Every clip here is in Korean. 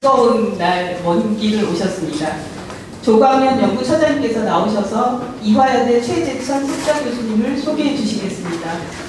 뜨거운 날 먼 길을 오셨습니다. 조광현 연구처장님께서 나오셔서 이화여대 최재천 석좌 교수님을 소개해 주시겠습니다.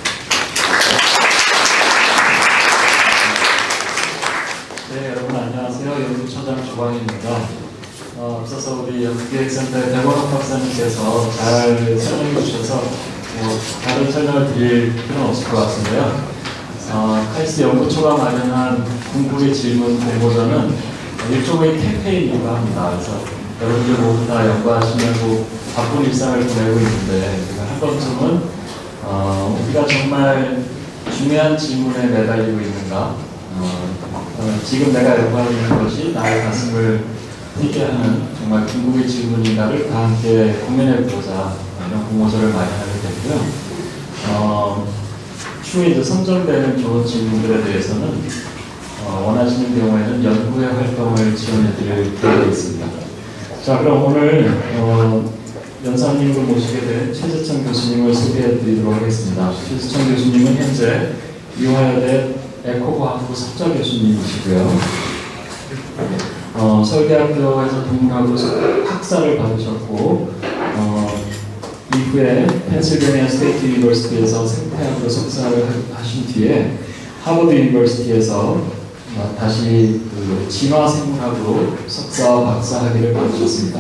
네, 여러분 안녕하세요. 연구처장 조광현입니다. 앞서서 우리 연구기획센터의 백원옥 박사님께서 잘 설명해 주셔서 다른 설명을 드릴 필요는 없을 것 같은데요. 카이스트 연구처가 마련한 궁극의 질문 공모전은 일종의 캠페인이기도 합니다. 그래서 여러분들 모두 다 연구하시면서 바쁜 일상을 보내고 있는데 한 번쯤은 우리가 정말 중요한 질문에 매달리고 있는가, 지금 내가 연구하고 있는 것이 나의 가슴을 뛰게 하는 정말 궁극의 질문인가를 다 함께 고민해보자 이런 공모전을 마련하게 됐고요. 추후에 이제 선정되는 좋은 질문들에 대해서는 원하시는 경우에는 연구의 활동을 지원해드릴 계획이 있습니다. 자, 그럼 오늘 연사님을 모시게 된 최재천 교수님을 소개해드리도록 하겠습니다. 최재천 교수님은 현재 이화여대 에코과학부 석좌 교수님이시고요. 서울대학교에서 동문학으로 학사를 받으셨고 이후에 펜실베니아 스테이트 유니버시티에서 생태학으로 석사를 하신 뒤에 하버드 유니버시티에서 다시 진화생물학으로 석사와 박사 학위를 받으셨습니다.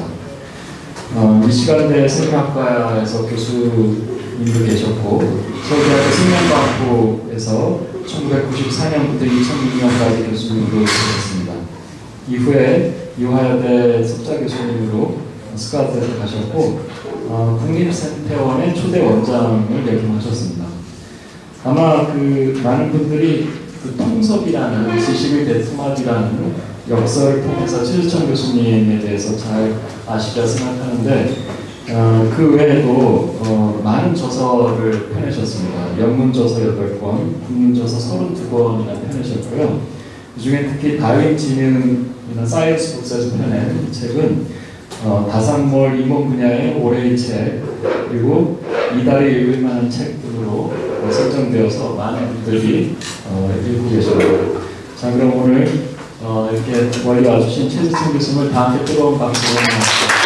미시간대 생명학과에서 교수님도 계셨고 서울대학교 생명과학부에서 1994년부터 2006년까지 교수님으로 계셨습니다. 이후에 이화여대 석좌 교수님으로 스카우트에서 가셨고 국립생태원의 초대 원장을 역임하셨습니다. 아마 많은 분들이 통섭이라는 지식의 대통합이라는 역사를 통해서 최재천 교수님에 대해서 잘 아시리라 생각하는데 그 외에도 많은 저서를 펴내셨습니다. 영문저서 8권, 국문저서 32권이나 펴내셨고요. 그중에 특히 다윈 지능이나 사이언스 북스에서 펴낸 책은 다산몰 인문 분야의 올해의 책, 그리고 이달에 읽을 만한 책 등으로 설정되어서 많은 분들이 읽고 계십니다. 자, 그럼 오늘 이렇게 멀리 와주신 최재천 교수님을 다 함께 뜨거운 박수로 맞습니다.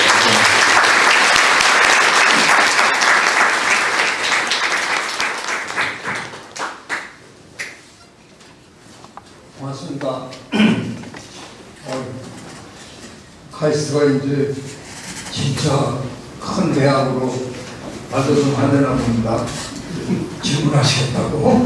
고맙습니다. 카이스트가 이제 진짜 큰 대학으로 만들어서 하려나 봅니다. 질문하시겠다고.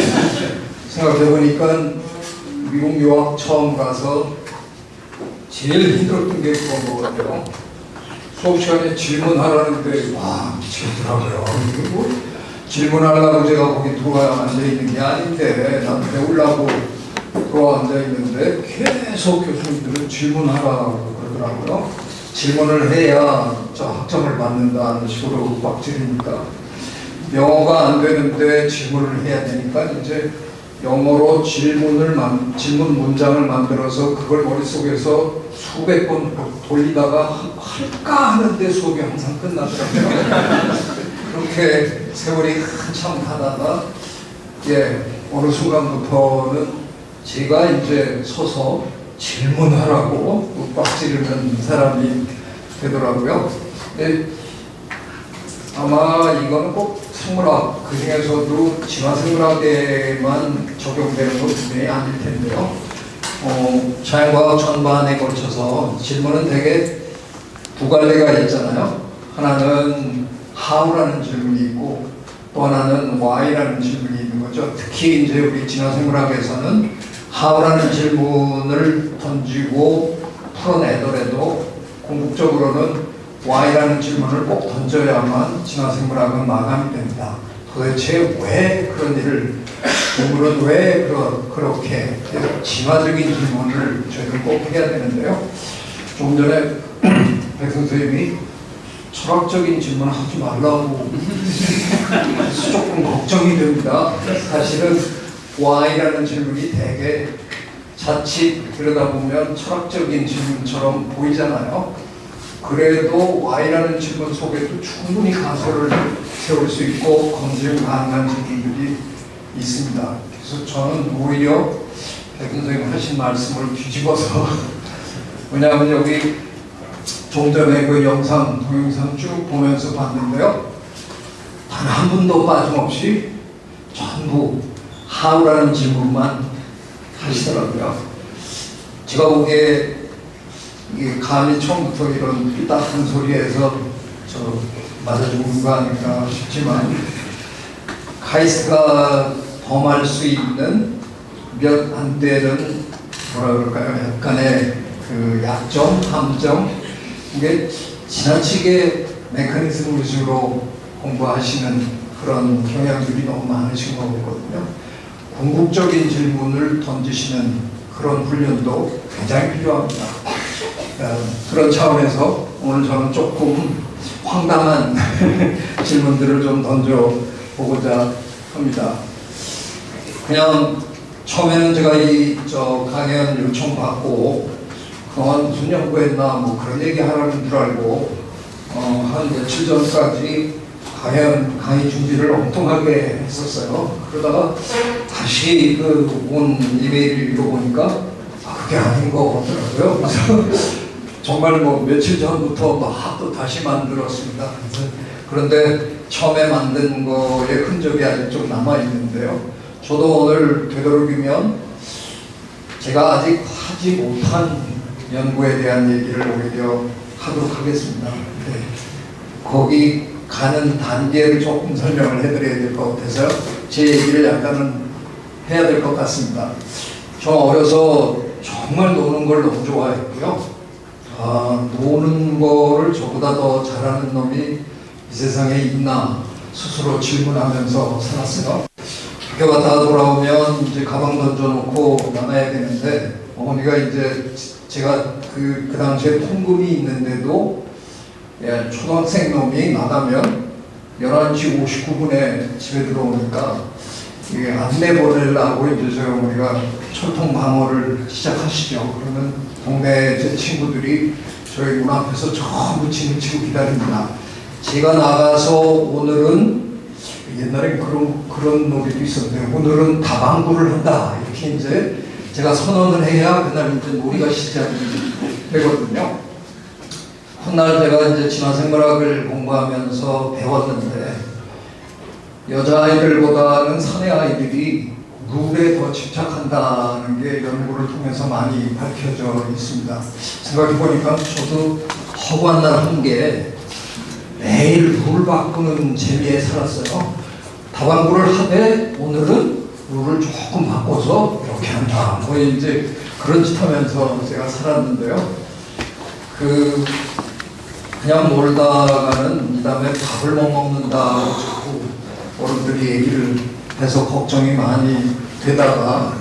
생각해보니까 미국 유학 처음 가서 제일 힘들었던 게 그건 것 같아요. 수업 시간에 질문하라는데 와 미치겠더라고요. 그리고 질문하려고 제가 거기 들어와 앉아있는 게 아닌데 난 배우려고 들어와 앉아있는데 계속 교수님들은 질문하라고 그러더라고요. 질문을 해야 저 학점을 받는다는 식으로 막 지르니까 영어가 안 되는데 질문을 해야 되니까 이제 영어로 질문 문장을 만들어서 그걸 머릿속에서 수백 번 돌리다가 할까 하는데 수업이 항상 끝나더라고요. 그렇게 세월이 한참 가다가 어느 순간부터는 제가 이제 서서 질문하라고 빡 지르는 사람이 되더라고요. 근데 아마 이건 꼭 생물학, 그 중에서도 진화생물학에만 적용되는 건 분명히 아닐 텐데요. 자연과학 전반에 걸쳐서 질문은 되게 두 갈래가 있잖아요. 하나는 how라는 질문이 있고 또 하나는 why라는 질문이 있는 거죠. 특히 이제 우리 진화생물학에서는 how라는 질문을 던지고 풀어내더라도 궁극적으로는 why라는 질문을 꼭 던져야만 진화생물학은 마감이 됩니다. 도대체 왜 그런 일을, 동물은 왜 그렇게 진화적인 질문을 저희는 꼭 해야 되는데요. 조금 전에 백 선생님이 철학적인 질문 하지 말라고 조금 걱정이 됩니다. 사실은 why라는 질문이 되게 자칫 들여다보면 철학적인 질문처럼 보이잖아요. 그래도 why라는 질문 속에도 충분히 가설을 세울 수 있고 검증 가능한 질문들이 있습니다. 그래서 저는 오히려 백 선생님 하신 말씀을 뒤집어서 왜냐하면 여기 좀 전에 그 동영상 쭉 보면서 봤는데요. 단 한 분도 빠짐없이 전부 하우라는 질문만 하시더라고요. 제가 보기에 이게 감히 처음부터 이런 삐딱한 소리에서 맞아 죽은 거 아닐까 싶지만 카이스트가 범할 수 있는 몇 안 되는 뭐라 그럴까요? 약간의 그 약점, 함정 이게 지나치게 메커니즘 위주로 공부하시는 그런 경향들이 너무 많으신 것 같거든요. 궁극적인 질문을 던지시는 그런 훈련도 굉장히 필요합니다. 그런 차원에서 오늘 저는 조금 황당한 질문들을 좀 던져보고자 합니다. 그냥 처음에는 제가 강연 요청받고 그동안 무슨 연구했나 뭐 그런 얘기 하라는 줄 알고 한 며칠 전까지 강의 준비를 엉뚱하게 했었어요. 그러다가 다시 온 이메일을 읽어보니까 그게 아닌 거 같더라고요. 그래서 정말 뭐 며칠 전부터 막 또 다시 만들었습니다. 그런데 처음에 만든 거의 흔적이 아직 좀 남아있는데요. 저도 오늘 되도록이면 제가 아직 하지 못한 연구에 대한 얘기를 오히려 하도록 하겠습니다. 네. 거기 가는 단계를 조금 설명을 해드려야 될 것 같아서 제 얘기를 약간은 해야 될 것 같습니다. 저 어려서 정말 노는 걸 너무 좋아했고요. 노는 거를 저보다 더 잘하는 놈이 이 세상에 있나 스스로 질문하면서 살았어요. 학교 갔다 돌아오면 이제 가방 던져놓고 나가야 되는데 어머니가 이제 제가 그 당시에 통금이 있는데도 초등학생 놈이 나가면 11시 59분에 집에 들어오니까 안내 보내려고 이제 저희 어머니가 철통 방어를 시작하시죠. 그러면 동네 제 친구들이 저희 문 앞에서 전부 짐을 치고 기다립니다. 제가 나가서 오늘은 옛날에 그런 놀이도 있었는데 오늘은 다방구를 한다 이렇게 이제 제가 선언을 해야 그날 이제 놀이가 시작이 되거든요. 훗날 제가 이제 진화생물학을 공부하면서 배웠는데 여자아이들보다는 사내 아이들이 룰에 더 집착한다는 게 연구를 통해서 많이 밝혀져 있습니다. 생각해보니까 저도 허구한 날 한 게 매일 룰 바꾸는 재미에 살았어요. 다방구를 하되 오늘은 룰을 조금 바꿔서 이렇게 한다. 뭐 이제 그런 짓 하면서 제가 살았는데요. 그냥 놀다가는 이 다음에 밥을 못 먹는다고 자꾸 어른들이 얘기를 해서 걱정이 많이 되다가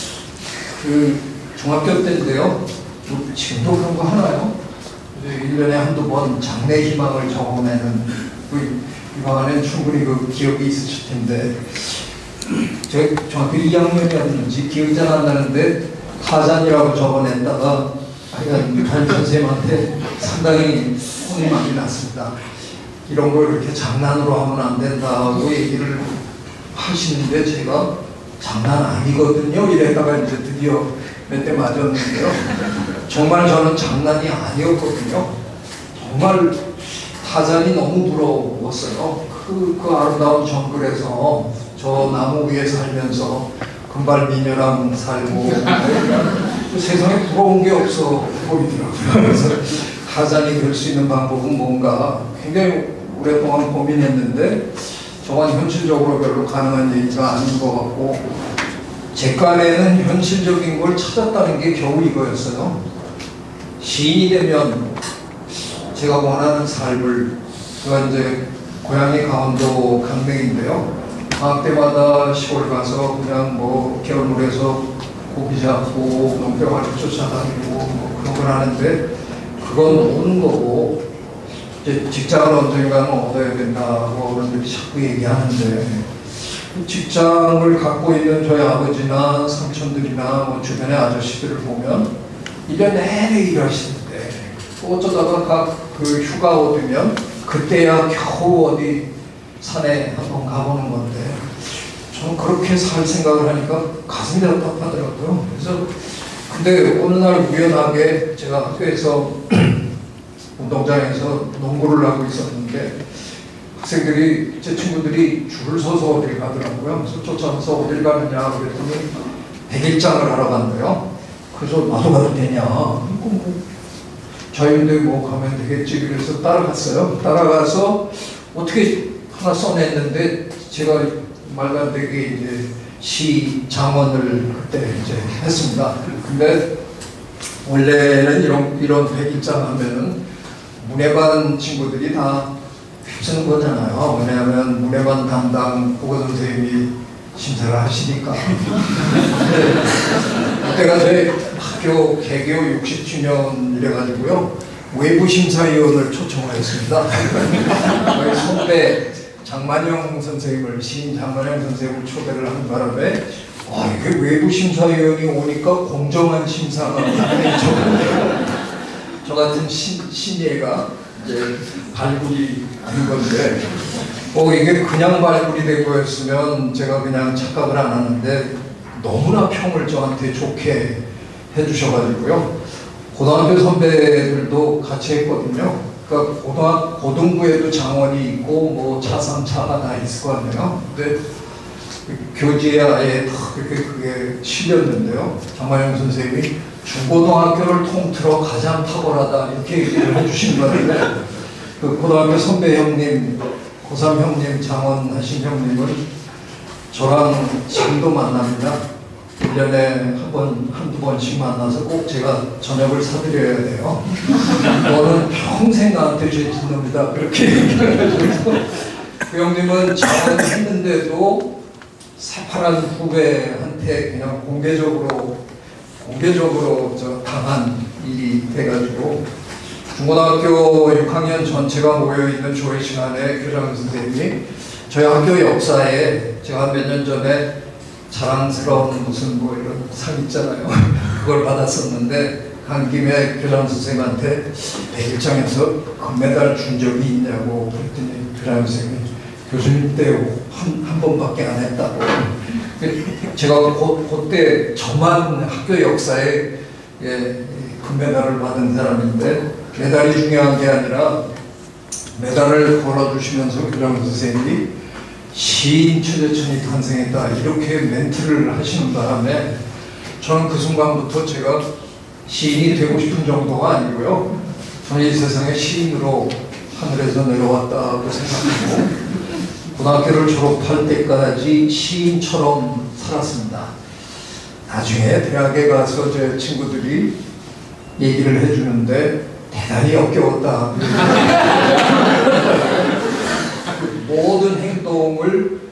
중학교 때인데요. 지금도 그런 거 하나요? 1년에 한두 번 장래 희망을 적어내는 이 방안에는 충분히 그 기억이 있으실 텐데 제가 중학교 2학년이었는지 기억이 잘 안 나는데 타잔이라고 적어냈다가 담임 선생님한테 상당히 혼이 많이 났습니다. 이런 걸 이렇게 장난으로 하면 안 된다고 얘기를 하시는데 제가 장난 아니거든요 이랬다가 이제 드디어 몇 대 맞았는데요. 정말 저는 장난이 아니었거든요. 정말 타잔이 너무 부러웠어요. 그 아름다운 정글에서 저 나무 위에 살면서 금발 미녀랑 살고 세상에 부러운 게 없어 보이더라고요. 그래서 타잔이 될 수 있는 방법은 뭔가 굉장히 오랫동안 고민했는데 저건 현실적으로 별로 가능한 얘기가 아닌 것 같고 제 깐에는 현실적인 걸 찾았다는 게 겨우 이거였어요. 시인이 되면 제가 원하는 삶을 제가 이제 고향이 강원도 강릉인데요. 방학 때마다 시골 가서 그냥 뭐 겨울물에서 고기 잡고 농병아리 쫓아다니고 뭐 그런 걸 하는데 그건 오는 거고 이제 직장을 언젠가는 얻어야 된다고 어른들이 자꾸 얘기하는데 직장을 갖고 있는 저희 아버지나 삼촌들이나 뭐 주변의 아저씨들을 보면 1년 내내 일하시는데 어쩌다가 그 휴가 오면 그때야 겨우 어디 산에 한번 가보는 건데 저는 그렇게 살 생각을 하니까 가슴이 답답하더라고요. 그래서 근데 어느 날 우연하게 제가 학교에서 운동장에서 농구를 하고 있었는데 학생들이, 제 친구들이 줄을 서서 어딜 가더라고요. 그래서 쫓아와서 어딜 가느냐 그랬더니 100일장을 하러 간대요. 그래서 나도 가도 되냐? 뭐 자유인데 뭐 가면 되겠지. 그래서 따라갔어요. 따라가서 어떻게 하나 써냈는데 제가 말도 안 되게 이제 시 장원을 그때 이제 했습니다. 근데 원래는 이런 100일장 하면은 문예반 친구들이 다 쓰는 거잖아요. 왜냐하면 문예반 담당 국어 선생님이 심사를 하시니까. 그때가 저희 학교 개교 60주년 이래가지고요. 외부 심사위원을 초청을 했습니다. 저희 선배 장만영 선생님을, 시인 장만영 선생님을 초대를 한 바람에 이게 외부 심사위원이 오니까 공정한 심사가 저 같은 신예가 이제 발굴이 된 건데 이게 그냥 발굴이 된 거였으면 제가 그냥 착각을 안 하는데 너무나 평을 저한테 좋게 해주셔가지고요. 고등학교 선배들도 같이 했거든요. 그러니까 고등부에도 장원이 있고 뭐 차상차가 다 있을 거 아니에요. 근데 교재에 아예 그게 실렸는데요. 장만영 선생님이 중고등학교를 통틀어 가장 탁월하다 이렇게 얘기를 해주신 건데 그 고등학교 선배 형님, 고3 형님, 장원 하신 형님은 저랑 지금도 만납니다. 1년에 한두 번씩 만나서 꼭 제가 저녁을 사드려야 돼요. 너는 평생 나한테 죄 짓는다 그렇게 얘기해가지고 그 형님은 장원 했는데도 새파란 후배한테 그냥 공개적으로 당한 일이 돼가지고 중고등학교 6학년 전체가 모여있는 조회 시간에 교장 선생님이 저희 학교 역사에 제가 몇 년 전에 자랑스러운 무슨 뭐 이런 상 있잖아요. 그걸 받았었는데 간 김에 교장 선생님한테 100일장에서 금메달 준 적이 있냐고 그랬더니 교장 선생님이 교수님 때 한 번밖에 안 했다고. 제가 그때 저만 학교 역사에 금메달을 받은 사람인데 메달이 중요한 게 아니라 메달을 걸어주시면서 교장 선생님이 시인 최재천이 탄생했다 이렇게 멘트를 하시는 바람에 저는 그 순간부터 제가 시인이 되고 싶은 정도가 아니고요. 저는 이 세상에 시인으로 하늘에서 내려왔다고 생각하고 고등학교를 졸업할 때까지 시인처럼 살았습니다. 나중에 대학에 가서 제 친구들이 얘기를 해주는데 대단히 역겨웠다. 모든 행동을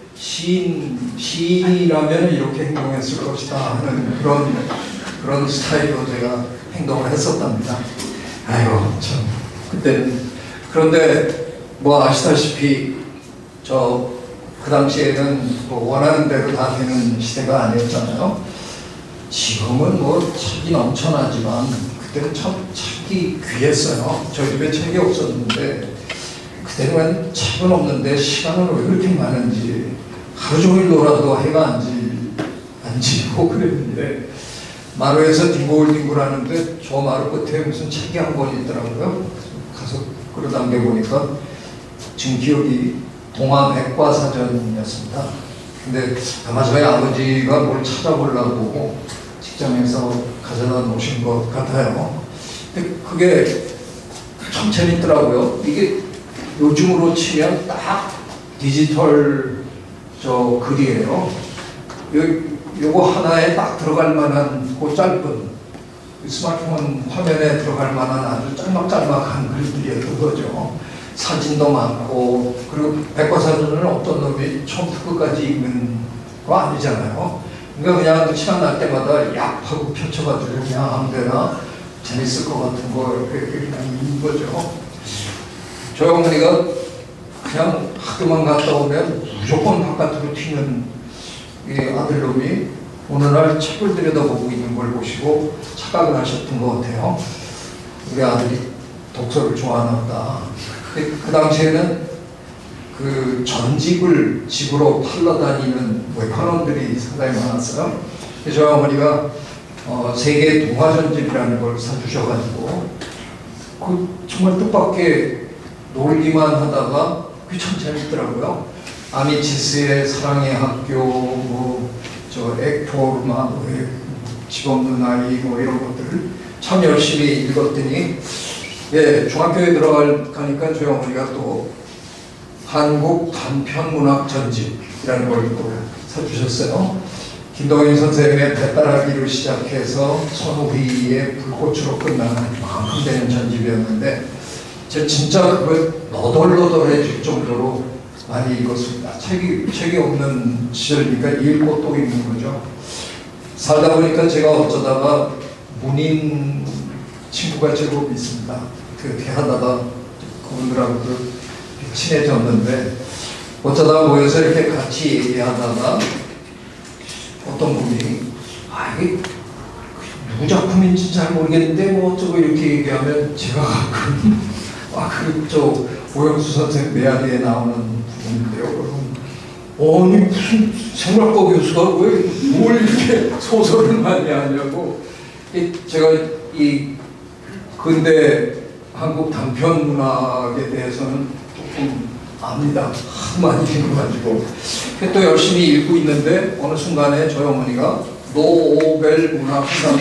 시인이라면 이렇게 행동했을 것이다 하는 그런 스타일로 제가 행동을 했었답니다. 아이고 참 그때는. 그런데 뭐 아시다시피 그 당시에는 뭐 원하는 대로 다 되는 시대가 아니었잖아요. 지금은 뭐 책이 넘쳐나지만 그때는 참 책이 귀했어요. 저희 집에 책이 없었는데 그때는 책은 없는데 시간은 왜 그렇게 많은지 하루 종일 놀아도 해가 안 지고 그랬는데 마루에서 뒹굴뒹굴 하는데 저 마루 끝에 무슨 책이 한 권 있더라고요. 가서 끌어당겨 보니까 지금 기억이 동화백과사전이었습니다. 근데 아마 저희 아버지가 뭘 찾아보려고 직장에서 가져다 놓으신 것 같아요. 근데 그게 참 재밌더라고요. 이게 요즘으로 치면 딱 디지털 글이에요. 요거 하나에 딱 들어갈 만한 그 짧은 스마트폰 화면에 들어갈 만한 아주 짤막짤막한 글들이었던 거죠. 사진도 많고, 그리고 백과사전은 어떤 놈이 처음부터 끝까지 읽는 거 아니잖아요. 그러니까 그냥 시간 날 때마다 얍하고 펼쳐가지고 그냥 아무데나 재밌을 것 같은 거 이렇게 그냥 읽는 거죠. 저희 어머니가 그냥 학교만 갔다 오면 무조건 바깥으로 튀는 이 아들놈이 어느 날 책을 들여다보고 있는 걸 보시고 착각을 하셨던 것 같아요. 우리 아들이 독서를 좋아하나 보다. 그 당시에는 그 전집을 집으로 팔러 다니는 외환원들이 상당히 많았어요. 그래서 저희 어머니가 세계 동화 전집이라는 걸 사주셔가지고 그 정말 뜻밖의 놀기만 하다가 그게 참 재밌더라고요. 아미치스의 사랑의 학교, 저 에코르마, 집 없는 아이, 이런 것들을 참 열심히 읽었더니, 예, 중학교에 들어가니까 저희 어머니가 또 한국 단편문학 전집이라는 걸 또 사주셨어요. 김동인 선생님의 배따라기로 시작해서 손우희의 불꽃으로 끝나는 만큼 되는 전집이었는데, 제가 진짜 그걸 너덜너덜해질 정도로 많이 읽었습니다. 책이 없는 시절이니까 읽고 또 읽는 거죠. 살다 보니까 제가 어쩌다가 문인 친구가 제법 있습니다. 그렇게 하다가 그분들하고도 친해졌는데, 어쩌다 모여서 이렇게 같이 얘기하다가 어떤 분이 이게 누구 작품인지 잘 모르겠는데 뭐 어쩌고 이렇게 얘기하면 제가 가끔 저 오영수 선생 메아리에 나오는 부분인데요. 그럼 아니 무슨 생각과 교수가 왜 뭘 이렇게 소설을 많이 하냐고. 제가 이 근대 한국 단편 문학에 대해서는 조금 압니다. 많이 읽어가지고 또 열심히 읽고 있는데 어느 순간에 저희 어머니가 노벨 문학상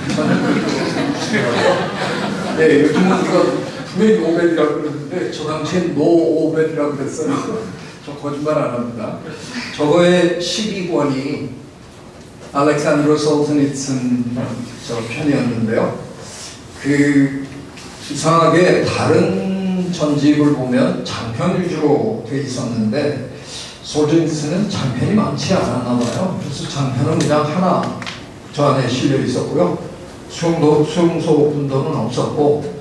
네, 요즘은 분명히 노벨이라고 그러는데 저 당시엔 노벨이라고 그랬어요. 저 거짓말 안 합니다. 저거의 12권이 알렉산드로 솔즈니츠 저 편이었는데요. 그 이상하게 다른 전집을 보면 장편 위주로 돼 있었는데 솔즈니츠는 장편이 많지 않았나 봐요. 그래서 장편은 그냥 하나 저 안에 실려 있었고요. 수용소 분도는 없었고,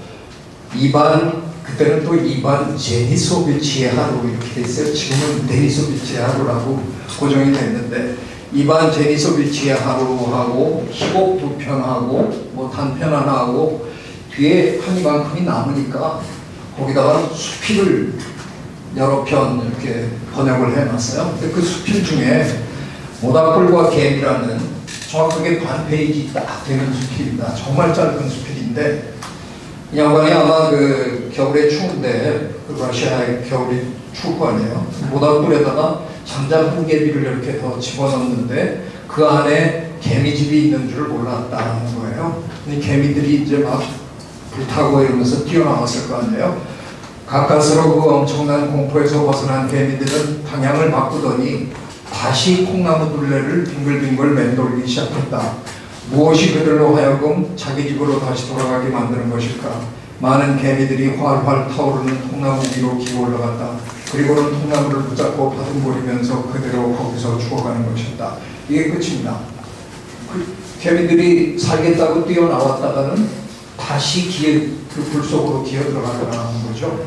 그때는 또 이반 제니소비치의 하루 이렇게 돼 있어요. 지금은 데니소비치의 하루라고 고정이 됐는데, 이반 제니소비치의 하루하고 희곡 2편하고 뭐 단편 하나 하고 뒤에 한 이만큼이 남으니까 거기다가 수필을 여러 편 이렇게 번역을 해놨어요. 근데 그 수필 중에 모닥불과 개미라는 정확하게 반 페이지 딱 되는 수필입니다. 정말 짧은 수필인데, 이 양반이 아마 그 겨울에 추운데, 그 러시아의 겨울이 추울 거 아니에요. 모닥불에다가 잠잠한 개미를 이렇게 더 집어넣는데 그 안에 개미집이 있는 줄 몰랐다는 거예요. 이 개미들이 이제 막 불타고 이러면서 뛰어나왔을 거 아니에요. 가까스로 그 엄청난 공포에서 벗어난 개미들은 방향을 바꾸더니 다시 콩나무 둘레를 빙글빙글 맴돌기 시작했다. 무엇이 그들로 하여금 자기 집으로 다시 돌아가게 만드는 것일까? 많은 개미들이 활활 타오르는 통나무 위로 기어 올라갔다. 그리고는 통나무를 붙잡고 바둥거리면서 그대로 거기서 죽어가는 것이었다. 이게 끝입니다. 그 개미들이 살겠다고 뛰어나왔다가는 다시 그 불 속으로 기어 들어가는 거죠.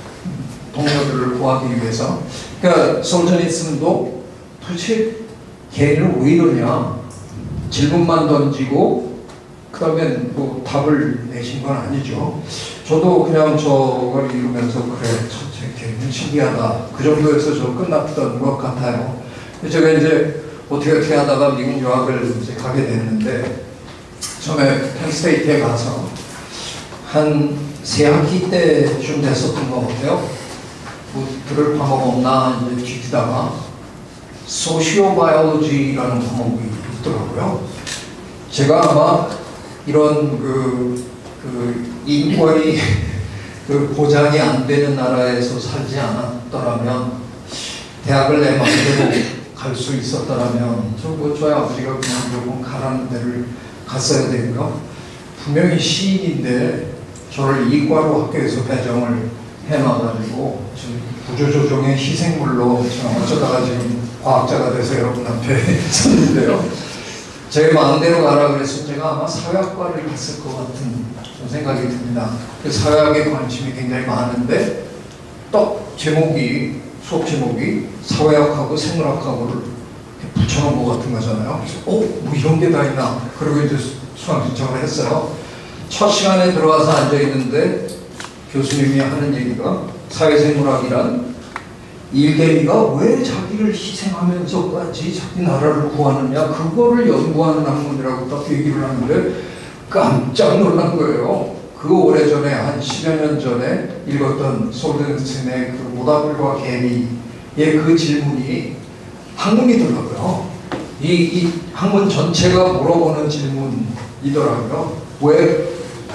동료들을 구하기 위해서. 그러니까 솔저니슨도 도대체 개를 왜 이러냐, 질문만 던지고 그 다음엔 뭐 답을 내신 건 아니죠. 저도 그냥 저걸 읽으면서 그래, 저 개는 신기하다, 그 정도에서 저 끝났던 것 같아요. 제가 이제 어떻게 하다가 미국 유학을 이제 가게 됐는데, 처음에 펜스테이트에 가서 한 3학기 때쯤 됐었던 것 같아요. 뭐 들을 과목 없나 이제 뒤지다가 소시오바이올로지라는 과목이 있더라고요. 제가 아마 이런 그 인권이 그 보장이 안 되는 나라에서 살지 않았더라면, 대학을 내 마음대로 갈 수 있었더라면 저희 아버지가 그냥 조금 가라는 데를 갔어야 되고요. 분명히 시인인데 저를 이과로 학교에서 배정을 해놔가지고 구조조정의 희생물로 저는 어쩌다가 지금 과학자가 돼서 여러분 앞에 섰는데요. 제 마음대로 가라 그래서 제가 아마 사회학과를 갔을 것 같은 생각이 듭니다. 그 사회학에 관심이 굉장히 많은데 딱 수업 제목이 사회학하고 생물학하고를 붙여놓은 것 같은 거잖아요. 그래서 뭐 이런 게 다 있나. 그리고 이제 수강 신청을 했어요. 첫 시간에 들어와서 앉아 있는데 교수님이 하는 얘기가 사회생물학이란 일개미가 왜 자기를 희생하면서까지 자기 나라를 구하느냐, 그거를 연구하는 학문이라고 딱 얘기를 하는데 깜짝 놀란 거예요. 그 오래전에 한 10여 년 전에 읽었던 솔든슨의 그 모닥불과 개미의 그 질문이 학문이더라고요. 이 학문 전체가 물어보는 질문이더라고요. 왜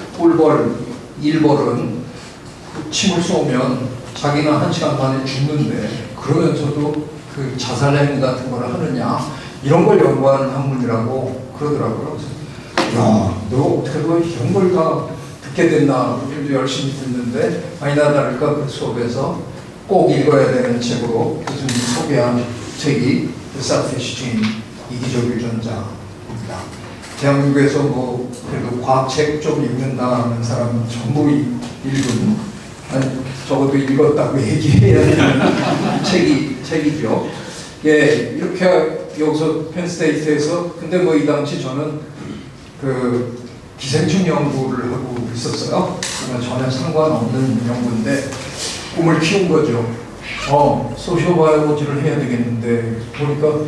일벌은 침을 쏘면 자기는 1시간 만에 죽는데 그러면서도 그 자살행위 같은 걸 하느냐, 이런 걸 연구하는 학문이라고 그러더라고요. 그래서 야, 너 어떻게 이런 걸 다 듣게 됐나, 열심히 듣는데 아니나 다를까 그 수업에서 꼭 읽어야 되는 책으로 교수님이 소개한 책이 The Selfish Gene, 이기적 유전자입니다. 대한민국에서 뭐 그래도 과학책 좀 읽는다는 사람은 전부 읽은, 아니 적어도 읽었다고 얘기해야 되는 책이죠. 예, 이렇게 여기서 펜스테이트에서, 근데 뭐 이 당시 저는 그 기생충 연구를 하고 있었어요. 그러면 전혀 상관없는 연구인데 꿈을 키운 거죠. 소시오바이올로지를 해야 되겠는데 보니까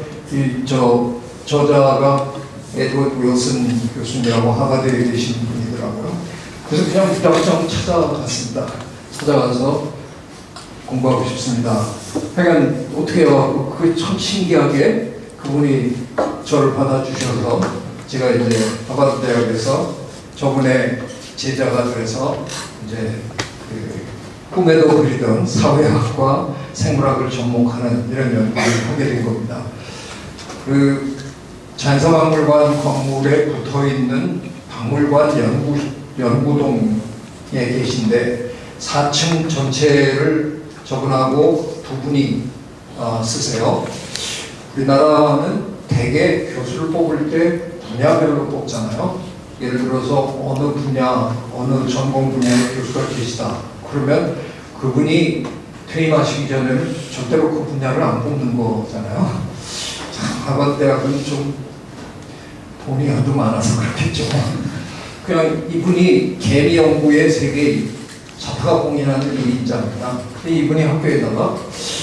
저자가 에드워드 윌슨 교수님이라고 하버드에 계신 분이더라고요. 그래서 그냥 무작정 찾아갔습니다. 찾아가서 공부하고 싶습니다. 하여간 어떻게 해요? 그게 참 신기하게 그분이 저를 받아주셔서 제가 이제 하버드 대학에서 저분의 제자가 돼서 이제 그 꿈에도 그리던 사회학과 생물학을 접목하는 이런 연구를 하게 된 겁니다. 그 자연사박물관 건물에 붙어있는 박물관 연구동에 계신데 4층 전체를 저분하고 두 분이 쓰세요. 우리나라는 대개 교수를 뽑을 때 분야별로 뽑잖아요. 예를 들어서 어느 분야, 어느 전공 분야의 교수가 계시다. 그러면 그분이 퇴임하시기 전에는 절대로 그 분야를 안 뽑는 거잖아요. 하버드 대학은 좀 돈이 아주 많아서 그렇겠죠. 그냥 이분이 개미 연구의 세계 자타가 공인하는 1인자입니다. 근데 이분이 학교에다가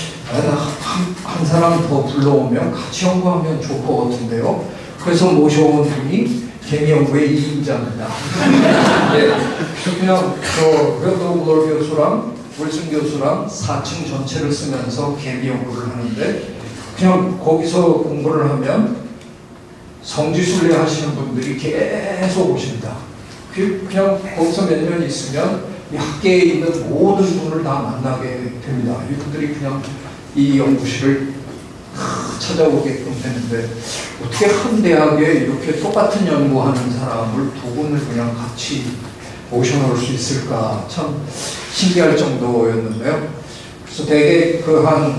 한 사람 더 불러오면 같이 연구하면 좋을 것 같은데요. 그래서 모셔온 분이 개미 연구의 2인자입니다. 네, 그냥 그래도 교수랑 윌슨 교수랑 4층 전체를 쓰면서 개미 연구를 하는데, 그냥 거기서 공부를 하면 성지순례 하시는 분들이 계속 오십니다. 그냥 거기서 몇 년 있으면 이 학계에 있는 모든 분을 다 만나게 됩니다. 이분들이 그냥 이 연구실을 찾아오게끔 되는데, 어떻게 한 대학에 이렇게 똑같은 연구하는 사람을 두 분을 그냥 같이 모셔놓을 수 있을까, 참 신기할 정도였는데요. 그래서 대개 그 한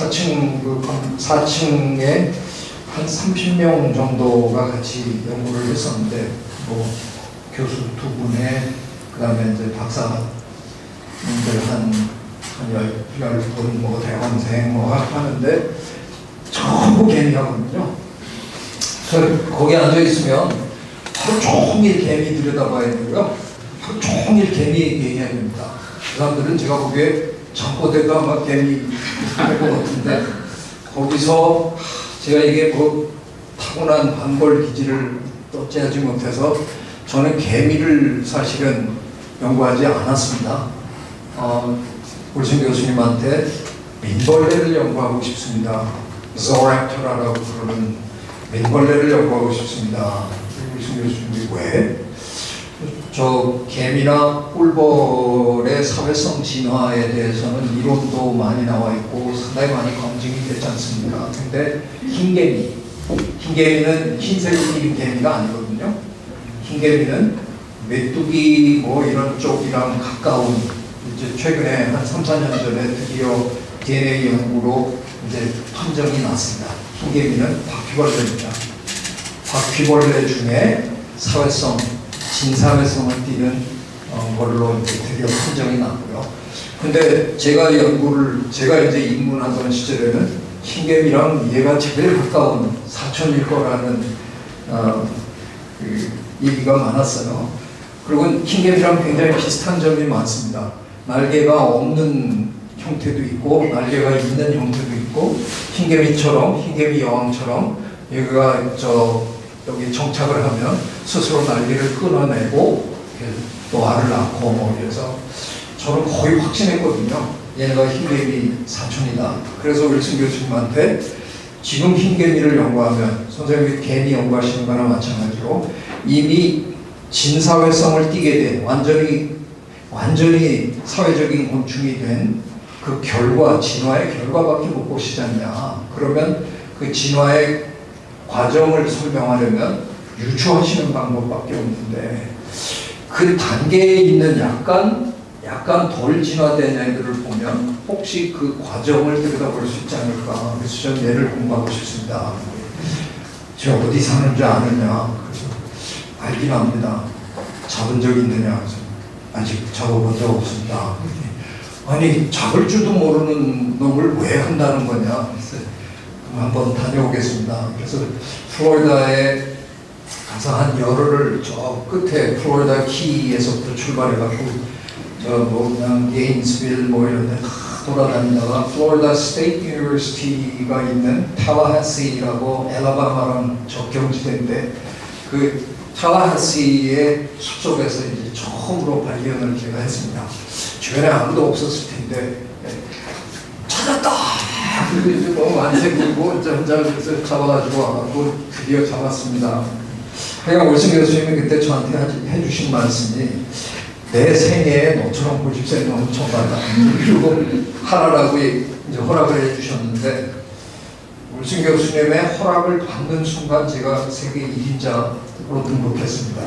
4층에 한 30명 정도가 같이 연구를 했었는데, 뭐 교수 두 분에 그 다음에 이제 박사님들 한 10분, 뭐 대학원생 뭐 하는데 전부 개미하거든요. 거기 앉아있으면 하루 종일 개미 들여다봐야 되고요. 하루 종일 개미 얘기해야 됩니다. 그 사람들은 제가 보기에 잠꼬대가 막 개미 할 것 같은데, 거기서 제가 이게 뭐 타고난 반벌 기질을 어찌하지 못해서 저는 개미를 사실은 연구하지 않았습니다. 윌슨 교수님한테 민벌레를 연구하고 싶습니다. zooraptora라고 부르는 민벌레를 연구하고 싶습니다. 윌슨 교수님이 왜? 저 개미나 꿀벌의 사회성 진화에 대해서는 이론도 많이 나와 있고 상당히 많이 검증이 됐지 않습니까? 근데 흰개미는 흰색이 개미가 아니거든요. 흰개미는 메뚜기 뭐 이런 쪽이랑 가까운, 이제 최근에 한 3, 4년 전에 드디어 DNA 연구로 이제 판정이 났습니다. 흰개미는 바퀴벌레입니다. 바퀴벌레 중에 사회성, 진사회성을 띠는 걸로 이제 드디어 판정이 났고요. 근데 제가 이제 입문하던 시절에는 흰개미랑 얘가 제일 가까운 사촌일 거라는 그 얘기가 많았어요. 그리고 흰개미랑 굉장히 비슷한 점이 많습니다. 날개가 없는 형태도 있고 날개가 있는 형태도 있고 흰개미처럼 흰개미 여왕처럼 여기가 여기 정착을 하면 스스로 날개를 끊어내고 또 알을 낳고 뭐 그래서 저는 거의 확신했거든요. 얘네가 흰개미 사촌이다. 그래서 윌슨 교수님한테 지금 흰개미를 연구하면 선생님이 개미 연구하시는 거나 마찬가지로 이미 진사회성을 띠게 된 완전히 사회적인 곤충이 된 그 결과, 진화의 결과밖에 못 보시지 않냐. 그러면 그 진화의 과정을 설명하려면 유추하시는 방법밖에 없는데 그 단계에 있는 약간 덜 진화된 애들을 보면 혹시 그 과정을 들여다볼 수 있지 않을까. 그래서 저는 얘를 공부하고 싶습니다. 저 어디 사는지 아느냐. 그래서 알긴 합니다. 잡은 적 있느냐. 그래서 아직 잡아본 적 없습니다. 아니 잡을 줄도 모르는 놈을 왜 한다는 거냐. 그래서 한번 다녀오겠습니다. 그래서 플로리다에 가서 한 열흘을 저 끝에 플로리다 키에서부터 출발해갖고 그냥 게인스빌 뭐 이런 데 돌아다니다가 플로리다 스테이트 유니버시티가 있는 탈라하시라고 엘라바마랑 접경지대인데 그 탈라하시의 숲속에서 이제 처음으로 발견을 제가 했습니다. 주변에 아무도 없었을 텐데 찾았다! 그리고 이제 뭐 만세 부리고 혼자 그래서 잡아가지고 와갖고 드디어 잡았습니다. 하여간 윌슨 교수님이 그때 저한테 해주신 말씀이 내 생애에 너처럼 고집센 놈 처음 봤다. 그리고 하라라고 이제 허락을 해주셨는데 윌슨 교수님의 허락을 받는 순간 제가 세계 1인자로 등록했습니다.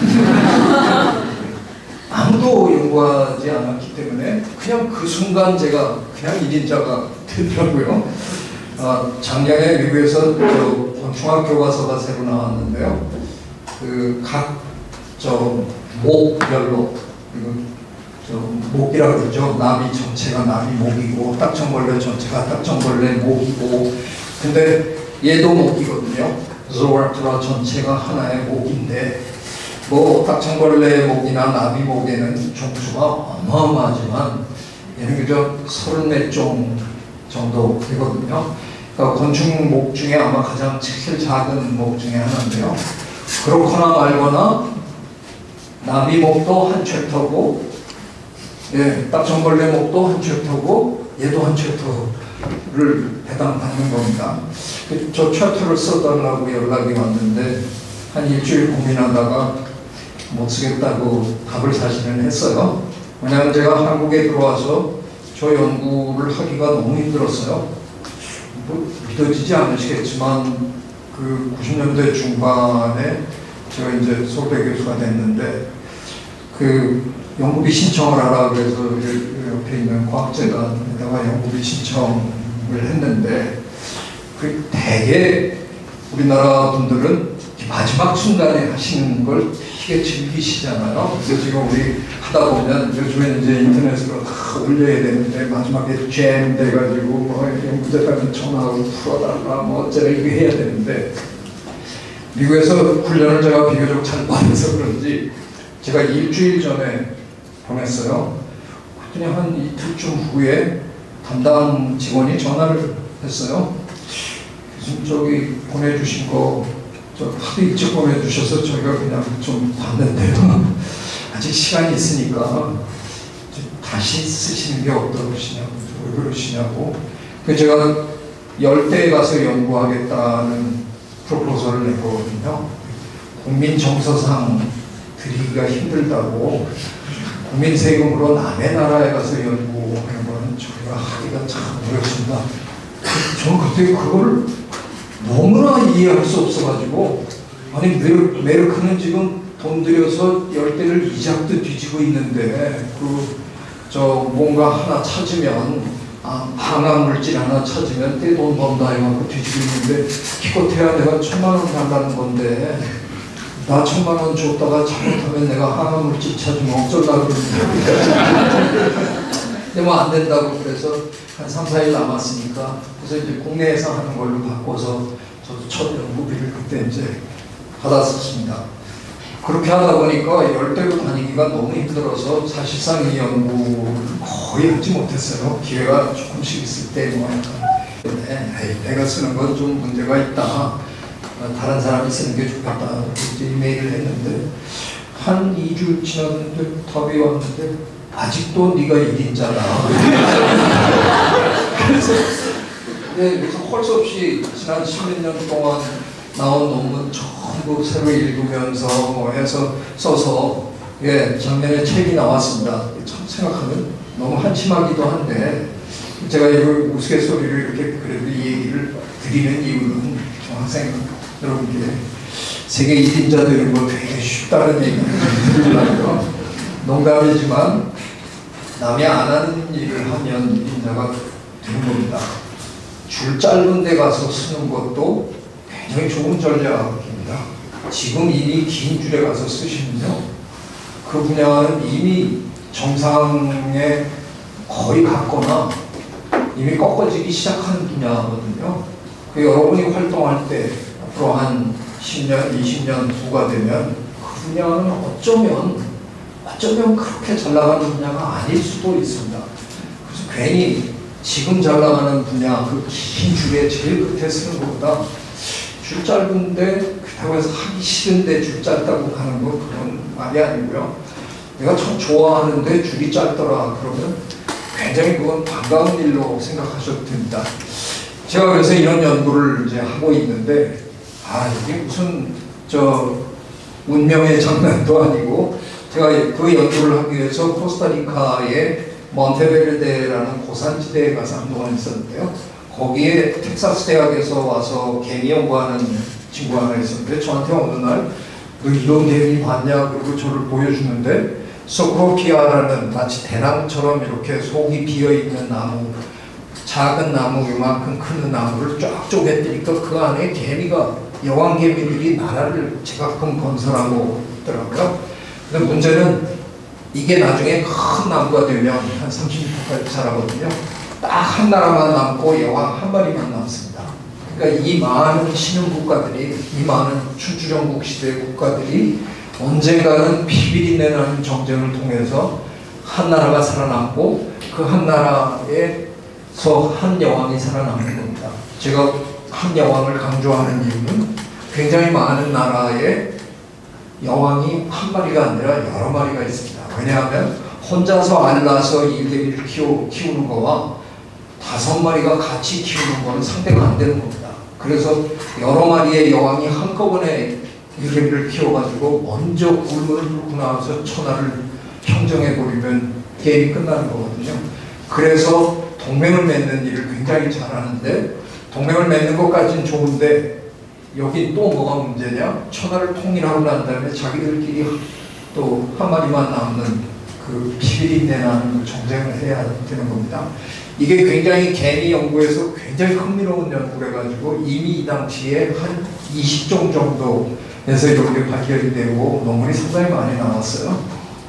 아무도 연구하지 않았기 때문에 그냥 그 순간 제가 그냥 1인자가 되더라고요. 작년에 미국에서 곤충학교과서가 새로 나왔는데요. 그 각 목별로 목이라고 그러죠. 나비 전체가 나비 목이고 딱정벌레 전체가 딱정벌레 목이고 근데 얘도 목이거든요. 조아르투라 전체가 하나의 목인데 뭐 딱정벌레 목이나 나비 목에는 종수가 어마어마하지만 얘는 그저 34종 정도 되거든요. 그러니까 곤충 목 중에 아마 가장 제일 작은 목 중에 하나인데요. 그렇거나 말거나 나비 목도 한 챕터고 딱정벌레 목도 한 챕터고 얘도 한 챕터를 해당받는 겁니다. 저 챕터를 써달라고 연락이 왔는데 한 일주일 고민하다가 못 쓰겠다고 답을 사실은 했어요. 왜냐하면 제가 한국에 들어와서 저 연구를 하기가 너무 힘들었어요. 뭐 믿어지지 않으시겠지만 그 90년대 중반에 제가 이제 서울대 교수가 됐는데 그 연구비 신청을 하라 그래서 옆에 있는 과학재단에다가 연구비 신청을 했는데 그 대개 우리나라 분들은 마지막 순간에 하시는 걸 되게 즐기시잖아요. 그래서 지금 우리 하다 보면 요즘에 이제 인터넷으로 다 올려야 되는데 마지막에 잼 돼가지고 뭐 연구재단에 전화하고 풀어달라 뭐 어쩌라 이거 해야 되는데 미국에서 훈련을 제가 비교적 잘 받아서 그런지 제가 일주일 전에 보냈어요. 그랬더니 한 이틀쯤 후에 담당 직원이 전화를 했어요. 교수님 저기 보내주신 거 하도 일찍 보내주셔서 저희가 그냥 좀 봤는데요. 아직 시간이 있으니까 다시 쓰시는 게 어떠시냐고, 왜 그러시냐고. 제가 열대에 가서 연구하겠다는 프로포설을 냈거든요. 국민 정서상 드리기가 힘들다고 국민 세금으로 남의 나라에 가서 연구하는 거는 저희가 하기가 참 어렵습니다. 저는 그때 그걸 너무나 이해할 수 없어가지고 아니 메르크는 지금 돈 들여서 열대를 이작도 뒤지고 있는데 뭔가 하나 찾으면 항암 물질 하나 찾으면 떼 돈 번다 해갖고 뒤지고 있는데 기껏해야 내가 1,000만 원 달라는 건데 나 1,000만 원 줬다가 잘못하면 내가 항암 물질 찾으면 어쩌려고 그러는데 근데 뭐 안 된다고 그래서 한 3, 4일 남았으니까 그래서 이제 국내에서 하는 걸로 바꿔서 저도 첫 연구비를 그때 이제 받았었습니다. 그렇게 하다 보니까 열대로 다니기가 너무 힘들어서 사실상 이 연구를 거의 하지 못했어요. 기회가 조금씩 있을 때 뭐 약간 내가 쓰는 건 좀 문제가 있다. 다른 사람이 쓰는 게 좋겠다. 이제 이메일을 했는데 한 2주 지났는데 답이 왔는데 아직도 네가 1인자다. 그래서 헐 수 없이 지난 10몇 년 동안 나온 논문 전부 새로 읽으면서 뭐 해서 써서 작년에 책이 나왔습니다. 참 생각하면 너무 한심하기도 한데 제가 이걸 우스갯소리로 이렇게 그래도 이 얘기를 드리는 이유는 학생 여러분께 세계 1인자 되는 거 되게 쉽다는 얘기를 드리려고요. 농담이지만 남이 안 하는 일을 하면 1인자가 되는 겁니다. 줄 짧은 데 가서 쓰는 것도 굉장히 좋은 전략입니다. 지금 이미 긴 줄에 가서 쓰시면요, 그 분야는 이미 정상에 거의 갔거나 이미 꺾어지기 시작하는 분야거든요. 여러분이 활동할 때 앞으로 한 10년, 20년 후가 되면 그 분야는 어쩌면 그렇게 잘 나가는 분야가 아닐 수도 있습니다. 그래서 괜히 지금 잘 나가는 분야, 그 긴 줄에 제일 끝에 쓰는 것보다 줄 짧은데 그렇다고 해서 하기 싫은데 줄 짧다고 하는 거 그건 말이 아니고요. 내가 참 좋아하는데 줄이 짧더라 그러면 굉장히 그건 반가운 일로 생각하셔도 됩니다. 제가 그래서 이런 연구를 이제 하고 있는데 이게 무슨 운명의 장난도 아니고 제가 그 연구를 하기 위해서 코스타리카의 몬테베르데라는 고산지대에 가서 한동안 있었는데요. 거기에 텍사스 대학에서 와서 개미 연구하는 친구 하나 있었는데 저한테 어느 날 너 이런 개미 봤냐? 그리고 저를 보여주는데 소크로피아라는 마치 대나무처럼 이렇게 속이 비어있는 나무, 작은 나무 이만큼 큰 나무를 쫙 쪼개뜨니까 그 안에 개미가 여왕개미들이 나라를 제각각 건설하고 있더라고요. 근데 문제는 이게 나중에 큰 나무가 되면 한 30m까지 자라거든요. 딱 한 나라만 남고 여왕 한 마리만 남습니다. 그러니까 이 많은 신흥 국가들이, 이 많은 춘추전국 시대 국가들이 언젠가는 비비린내 나는 정쟁을 통해서 한 나라가 살아남고 그 한 나라에서 한 여왕이 살아남는 겁니다. 제가 한 여왕을 강조하는 이유는 굉장히 많은 나라에 여왕이 한 마리가 아니라 여러 마리가 있습니다. 왜냐하면 혼자서 알 낳아서 일개미를 키우는 거와 5마리가 같이 키우는 거는 상대가 안 되는 겁니다. 그래서 여러 마리의 여왕이 한꺼번에 일개미를 키워가지고 먼저 굴문을 뚫고 나와서 천하를 평정해버리면 게임이 끝나는 거거든요. 그래서 동맹을 맺는 일을 굉장히 잘하는데 동맹을 맺는 것까지는 좋은데 여기 또 뭐가 문제냐? 천하를 통일하고 난 다음에 자기들끼리 또 한 마리만 남는 그 비비린내 나는 그 정쟁을 해야 되는 겁니다. 이게 굉장히 개미 연구에서 굉장히 흥미로운 연구를 해가지고 이미 이 당시에 한 20종 정도에서 이렇게 발견이 되고 논문이 상당히 많이 나왔어요.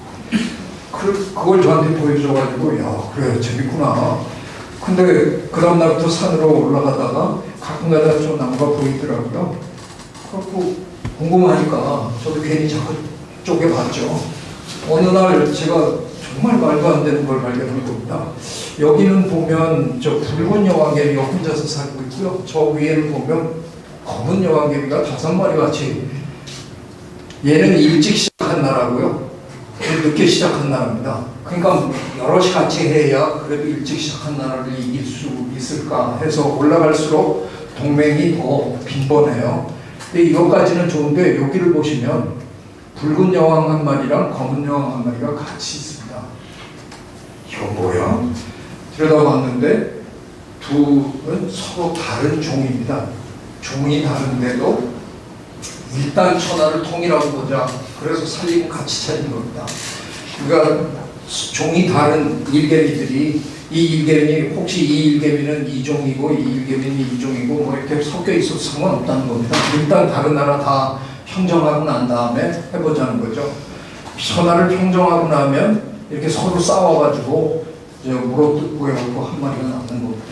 그걸 저한테 보여줘가지고 야 그래 재밌구나. 근데 그 다음날부터 산으로 올라가다가 가끔가다 좀 나무가 보이더라고요. 그래서 궁금하니까 저도 괜히 자꾸 쪼개봤죠. 어느 날 제가 정말 말도 안 되는 걸 발견한 겁니다. 여기는 보면 저 붉은 여왕개미가 혼자서 살고 있고요. 저 위에를 보면 검은 여왕개미가 5마리 같이, 얘는 일찍 시작한 나라고요. 늦게 시작한 나라입니다. 그러니까 여럿이 같이 해야 그래도 일찍 시작한 나라를 이길 수 있을까 해서 올라갈수록 동맹이 더 빈번해요. 근데 이것까지는 좋은데 여기를 보시면 붉은 여왕 한 마리랑 검은 여왕 한 마리가 같이 있습니다. 이거 뭐야? 들여다봤는데 둘은 서로 다른 종입니다. 종이 다른데도 일단 천하를 통일하고 보자. 그래서 살리고 같이 차린 겁니다. 그러니까 종이 다른 일개미들이 이 일개미, 혹시 이 일개미는 이 종이고 이 일개미는 이 종이고 뭐 이렇게 섞여 있어도 상관없다는 겁니다. 일단 다른 나라 다 평정하고 난 다음에 해보자는 거죠. 천하를 평정하고 나면 이렇게 서로 싸워가지고 물어뜯고 해갖고 한 마리가 남는 겁니다.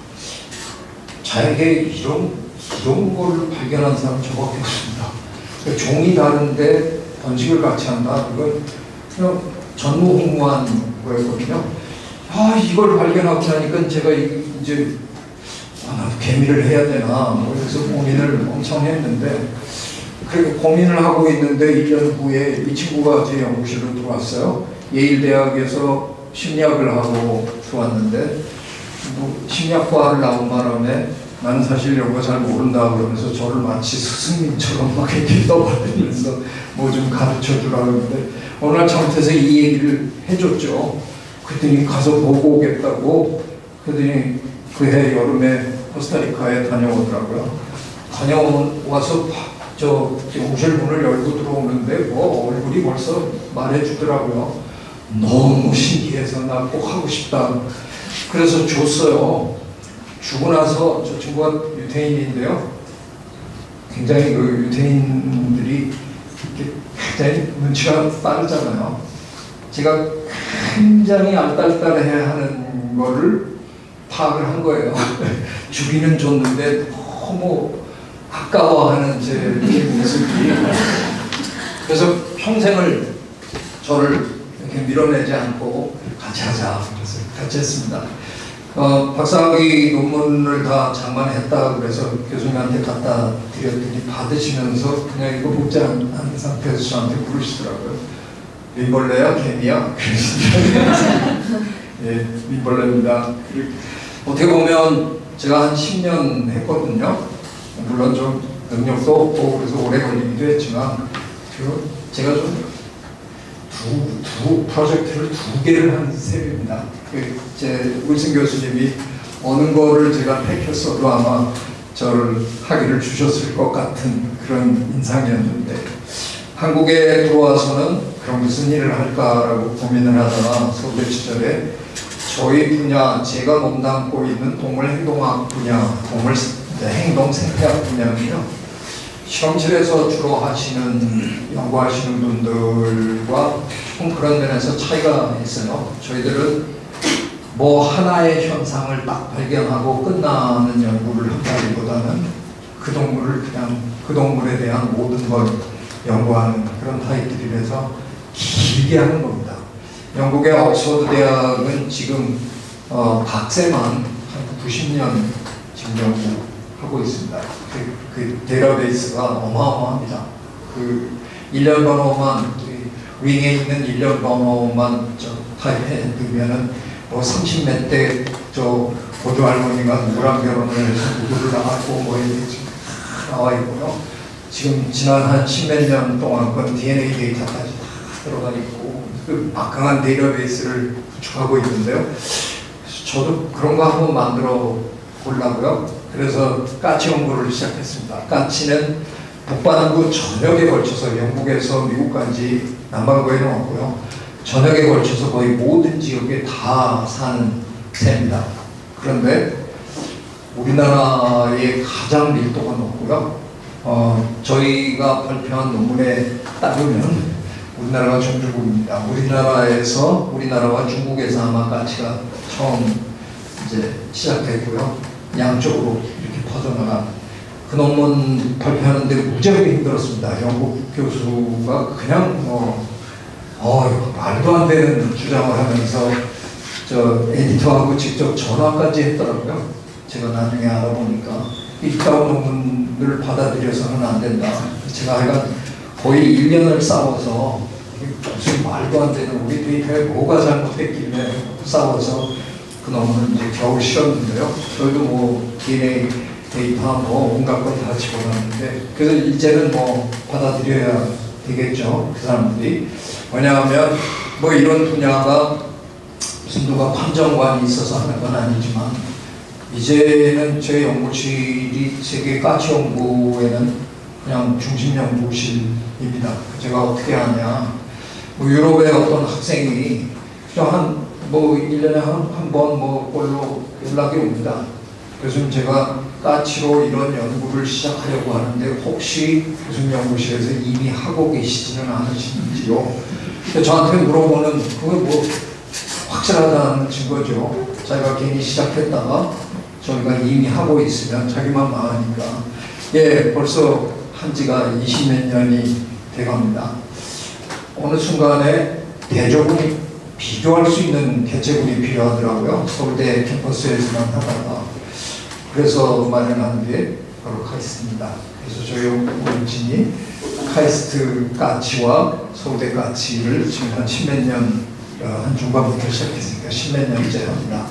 자에게 이런 거를 발견한 사람 저밖에 없습니다. 종이 다른데 번식을 같이 한다. 그건 그냥 전무후무한 거였거든요. 이걸 발견하고 나니까 제가 이제 나도 개미를 해야 되나 그래서 고민을 엄청 했는데, 그렇게 고민을 하고 있는데 1년 후에 이 친구가 제 연구실로 들어왔어요. 예일대학에서 심리학을 하고 들어왔는데 심리학과를 나온 바람에 나는 사실 연구가 잘 모른다 그러면서 저를 마치 스승님처럼 막 이렇게 떠받들면서 뭐 좀 가르쳐 주라 그러는데, 어느 날 잘못해서 이 얘기를 해줬죠. 그랬더니 가서 보고 오겠다고. 그랬더니 그해 여름에 코스타리카에 다녀오더라고요. 다녀와서 저 연구실 문을 열고 들어오는데 뭐 얼굴이 벌써 말해주더라고요. 너무 신기해서 나 꼭 하고 싶다. 그래서 줬어요. 주고 나서 저 친구가 유태인인데요. 굉장히 그 유태인들이 굉장히 눈치가 빠르잖아요. 제가 굉장히 알딸딸해 하는 거를 파악을 한 거예요. 주기는 줬는데 너무 아까워하는 제 모습이. 그래서 평생을 저를 이렇게 밀어내지 않고 같이 하자. 그래서 같이 했습니다. 박사학위 논문을 다 장만했다 그래서 교수님한테 갖다 드렸더니 받으시면서 그냥 이거 보지 않은 상태에서 저한테 부르시더라고요. 민벌레야? 개미야? 예, 민벌레입니다. 어떻게 보면 제가 한 10년 했거든요. 물론 좀 능력도 없고 그래서 오래 걸리기도 했지만 제가 좀 두 프로젝트를 2개를 한 셈입니다. 제 wilson 교수님이 어느 거를 제가 택했어도 아마 저를 학위를 주셨을 것 같은 그런 인상이었는데, 한국에 들어와서는 그럼 무슨 일을 할까라고 고민을 하다가 서울대 시절에 저희 분야, 제가 몸담고 있는 동물 행동학 분야, 동물 행동 생태학 분야는요, 실험실에서 주로 연구하시는 분들과 조금 그런 면에서 차이가 있어요. 저희들은 뭐 하나의 현상을 딱 발견하고 끝나는 연구를 한다기보다는 그 동물을 그냥 그 동물에 대한 모든 걸 연구하는 그런 타입들이라서 길게 하는 겁니다. 영국의 옥스퍼드 대학은 지금 박세만 한 90년 지금 연구하고 있습니다. 그 데이터베이스가 어마어마합니다. 그 1년 번호만 윙에 있는 1년 번호만 타입해 두면은 뭐 30몇 대 저 고조 할머니가 누구랑 결혼을 해서 누구를 낳았고 뭐 이렇게 지금 나와 있고요. 지금 지난 한 10몇 년 동안 그 DNA 데이터까지 다 들어가 있고 그 막강한 데이터베이스를 구축하고 있는데요. 저도 그런 거 한번 만들어 보려고요. 그래서 까치 연구를 시작했습니다. 까치는 북반구 전역에 걸쳐서 영국에서 미국까지 남반구에는 없고요. 전역에 걸쳐서 거의 모든 지역에 다 사는 새입니다. 그런데 우리나라의 가장 밀도가 높고요. 저희가 발표한 논문에 따르면 우리나라가 종주국입니다. 우리나라와 중국에서 아마 까치가 처음 이제 시작됐고요. 양쪽으로 이렇게 퍼져나간 그 논문 발표하는데 무지하게 힘들었습니다. 영국 교수가 그냥 말도 안 되는 주장을 하면서 저 에디터하고 직접 전화까지 했더라고요. 제가 나중에 알아보니까 이따운 논문을 받아들여서는 안 된다. 제가 하여간 거의 1년을 싸워서 무슨 말도 안 되는 우리 데이터에 뭐가 잘못됐길래 싸워서 그 논문을 이제 겨우 실었는데요. 저희도 뭐 DNA 데이터 뭐 온갖 걸 다 집어넣었는데, 그래서 이제는 뭐 받아들여야 되겠죠. 그 사람들이. 왜냐하면 뭐 이런 분야가 무슨 누가 판정관이 있어서 하는 건 아니지만 이제는 제 연구실이 세계 까치 연구에는 그냥 중심 연구실입니다. 제가 어떻게 하냐. 뭐 유럽의 어떤 학생이 그냥 뭐 1년에 한 번 뭐 꼴로 연락이 옵니다. 그래서 제가 까치로 이런 연구를 시작하려고 하는데 혹시 교수님 연구실에서 이미 하고 계시지는 않으신지요? 저한테 물어보는 그게 뭐 확실하다는 증거죠. 자기가 괜히 시작했다가 저희가 이미 하고 있으면 자기만 망하니까. 예, 벌써 한 지가 20몇 년이 돼갑니다. 어느 순간에 대조군이 비교할 수 있는 개체군이 필요하더라고요. 서울대 캠퍼스에서만 하다가. 그래서 마련한 게 바로 카이스트입니다. 그래서 저희 오른친이 카이스트 까치와 서울대 까치를 지금 한 십몇 년, 한 중반부터 시작했으니까 십몇 년째 합니다.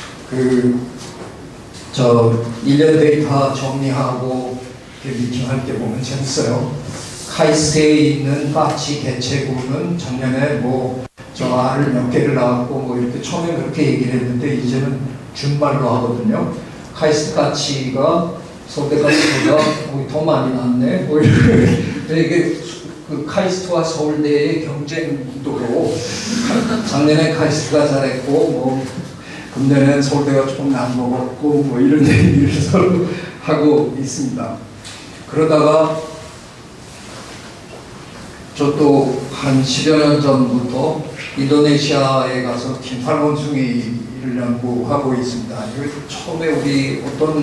1년 데이터 정리하고 미팅할 때 보면 재밌어요. 카이스트에 있는 까치 개체군은 작년에 저 알을 몇 개를 낳았고 이렇게 처음에 그렇게 얘기를 했는데 이제는 준말로 하거든요. 카이스트 까치가 서울대 까치보다 더 많이 낳았네. 이게 그 카이스트와 서울대의 경쟁 구도로 작년에 카이스트가 잘했고 금년에는 서울대가 조금 남먹었고 이런 얘기를 서로 하고 있습니다. 그러다가 저도 한 10여 년 전부터 인도네시아에 가서 긴팔 원숭이를 연구하고 있습니다. 이거 처음에 우리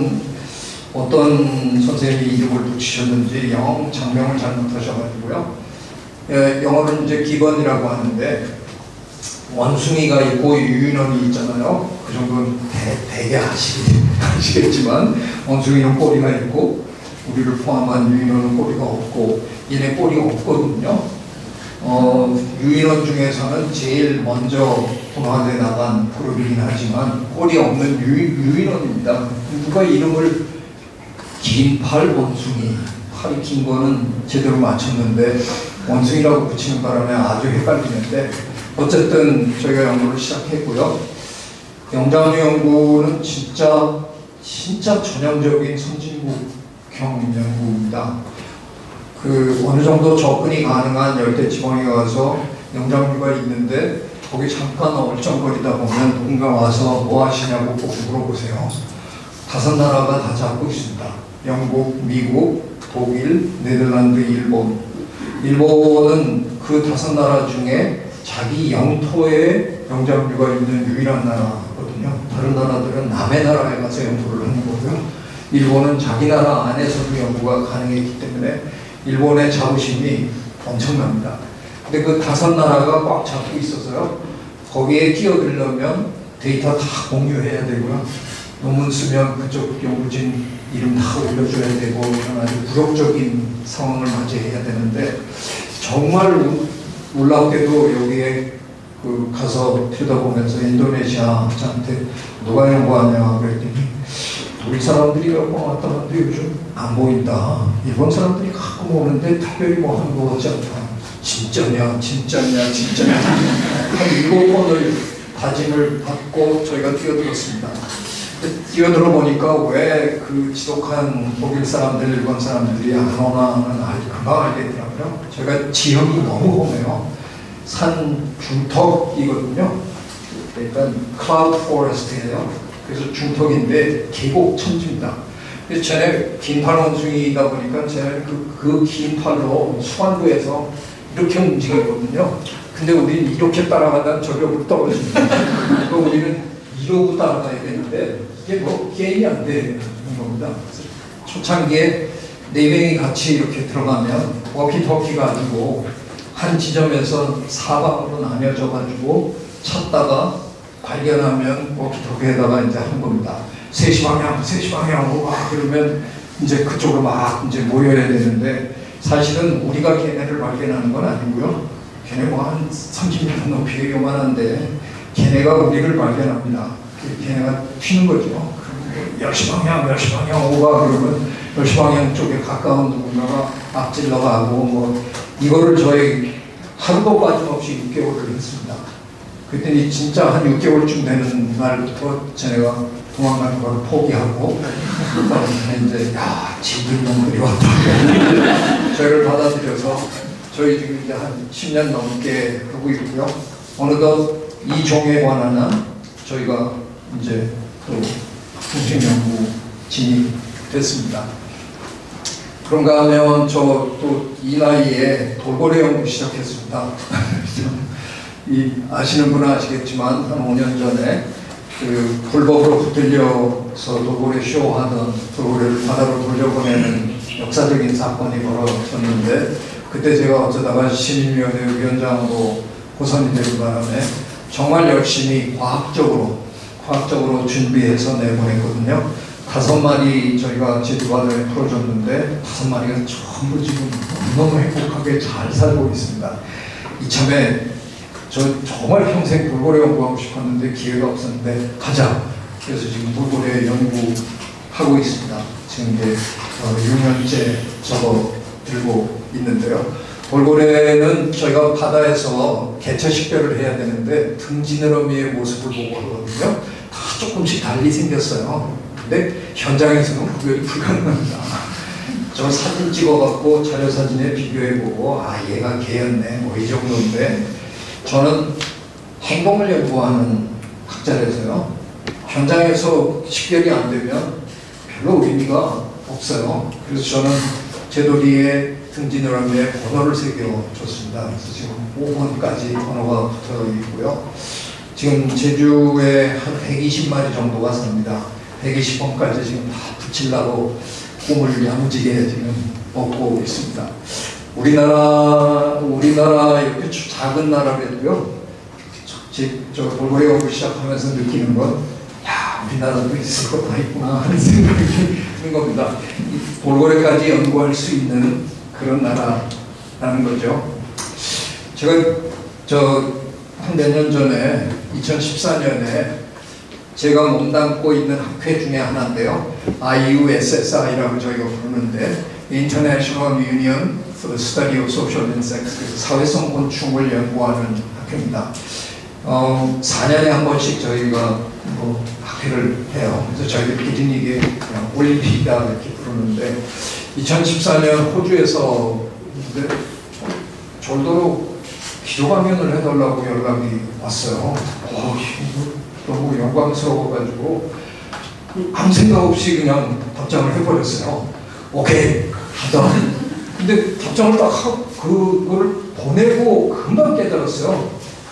어떤 선생님이 이름을 붙이셨는지 영 장명을 잘못하셔가지고요. 영어로는 이제 기번이라고 하는데 원숭이가 있고 유인원이 있잖아요. 그 정도는 대개 아시겠지만 원숭이는 꼬리가 있고 우리를 포함한 유인원은 꼬리가 없고 얘네 꼬리가 없거든요. 유인원 중에서는 제일 먼저 분화돼 나간 그룹이긴 하지만 꼬리 없는 유인원입니다. 누가 이름을 긴팔 원숭이, 팔이 긴 거는 제대로 맞췄는데 원숭이라고 붙이는 바람에 아주 헷갈리는데 어쨌든 저희가 연구를 시작했고요. 영장류 연구는 진짜 전형적인 선진국형 연구입니다. 어느 정도 접근이 가능한 열대 지방에 가서 영장류가 있는데 거기 잠깐 얼쩡거리다 보면 누군가 와서 뭐 하시냐고 꼭 물어보세요. 5나라가 다 잡고 있습니다. 영국, 미국, 독일, 네덜란드, 일본. 일본은 그 5나라 중에 자기 영토에 영장류가 있는 유일한 나라거든요. 다른 나라들은 남의 나라에 가서 연구를 하는 거고요. 일본은 자기 나라 안에서도 연구가 가능했기 때문에 일본의 자부심이 엄청납니다. 근데 그 5나라가 꽉 잡고 있어서요. 거기에 끼어들려면 데이터 다 공유해야 되고요. 논문 쓰면 그쪽 연구진 이름 다 올려줘야 되고 이런 아주 굴욕적인 상황을 맞이해야 되는데 정말 놀랍게도 여기에 가서 들여다보면서 인도네시아한테 누가 연구하냐 그랬더니 우리 사람들이 몇 번 왔다 갔는데 요즘 안 보인다. 일본 사람들이 가끔 오는데 특별히 뭐 하는 거 같지 않다. 진짜냐 한 7번을 다짐을 받고 저희가 뛰어들었습니다. 뛰어들어 보니까 왜 그 지독한 독일 사람들, 일본 사람들이 안 오나는 금방 알겠더라고요. 제가 지형이 너무 험해요. 산 중턱이거든요. 그러니까 클라우드 포레스트예요. 그래서 중턱인데 계곡 천지입니다. 그래서 쟤네 긴팔 원숭이다 보니까 쟤네 그 긴 팔로 수완부에서 이렇게 움직이거든요. 근데 우리는 이렇게 따라가다 저격으로 떨어집니다. 그러니까 우리는 이러고 따라가야 되는데 이게 게임이 안 되는 겁니다. 초창기에 4명이 같이 이렇게 들어가면 워키토키가 아니고 한 지점에서 사방으로 나뉘어져 가지고 찾다가 발견하면 워키토키에다가 이제 한 겁니다. 3시 방향으로 그러면 이제 그쪽으로 막 이제 모여야 되는데 사실은 우리가 걔네를 발견하는 건 아니고요. 걔네 한 30m 높이의 요만한데 걔네가 우리를 발견합니다. 걔네가 튀는 거죠. 10시 방향 오가 그러면 10시 방향 쪽에 가까운 누군가가 앞질러 가고 이거를 저희 하루도 빠짐없이 6개월을 했습니다. 그랬더니 진짜 한 6개월쯤 되는 날부터 쟤네가 도망가는 걸 포기하고 이제 지금 놈들이 왔다. 저희를 받아들여서 저희 지금 이제 한 10년 넘게 하고 있고요. 어느덧 이 종에 관한 저희가 이제 또 공식 연구 진입됐습니다. 그런가 하면 저 또 이 나이에 돌고래 연구 시작했습니다. 아시는 분은 아시겠지만 한 5년 전에 불법으로 붙들려서 돌고래 쇼하던 돌고래를 바다로 돌려보내는 역사적인 사건이 벌어졌는데 그때 제가 어쩌다가 시민위원회 위원장으로 호선이 되는 바람에 정말 열심히 과학적으로 준비해서 내보냈거든요. 5마리 저희가 제주바다에 풀어줬는데 5마리가 전부 지금 너무 행복하게 잘 살고 있습니다. 이참에 저 정말 평생 돌고래 연구하고 싶었는데 기회가 없었는데 가자. 그래서 지금 돌고래 연구하고 있습니다. 지금 이제 6년째 접어 들고 있는데요. 돌고래는 저희가 바다에서 개체 식별을 해야 되는데 등지느러미의 모습을 보고 하거든요. 다 조금씩 달리 생겼어요. 근데 현장에서는 구별이 불가능합니다. 저 사진 찍어갖고 자료사진에 비교해보고 아 얘가 개였네 뭐 이 정도인데 저는 행동을 연구하는 학자라서요. 현장에서 식별이 안 되면 별로 의미가 없어요. 그래서 저는 제돌이의 등지느러미에 번호를 새겨줬습니다. 그래서 지금 5번까지 번호가 붙어 있고요. 지금 제주에 한 120마리 정도가 삽니다. 120번까지 지금 다 붙이려고 꿈을 야무지게 지금 먹고 있습니다. 우리나라 이렇게 작은 나라라도요. 저 돌고래 연구 시작하면서 느끼는 건 야, 우리나라도 있을 거다 있구나 하는 생각이 드는 겁니다. 이 돌고래까지 연구할 수 있는 그런 나라라는 거죠. 제가 한 몇 년 전에 2014년에 제가 몸담고 있는 학회 중에 하나인데요. IUSSI라고 저희가 부르는데 International Union for the Study of Social Insects, 그래서 사회성 곤충을 연구하는 학회입니다. 4년에 한 번씩 저희가 뭐 학회를 해요. 그래서 저희들끼리 이게 그냥 올림픽이다 이렇게 부르는데 2014년 호주에서 절도로 기조 강연을 해달라고 연락이 왔어요. 너무 영광스러워가지고 아무 생각 없이 그냥 답장을 해버렸어요. 오케이 하다. 근데 답장을 딱 하고 그걸 보내고 금방 깨달았어요.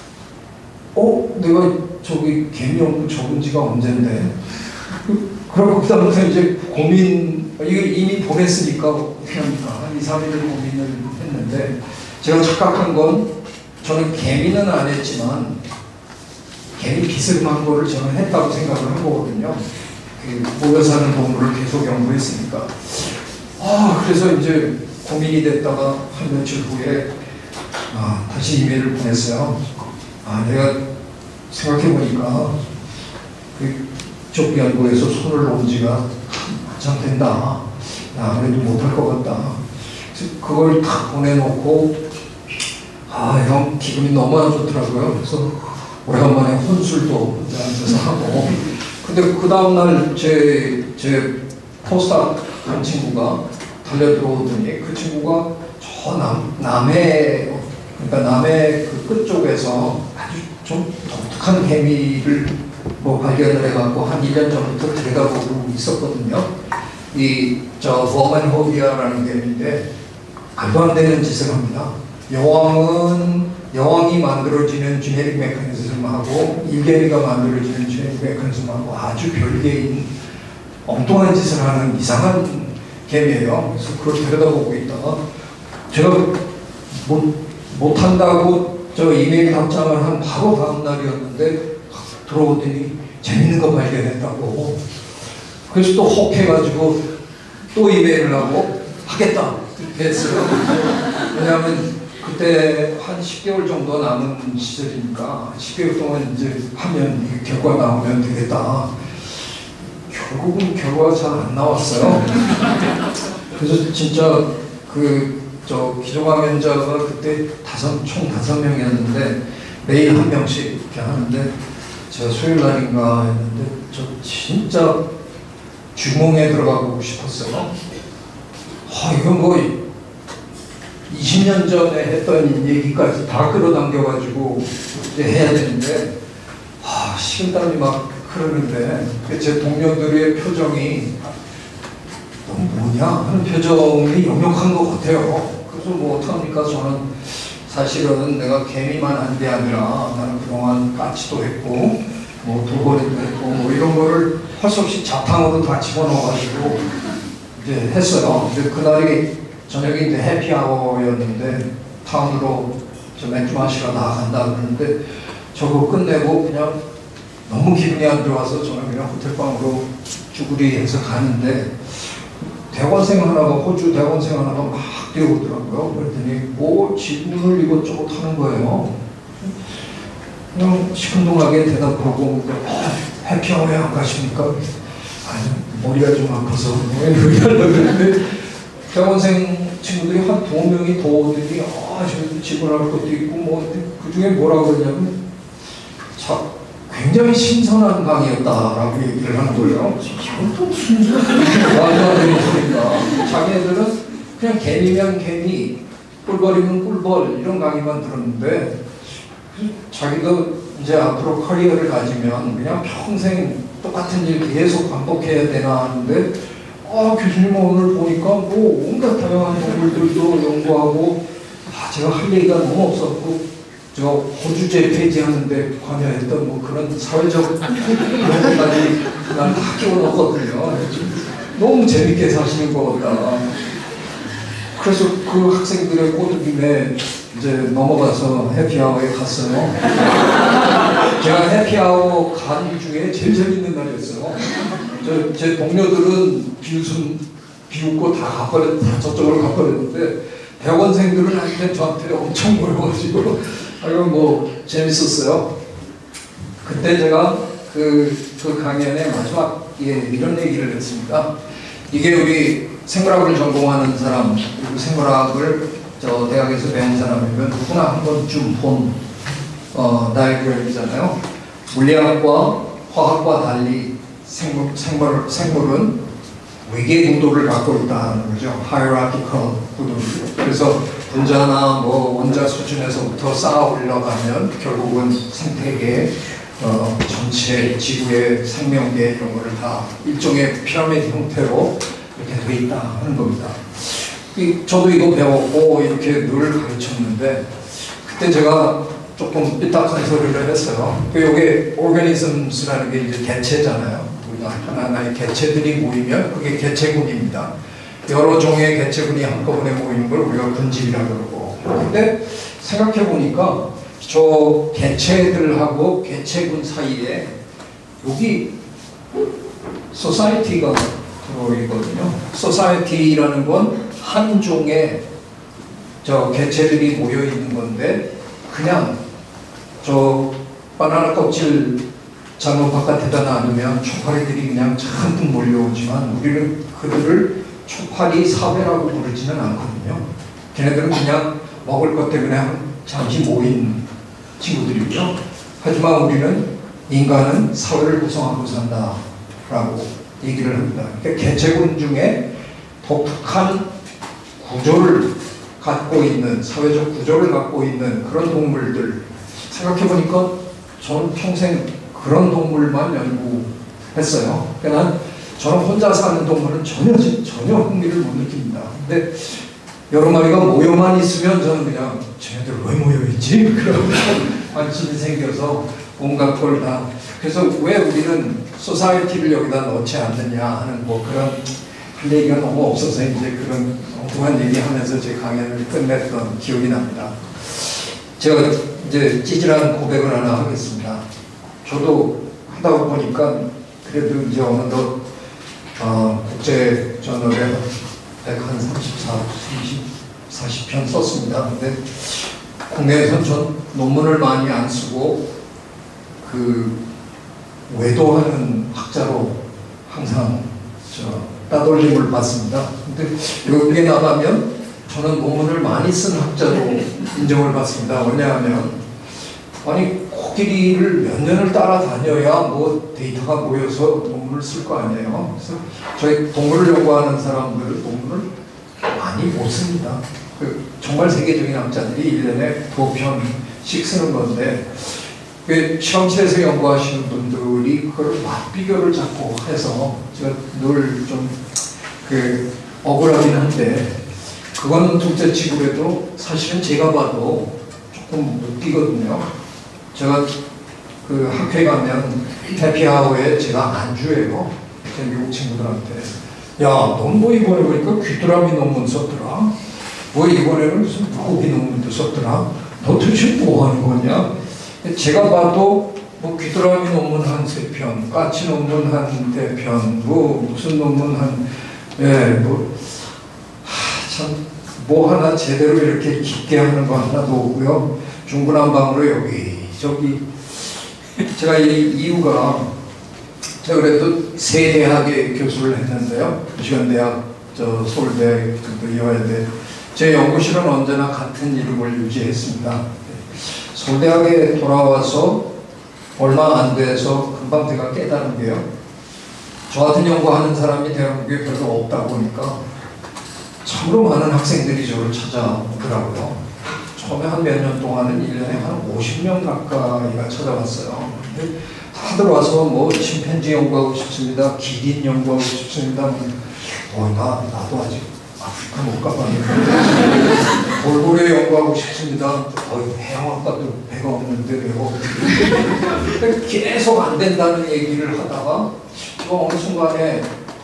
내가 저기 개미 연구 적은 지가 언젠데. 그러고 그다음부터 이제 고민, 이거 이미 보냈으니까 어떻게 합니까? 한 2, 3일을 고민을 했는데 제가 착각한 건 저는 개미는 안 했지만 개미 비스름한 거를 저는 했다고 생각을 한 거거든요. 모여 사는 동물을 계속 연구했으니까. 그래서 이제 고민이 됐다가 한 며칠 후에 다시 이메일을 보냈어요. 내가 생각해보니까 그쪽 연구에서 손을 놓은 지가 한참 된다. 아무래도 못할 것 같다. 그래서 그걸 다 보내놓고 형 기분이 너무 안 좋더라고요. 그래서 오래간만에 혼술도 혼자 앉아서 하고. 근데 그 다음날 제 포스닥 한 친구가 달려들어오더니 그 친구가 저 남해 그 끝쪽에서 아주 좀 독특한 개미를 발견을 해갖고 한 1년 전부터 들여다보고 있었거든요. 버먼호비아라는 개미인데 말도 안 되는 짓을 합니다. 여왕이 만들어지는 지네릭 메커니즘하고 일개미가 만들어지는 지네릭 메커니즘하고 아주 별개인 엉뚱한 짓을 하는 이상한 개미예요. 그래서 그걸 들여다보고 있다가 제가 못한다고 저 이메일 답장을 한 바로 다음 날이었는데 들어오더니 재밌는 거 발견했다고. 그래서 또 혹해가지고 또 이메일을 하고 하겠다 이렇게 했어요. 왜냐하면 그때 한 10개월 정도 남은 시절이니까 10개월 동안 이제 하면 결과 나오면 되겠다. 결국은 결과가 잘 안 나왔어요. 그래서 진짜 기조강연자가 그때 총 5명이었는데 매일 한 명씩 이렇게 하는데 제가 수요일 날인가 했는데 저 진짜 주몽에 들어가고 싶었어요. 이건 뭐 20년 전에 했던 얘기까지 다 끌어당겨가지고 이제 해야 되는데 식은땀이 막 흐르는데 제 동료들의 표정이 너무 뭐냐 하는 표정이 역력한 것 같아요. 그래서 뭐 어떡합니까? 저는 사실은 내가 개미만 한 게 아니라 나는 그동안 까치도 했고 뭐 돌고래도 했고 뭐 이런 거를 할 수 없이 자탕으로 다 집어넣어가지고 이제 했어요. 근데 그날이 저녁에 이제 해피아워였는데 타운으로 저 맥주 마시러 나간다 그러는데 저거 끝내고 그냥 너무 기분이 안 좋아서 저는 그냥 호텔방으로 쭈구리해서 가는데 대관생 하나가 호주 대관생 하나가 막 뛰어오더라고요. 그랬더니 뭐 지문을 이것저것 하는 거예요. 그냥 시큰둥하게 대답하고 해피아워에 안 가십니까? 아니 머리가 좀 아파서 그랬는데 대학원생 친구들이 한 2명이 더 오더니 저기 지불할 것도 있고 뭐 그중에 뭐라고 그러냐면 굉장히 신선한 강의였다라고 얘기를 하는 거예요. 이건 또 무슨 말도 안 되는 소리인가. 자기네들은 그냥 개미면 개미, 꿀벌이면 꿀벌 이런 강의만 들었는데 자기도 이제 앞으로 커리어를 가지면 그냥 평생 똑같은 일 계속 반복해야 되나 하는데 교수님 오늘 보니까 뭐 온갖 다양한 동물들도 연구하고 제가 할 얘기가 너무 없었고 저 호주제 폐지하는데 관여했던 뭐 그런 사회적 그런 것까지 난 다 끼워넣었거든요. 너무 재밌게 사시는 것 같다. 그래서 그 학생들의 꼬드김에 이제 넘어가서 해피아워에 갔어요. 제가 해피아워 간 중에 제일 재밌는 날이었어요. 제 동료들은 비웃고 다 저쪽으로 가버렸는데 대학원생들은 저한테 엄청 모여가지고 이건 뭐 재밌었어요. 그때 제가 그 강연의 마지막에 이런 얘기를 했습니다. 이게 우리 생물학을 전공하는 사람 그리고 생물학을 저 대학에서 배운 사람이면 누구나 한 번쯤 본 다이어그램이잖아요. 물리학과 화학과 달리 생물은 위계 구도를 갖고 있다는 거죠. hierarchical 구도. 그래서 분자나 뭐 원자 수준에서부터 쌓아 올라가면 결국은 생태계, 전체 지구의 생명계 이런 거를 다 일종의 피라미드 형태로 이렇게 돼 있다 하는 겁니다. 저도 이거 배웠고 이렇게 늘 가르쳤는데 그때 제가 조금 삐딱한 소리를 했어요. 이게 organisms라는 게 이제 개체잖아요. 우리가 하나하나의 개체들이 모이면 그게 개체군입니다. 여러 종의 개체군이 한꺼번에 모이는 걸 우리가 군집이라고 그러고. 근데 생각해 보니까 저 개체들하고 개체군 사이에 여기 society가 들어있거든요. society라는 건 한 종의 저 개체들이 모여 있는 건데 그냥 저 바나나 껍질 장로 바깥에다 놔두면 초파리들이 그냥 잔뜩 몰려오지만 우리는 그들을 초파리 사회라고 부르지는 않거든요. 걔네들은 그냥 먹을 것 때문에 잠시 모인 친구들이고요. 하지만 우리는 인간은 사회를 구성하고 산다라고 얘기를 합니다. 그러니까 개체군 중에 독특한 구조를 갖고 있는 사회적 구조를 갖고 있는 그런 동물들 생각해보니까 저는 평생 그런 동물만 연구했어요. 그러니까 저는 혼자 사는 동물은 전혀 흥미를 못 느낍니다. 근데 여러 마리가 모여만 있으면 저는 그냥 쟤네들 왜 모여있지? 그러고 관심이 생겨서 온갖 걸 다. 그래서 왜 우리는 소사이티를 여기다 넣지 않느냐 하는 뭐 그런 할 얘기가 너무 없어서 이제 그런 엉뚱한 얘기하면서 제 강연을 끝냈던 기억이 납니다. 제가 이제 찌질한 고백을 하나 하겠습니다. 저도 하다 보니까 그래도 이제 어느덧 국제 저널에 40편 썼습니다. 근데 국내에서는 전 논문을 많이 안 쓰고 그 외도하는 학자로 항상 따돌림을 받습니다. 근데 여기에 나가면 저는 논문을 많이 쓴 학자로 인정을 받습니다. 왜냐하면 아니 코끼리를 몇 년을 따라다녀야 뭐 데이터가 모여서 논문을 쓸 거 아니에요. 그래서 저희 동물을 연구하는 사람들은 논문을 많이 못 씁니다. 정말 세계적인 학자들이 1년에 2편씩 쓰는 건데 실험실에서 연구하시는 분들이 그걸 맛비교를 자꾸 해서 제가 늘 좀 억울하긴 한데 그거는 둘째치고라도 사실은 제가 봐도 조금 웃기거든요. 제가 그 학회에 가면 해피아워에 제가 안주해요. 제 미국 친구들한테. 야, 넌 뭐 이번에 보니까 귀뚜라미 논문 썼더라. 뭐 이번에는 무슨 물고기 논문도 썼더라. 너 도대체 뭐 하는 거냐? 제가 봐도 뭐 귀뚜라미 논문 한 3편, 까치 논문 한 4편, 뭐 무슨 논문 한, 참, 뭐 하나 제대로 이렇게 깊게 하는 거 하나도 없고요. 중구난방으로 여기저기. 제가 이 이유가, 제가 그래도 세 대학에 교수를 했는데요. 부시간대학, 서울대, 또 이화여대. 제 연구실은 언제나 같은 이름을 유지했습니다. 서울대학에 돌아와서 얼마 안 돼서 금방 제가 깨달은 게요. 저 같은 연구하는 사람이 대한민국에 별로 없다 보니까 참으로 많은 학생들이 저를 찾아오더라고요. 처음에 한 몇 년 동안은 1년에 한 50명 가까이가 찾아왔어요. 근데 다들 와서 뭐 침팬지 연구하고 싶습니다. 기린 연구하고 싶습니다. 나도 아직 아프리카 못 가봤는데 돌고래 연구하고 싶습니다. 해양학과도 배가 없는데 배가 계속 안 된다는 얘기를 하다가 어느 순간에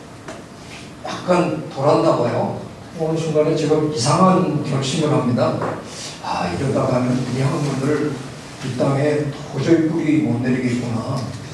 약간 돌았나 봐요. 어느 순간에 제가 이상한 결심을 합니다. 이러다가는 이 학문을 이 땅에 도저히 뿌리 못 내리겠구나.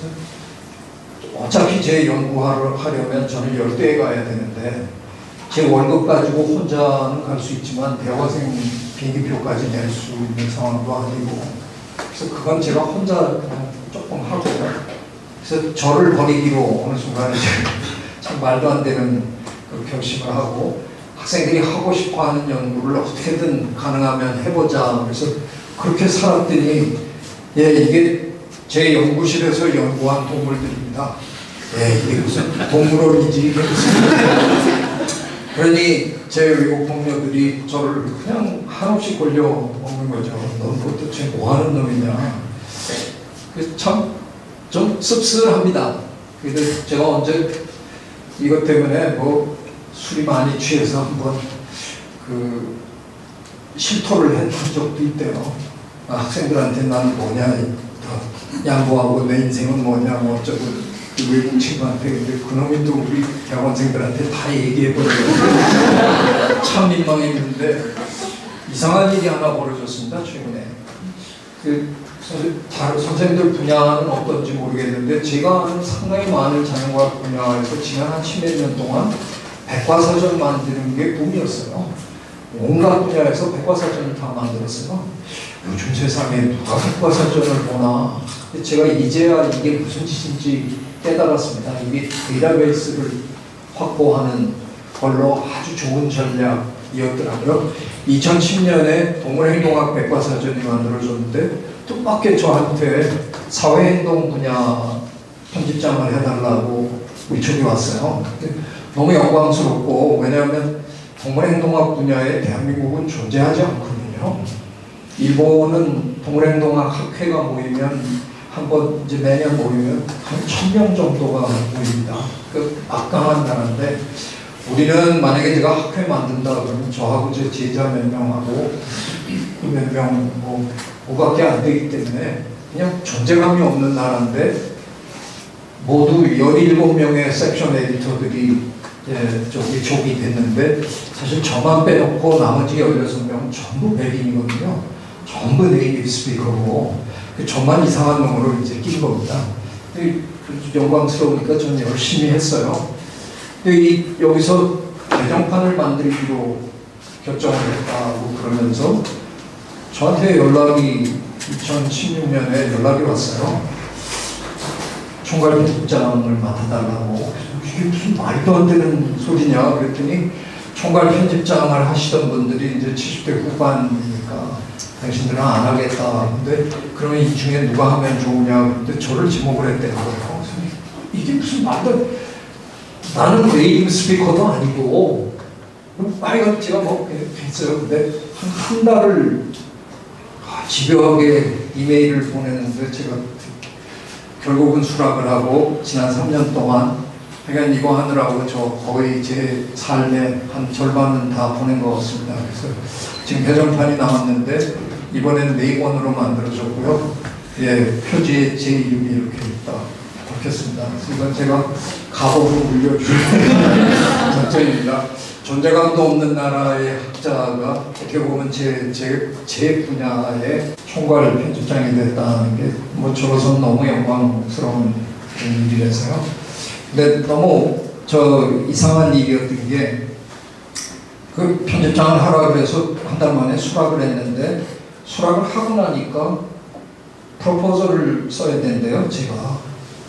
어차피 제 연구하려면 저는 열대에 가야 되는데 제 월급 가지고 혼자는 갈 수 있지만 대학생 비행기표까지 낼 수 있는 상황도 아니고, 그래서 그건 제가 혼자 그냥 조금 하고, 그래서 저를 버리기로 어느 순간에 참 말도 안 되는 그 결심을 하고, 학생들이 하고 싶어하는 연구를 어떻게든 가능하면 해보자. 그래서 그렇게 살았더니 이게 제 연구실에서 연구한 동물들입니다. 이게 무슨 동물원이지 이게 무슨 그러니 제 외국 동료들이 저를 그냥 한없이 걸려 먹는 거죠. 넌 도대체 뭐 하는 놈이냐. 그래서 참 좀 씁쓸합니다. 그래서 제가 언제 이것 때문에 뭐 술이 많이 취해서 한번 그 실토를 한 적도 있대요. 학생들한테 난 뭐냐, 양보하고 내 인생은 뭐냐, 뭐 어쩌고 그 외국 친구한테. 근데 그놈이 또 우리 대학원생들한테 다 얘기해버려요. 참 민망했는데 이상한 일이 하나 벌어졌습니다. 최근에 선생님들 분야는 어떤지 모르겠는데 제가 아는 상당히 많은 자연과학 분야에서 지난 한 10몇 년 동안 백과사전 만드는 게 붐이었어요. 온갖 분야에서 백과사전을 다 만들었어요. 요즘 세상에 누가 백과사전을 보나. 제가 이제야 이게 무슨 짓인지 깨달았습니다. 이게 데이터베이스를 확보하는 걸로 아주 좋은 전략이었더라고요. 2010년에 동물행동학 백과사전이 만들어졌는데 뜻밖의 저한테 사회행동 분야 편집장을 해달라고 요청이 왔어요. 너무 영광스럽고, 왜냐하면 동물행동학 분야에 대한민국은 존재하지 않거든요. 일본은 동물행동학 학회가 모이면 한번 이제 매년 모이면 한 1000명 정도가 모입니다. 그 막강한 나라인데 우리는 만약에 제가 학회 만든다 그러면 저하고 제 제자 몇 명하고 몇 명 뭐 5밖에 안 되기 때문에 그냥 존재감이 없는 나라인데 모두 17명의 섹션 에디터들이 저기 조기 됐는데 사실 저만 빼놓고 나머지 16명 전부 백인이거든요. 전부 네이티브 스피커고 저만 이상한 놈으로 이제 낀 겁니다. 영광스러우니까 저는 열심히 했어요. 여기서 개정판을 만들기로 결정을 했다고 그러면서 저한테 연락이 2016년에 연락이 왔어요. 총괄 편집장을 맡아달라고. 이게 무슨 말도 안 되는 소리냐 그랬더니 총괄 편집장을 하시던 분들이 이제 70대 후반이니까 당신들은 안 하겠다. 근데 그러면 이 중에 누가 하면 좋으냐. 근데 저를 지목을 했대요. 이게 무슨 말도, 나는 네이티브 스피커도 아니고 빨간 제가 뭐 했어요. 근데 한 달을 집요하게 이메일을 보내는데 제가 결국은 수락을 하고 지난 3년 동안 그러니까 이거 하느라고 저 거의 제 삶의 한 절반은 다 보낸 것 같습니다. 그래서 지금 개정판이 나왔는데 이번에는 4권으로 만들어졌고요. 표지에 제 이름이 이렇게 있다. 않겠습니다. 이건 제가 가보로 물려주는 작전입니다. 존재감도 없는 나라의 학자가 어떻게 보면 제 분야의 총괄 편집장이 됐다는 게 뭐 저로서는 너무 영광스러운 일이라서요. 근데 너무 이상한 일이었던 게 그 편집장을 하라 그래서 한 달 만에 수락을 했는데 수락을 하고 나니까 프로포저를 써야 된대요. 제가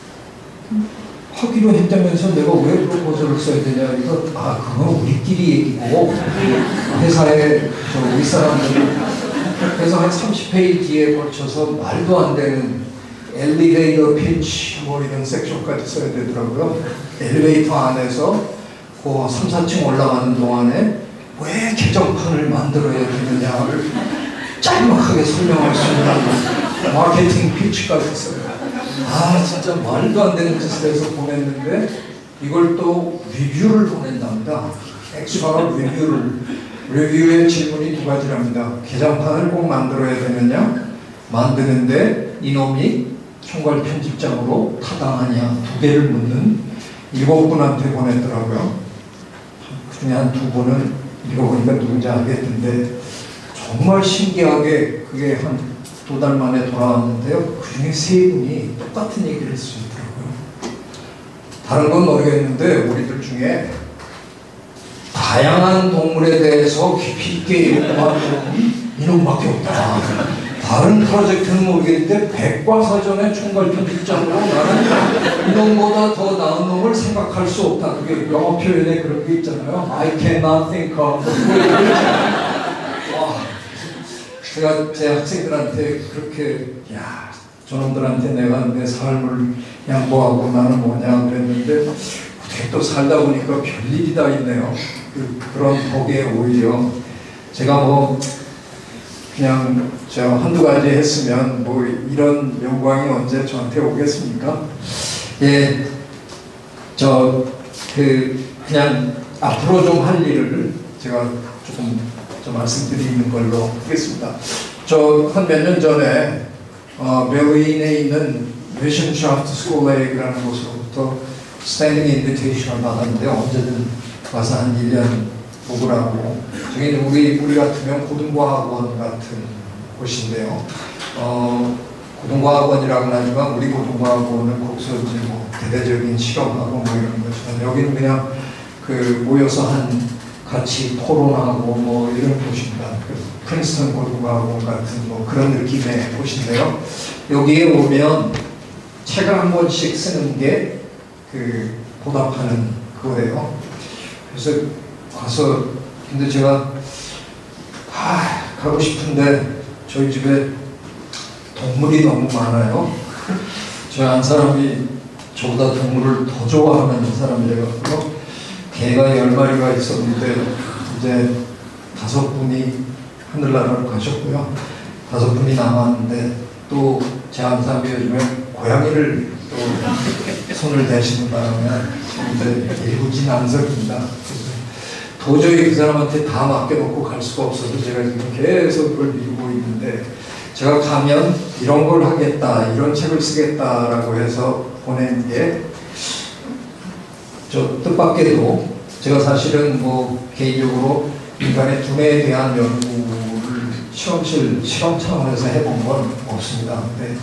하기로 했다면서 내가 왜 프로포저를 써야 되냐 이거 그건 우리끼리 얘기고 회사에 우리 사람들이 그래서 한 30페이지에 걸쳐서 말도 안 되는 엘리베이터 피치 뭐 이런 섹션까지 써야 되더라고요. 엘리베이터 안에서 그 3, 4층 올라가는 동안에 왜 개정판을 만들어야 되느냐를 짤막하게 설명할 수 있는 마케팅 피치까지 써요. 진짜 말도 안 되는 짓을 해서 보냈는데 이걸 또 리뷰를 보낸답니다. 엑스바로 리뷰의 질문이 두 가지랍니다. 개정판을 꼭 만들어야 되느냐, 만드는데 이놈이 총괄 편집장으로 타당하냐, 두 개를 묻는 7분한테 보냈더라고요. 그중에 한 2분은 읽어보니까 누군지 알겠는데 정말 신기하게 그게 한 2달 만에 돌아왔는데요. 그중에 3분이 똑같은 얘기를 할 수 있더라고요. 다른 건 모르겠는데 우리들 중에 다양한 동물에 대해서 깊이 있게 연구한 놈이 이놈밖에 없다. 다른 프로젝트는 모르겠는데 백과사전의 총괄 편집장으로 나는 이놈보다 더 나은 놈을 생각할 수 없다. 그게 영어 표현에 그런 게 있잖아요. I cannot think of. 제가 제 학생들한테 그렇게 저놈들한테 내가 내 삶을 양보하고 나는 뭐냐 그랬는데 어떻게 또 살다 보니까 별일이 다 있네요. 그런 덕에 오히려 제가 뭐 그냥 한두 가지 했으면 뭐 이런 영광이 언제 저한테 오겠습니까? 그냥 앞으로 좀 할 일을 제가 조금 말씀드리는 걸로 하겠습니다. 한 몇 년 전에 베를린에 있는 위션샤프트 스콜레이라는 곳으로부터 스탠딩 인비테이션을 받았는데 언제든 와서 한 1년 보고라고. 저기는 우리 같으면 고등과학원 같은 곳인데요. 고등과학원이라고는 하지만 우리 고등과학원은 거기서 이제 뭐 대대적인 실험하고 뭐 이런 것이지만 여기는 그냥 모여서 같이 토론하고 뭐 이런 곳입니다. 프린스턴 고등과학원 같은 뭐 그런 느낌의 곳인데요. 여기에 오면 책을 한 권씩 쓰는 게 보답하는 거예요. 그래서 가서 근데 제가 가고 싶은데 저희 집에 동물이 너무 많아요. 저희 한 사람이 저보다 동물을 더 좋아하는 사람이라서 개가 10마리가 있었는데 이제 5분이 하늘나라로 가셨고요. 5분이 남았는데 또 제 한 사람이 요즘에 고양이를 또 손을 대시는 바람에 이제 일부진안석입니다. 도저히 그 사람한테 다 맡겨놓고 갈 수가 없어서 제가 지금 계속 그걸 미루고 있는데 제가 가면 이런 걸 하겠다, 이런 책을 쓰겠다라고 해서 보낸 게 뜻밖에도 제가 사실은 뭐 개인적으로 인간의 두뇌에 대한 연구를 실험 차원에서 해본 건 없습니다. 근데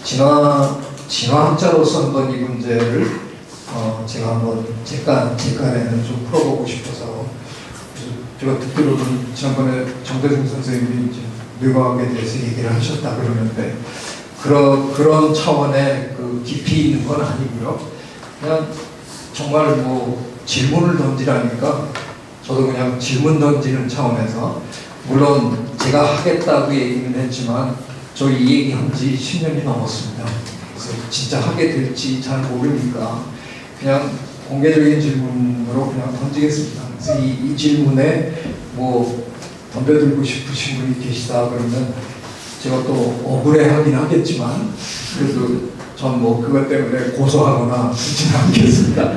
진화학자로서 한번 이 문제를 제가 한번 제 깐에는 좀 풀어보고 싶어서 제가 듣기로는 지난번에 정대중 선생님이 뇌과학에 대해서 얘기를 하셨다 그러는데 그런 차원의 깊이 있는 건 아니고요. 그냥 정말 뭐 질문을 던지라니까 저도 그냥 질문 던지는 차원에서 물론 제가 하겠다고 얘기는 했지만 저 이 얘기 한 지 10년이 넘었습니다. 그래서 진짜 하게 될지 잘 모르니까 그냥 공개적인 질문으로 그냥 던지겠습니다. 그래서 이 질문에 뭐 덤벼들고 싶으신 분이 계시다 그러면 제가 또 억울해하긴 하겠지만 그래도 전 뭐 그것 때문에 고소하거나 그렇지는 않겠습니다.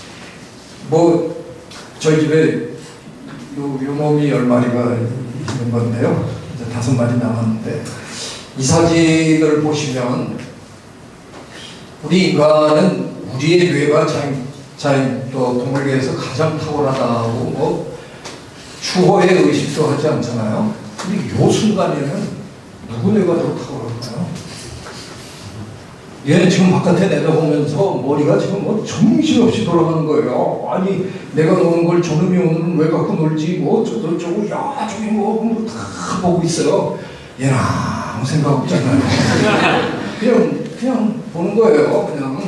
뭐 저희 집에 요 놈이 10마리가 있는 건데요. 이제 5마리 남았는데 이 사진을 보시면 우리 인간은 우리의 뇌가 또 동물계에서 가장 탁월하다고 뭐 추호의 의식도 하지 않잖아요. 근데 이 순간에는 누구 뇌가 더 탁월할까요? 얘는 지금 바깥에 내다보면서 머리가 지금 뭐 정신없이 돌아가는 거예요. 아니 내가 노는 걸 저놈이 오늘은 왜 갖고 놀지 뭐 저쩌고 야 저기 뭐 다 보고 있어요. 얘는 아무 생각 없잖아요. 그냥 보는 거예요. 그냥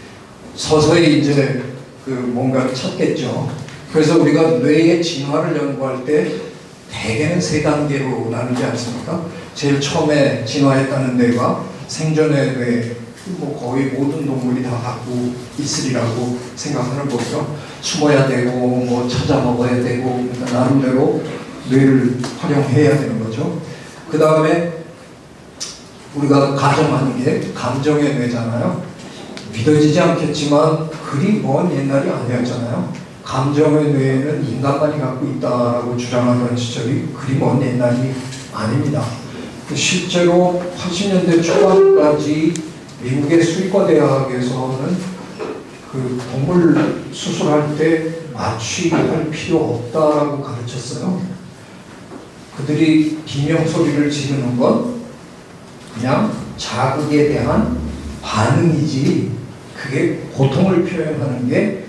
서서히 이제 그 뭔가를 찾겠죠. 그래서 우리가 뇌의 진화를 연구할 때 대개는 3단계로 나누지 않습니까? 제일 처음에 진화했다는 뇌가 생존의 뇌, 뭐 거의 모든 동물이 다 갖고 있으리라고 생각하는 거죠. 숨어야 되고 뭐 찾아 먹어야 되고 그러니까 나름대로 뇌를 활용해야 되는 거죠. 그 다음에 우리가 가정하는 게 감정의 뇌잖아요. 믿어지지 않겠지만 그리 먼 옛날이 아니었잖아요. 감정의 뇌에는 인간만이 갖고 있다고 주장하던 시절이 그리 먼 옛날이 아닙니다. 실제로 80년대 초반까지 미국의 수의과 대학에서는 그 동물 수술할 때 마취할 필요 없다라고 가르쳤어요. 그들이 비명 소리를 지르는 건 그냥 자극에 대한 반응이지 그게 고통을 표현하는 게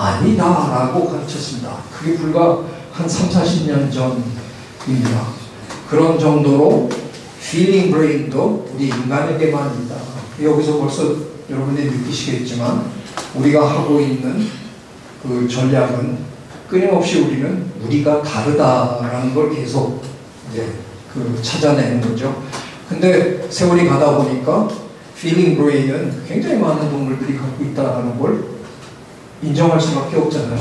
아니다라고 가르쳤습니다. 그게 불과 한 30-40년 전입니다. 그런 정도로 feeling brain도 우리 인간에게만 있다. 여기서 벌써 여러분이 느끼시겠지만 우리가 하고 있는 그 전략은 끊임없이 우리는 우리가 다르다라는 걸 계속 이제 그 찾아내는 거죠. 근데 세월이 가다 보니까 feeling brain은 굉장히 많은 동물들이 갖고 있다는 걸 인정할 수밖에 없잖아요.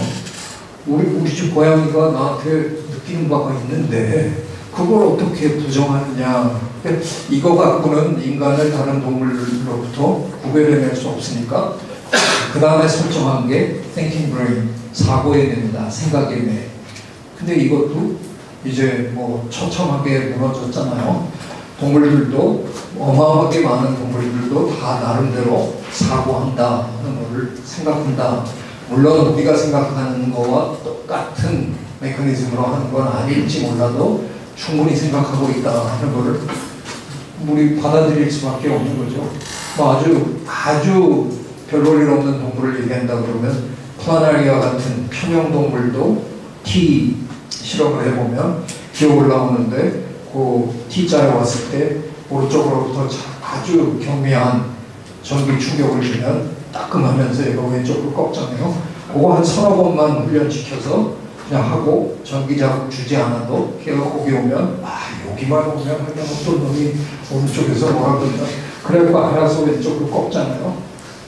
우리 집 고양이가 나한테 느끼는 바가 있는데 그걸 어떻게 부정하느냐. 이거 갖고는 인간을 다른 동물로부터 구별해낼 수 없으니까 그 다음에 설정한 게 thinking brain, 사고의 뇌입니다. 생각의 뇌. 근데 이것도 이제 뭐 처참하게 무너졌잖아요. 동물들도 어마어마하게 많은 동물들도 다 나름대로 사고한다 하는 것을 생각한다. 물론 우리가 생각하는 거와 똑같은 메커니즘으로 하는 건 아닐지 몰라도 충분히 생각하고 있다 하는 것을 우리 받아들일 수밖에 없는 거죠. 뭐 아주 별볼일 없는 동물을 얘기한다 그러면 플라나리아 같은 편형동물도 T 실험을 해보면 기어 올라오는데 그 T자에 왔을 때 오른쪽으로부터 아주 경미한 전기 충격을 주면 따끔하면서 얘가 왼쪽으로 꺾잖아요. 그거 한 3-4번만 훈련시켜서 그냥 하고 전기 자극 주지 않아도 걔가 거기 오면 여기만 오면 그냥 어떤 놈이 오른쪽에서 뭐라 그러면 그래갖고 알아서 왼쪽으로 꺾잖아요.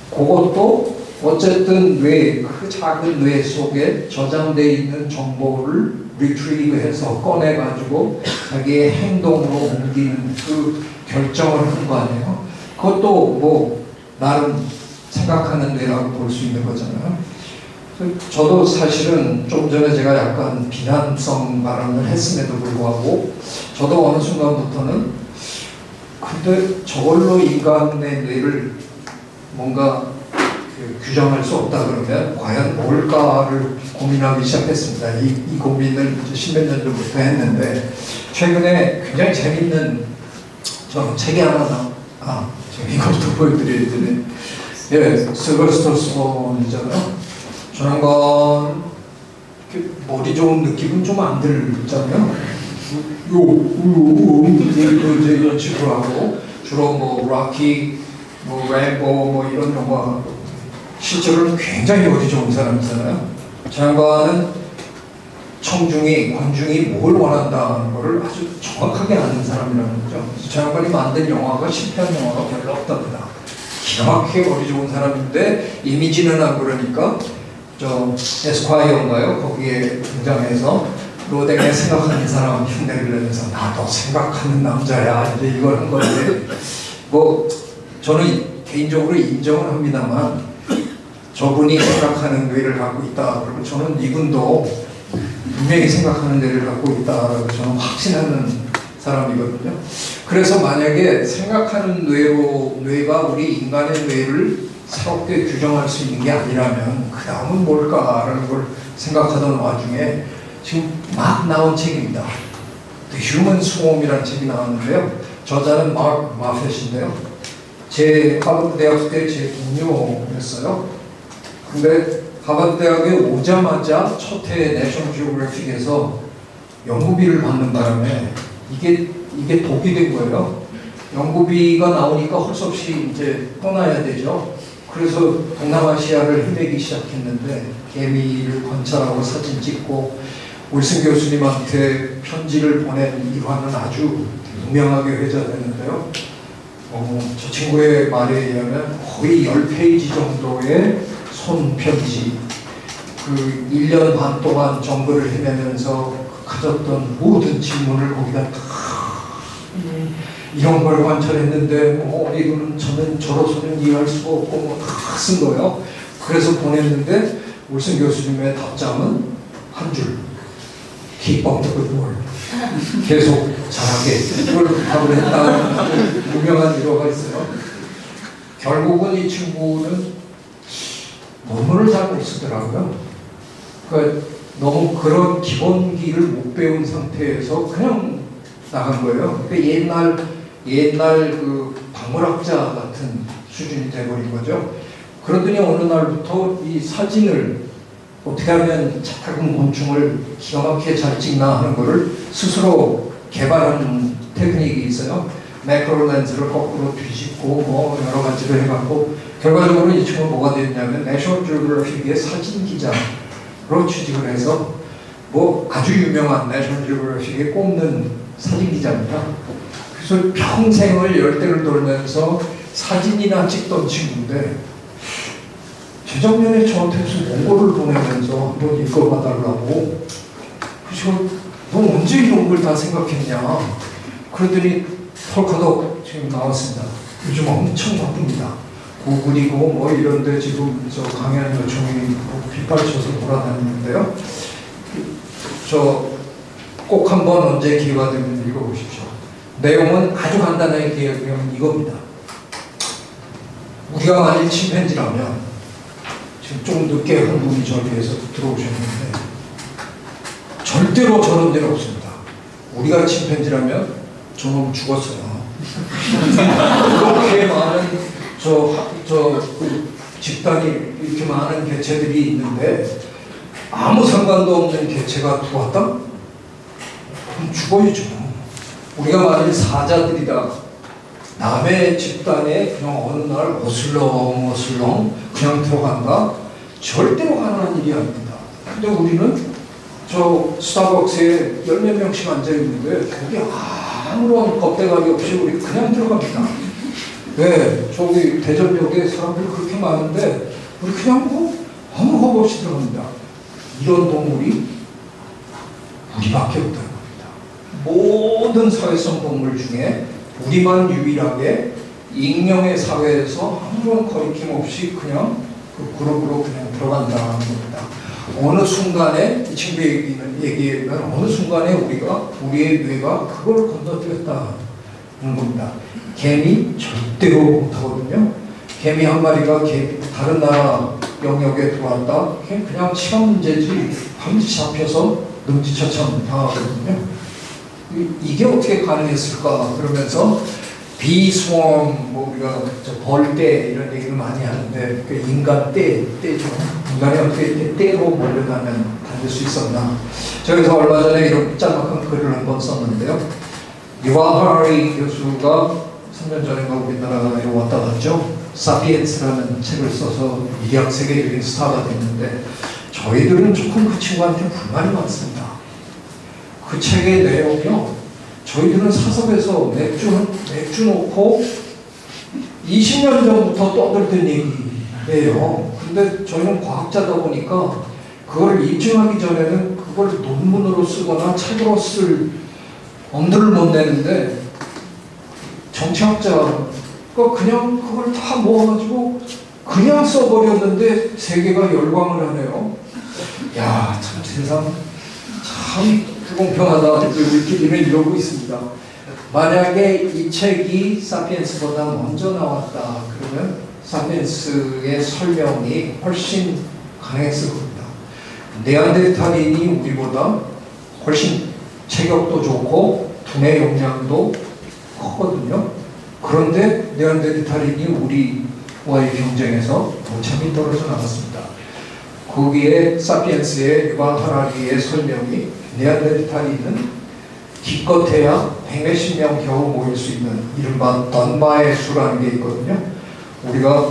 그것도 어쨌든 그 작은 뇌 속에 저장되어 있는 정보를 리트리브해서 꺼내가지고 자기의 행동으로 옮기는 그 결정을 한 거 아니에요. 그것도 뭐 나름 생각하는 뇌라고 볼 수 있는 거잖아요. 저도 사실은 좀 전에 제가 약간 비난성 발언을 했음에도 불구하고 저도 어느 순간부터는 근데 저걸로 인간의 뇌를 뭔가 규정할 수 없다 그러면 과연 뭘까를 고민하기 시작했습니다. 이 고민을 10몇 년 전부터 했는데 최근에 굉장히 재밌는 저 책이 하나 지금 이것도 보여드려야 되네. 예, 실버스터 스톤이잖아요. 저 양반 머리 좋은 느낌은 좀 안 들잖아요. 이런 식으로 하고 주로 뭐 락키, 뭐 램보 뭐 이런 영화 실제로는 굉장히 머리 좋은 사람이잖아요. 저 양반은 청중이 관중이 뭘 원한다는 것을 아주 정확하게 아는 사람이라는 거죠. 저 양반이 만든 영화가 실패한 영화가 별로 없답니다. 기가 막히게 머리 좋은 사람인데 이미지는 안 그러니까 저 에스콰이어인가요? 거기에 등장해서 로댕에 생각하는 사람 흉내를 내면서 나도 생각하는 남자야 이제 이걸 한 건데 뭐 저는 개인적으로 인정을 합니다만 저분이 생각하는 뇌를 갖고 있다 그러면 저는 이분도 분명히 생각하는 뇌를 갖고 있다라고 저는 확신하는 사람이거든요. 그래서 만약에 생각하는 뇌가 우리 인간의 뇌를 새롭게 규정할 수 있는 게 아니라면 그 다음은 뭘까라는 걸 생각하던 와중에 지금 막 나온 책입니다. The Human Swarm이라는 책이 나왔는데요. 저자는 마크 마펫인데요. 제 하버드 대학 때 제 동료였어요. 근데 하버드 대학에 오자마자 첫 해에 내셔널 지오그래픽에서 연구비를 받는 바람에 이게 독이 된 거예요. 연구비가 나오니까 할 수 없이 이제 떠나야 되죠. 그래서 동남아시아를 헤매기 시작했는데 개미를 관찰하고 사진 찍고 윌슨 교수님한테 편지를 보낸 일화는 아주 유명하게 회자되는데요. 저 친구의 말에 의하면 거의 10페이지 정도의 손편지, 그 1년 반 동안 정글을 헤매면서 가졌던 모든 질문을 거기다 다 이런 걸 관찰했는데 이거는 저는 저로서는 이해할 수가 없고 다 쓴 거예요. 그래서 보냈는데 윌슨 교수님의 답장은 한 줄. Keep up the good work. 계속 잘하게. 이걸 부탁을 했다는 유명한 일화가 있어요. 결국은 이 친구는 논문을 잘 못 쓰더라고요. 그러니까 너무 그런 기본기를 못 배운 상태에서 그냥 나간 거예요. 그러니까 옛날 그 박물학자 같은 수준이 돼버린 거죠. 그러더니 어느 날부터 이 사진을 어떻게 하면 작은 곤충을 기가 막히게 잘 찍나 하는 거를 스스로 개발한 테크닉이 있어요. 매크로 렌즈를 거꾸로 뒤집고 여러 가지를 해갖고 결과적으로 이 친구는 뭐가 됐냐면 내셔널 지오그래픽의 사진 기자로 취직을 해서 아주 유명한 내셔널 지오그래픽에 꼽는 사진 기자입니다. 그래서 평생을 열대를 돌면서 사진이나 찍던 친구인데 재작년에 저한테 무슨 원고를 보내면서 한번 읽어봐달라고. 그래서 너 언제 이런 걸 다 생각했냐. 그러더니 털커덕 지금 나왔습니다. 요즘 엄청 바쁩니다. 구글이고 이런데 지금 저 강연 요청이 빗발쳐서 돌아다니는데요. 꼭 한번 언제 기회가 되면 읽어보십시오. 내용은 아주 간단하게 기억하면 이겁니다. 우리가 만일 침팬지라면 지금 좀 늦게 한 분이 저기에서 들어오셨는데 절대로 저런 일 없습니다. 우리가 침팬지라면 저놈 죽었어요. 이렇게 많은 집단이 이렇게 많은 개체들이 있는데 아무 상관도 없는 개체가 들어왔다? 그럼 죽어야죠. 우리가 만일 사자들이다. 남의 집단에 그냥 어느 날 어슬렁어슬렁 그냥 들어간다? 절대로 가능한 일이 아닙니다. 근데 우리는 스타벅스에 10몇 명씩 앉아있는데 거기 아무런 겁대가리 없이 우리 그냥 들어갑니다. 왜? 저기 대전역에 사람들이 그렇게 많은데 우리 그냥 아무 겁 없이 들어갑니다. 이런 동물이 우리밖에 없다는 겁니다. 모든 사회성 동물 중에 우리만 유일하게 익명의 사회에서 아무런 거리낌 없이 그냥 그 그룹으로 그냥 들어간다는 겁니다. 어느 순간에 이 친구 얘기하면 어느 순간에 우리의 뇌가 그걸 건너뛰었다는 겁니다. 개미 절대로 못하거든요. 개미 한 마리가 다른 나라 영역에 들어왔다. 그냥 시간 문제지 반드시 잡혀서 능지처참 당하거든요. 이게 어떻게 가능했을까? 그러면서 비스웜, 우리가 벌떼 이런 얘기를 많이 하는데 인간 떼죠. 인간이 어떻게 떼로 몰려가면 다닐 수 있었나? 저기서 얼마 전에 이런 짤막한 글을 한번 썼는데요. 유발하리 교수가 3년 전인가 우리나라에 왔다 갔죠. 사피엔스라는 책을 써서 미학 세계적인 스타가 됐는데 저희들은 조금 그 친구한테 불만이 많습니다. 그 책의 내용이요. 저희들은 사석에서 맥주 놓고 20년 전부터 떠들던 얘기예요. 근데 저희는 과학자다 보니까 그걸 입증하기 전에는 그걸 논문으로 쓰거나 책으로 쓸 엄두를 못 내는데 정치학자가 그냥 그걸 다 모아가지고 그냥 써버렸는데 세계가 열광을 하네요. 야, 참 세상 참 불공평하다. 우리끼리는 이러고 있습니다. 만약에 이 책이 사피엔스보다 먼저 나왔다 그러면 사피엔스의 설명이 훨씬 가능했을 겁니다. 네안데르탈인이 우리보다 훨씬 체격도 좋고 두뇌 용량도 크거든요. 그런데 네안데르탈인이 우리와의 경쟁에서 무참히 떨어져 나갔습니다. 거기에 사피엔스의 유발 하라리의 설명이 네안데르탈인은 기껏해야 100몇십 명 겨우 모일 수 있는 이른바 던바의 수라는 게 있거든요. 우리가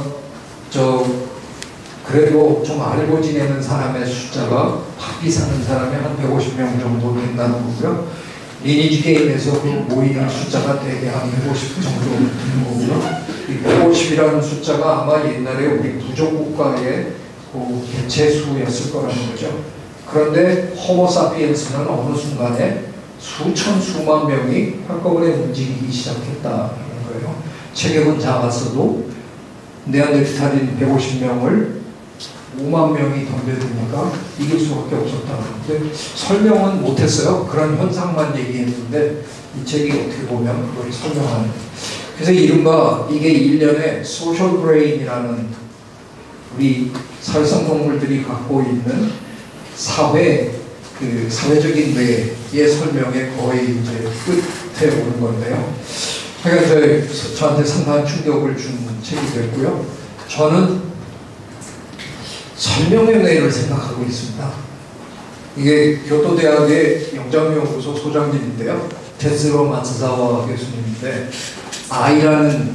그래도 좀 알고 지내는 사람의 숫자가 밖에 사는 사람이 한 150명 정도 된다는 거고요. 리니지 게임에서 그 모이는 숫자가 대개 한 150 정도 되는 거고요. 이 150이라는 숫자가 아마 옛날에 우리 부족국가의 그 개체수였을 거라는 거죠. 그런데 호모 사피엔스는 어느 순간에 수천 수만 명이 한꺼번에 움직이기 시작했다는 거예요. 체격은 작았어도 네안데르탈인 150명을 5만 명이 덤벼드니까 이길 수밖에 없었다는 건데 설명은 못했어요. 그런 현상만 얘기했는데 이 책이 어떻게 보면 그걸 설명하는. 그래서 이른바 이게 일련의 소셜 브레인이라는 우리 사회성 동물들이 갖고 있는 사회적인 뇌의 설명에 거의 이제 끝에 오는 건데요. 그러니까 저한테 상당한 충격을 준 책이 됐고요. 저는 설명의 뇌를 생각하고 있습니다. 이게 교토대학의 영장연구소 소장님인데요. 테스로 마츠사와 교수님인데 I라는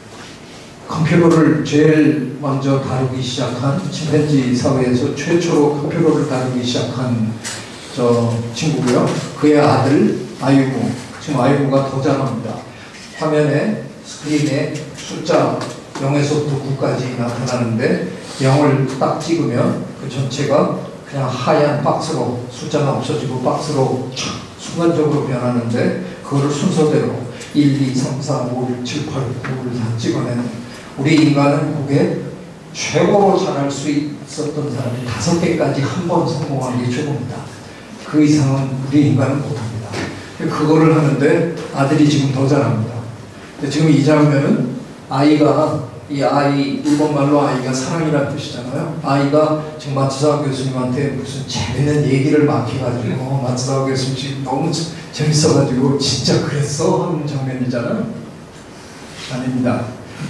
컴퓨터를 제일 먼저 다루기 시작한 침팬지 사회에서 최초로 컴퓨터를 다루기 시작한 친구고요. 그의 아들 아유무, 지금 아유무가 더 잘합니다. 화면에 스크린에 숫자 0에서부터 9까지 나타나는데 0을 딱 찍으면 그 전체가 그냥 하얀 박스로 숫자가 없어지고 박스로 순간적으로 변하는데 그거를 순서대로 1, 2, 3, 4, 5, 6, 7, 8, 9를 다 찍어내는. 우리 인간은 그게 최고로 잘할 수 있었던 사람이 5개까지 한 번 성공하는 게 최고입니다. 그 이상은 우리 인간은 못합니다. 그거를 하는데 아들이 지금 더 잘합니다. 지금 이 장면은 이 아이, 일본말로 아이가 사랑이라는 뜻이잖아요. 아이가 지금 마츠사와 교수님한테 무슨 재밌는 얘기를 막 해가지고 마츠사와 교수님 지금 너무 재밌어가지고 진짜 그랬어? 하는 장면이잖아요. 아닙니다.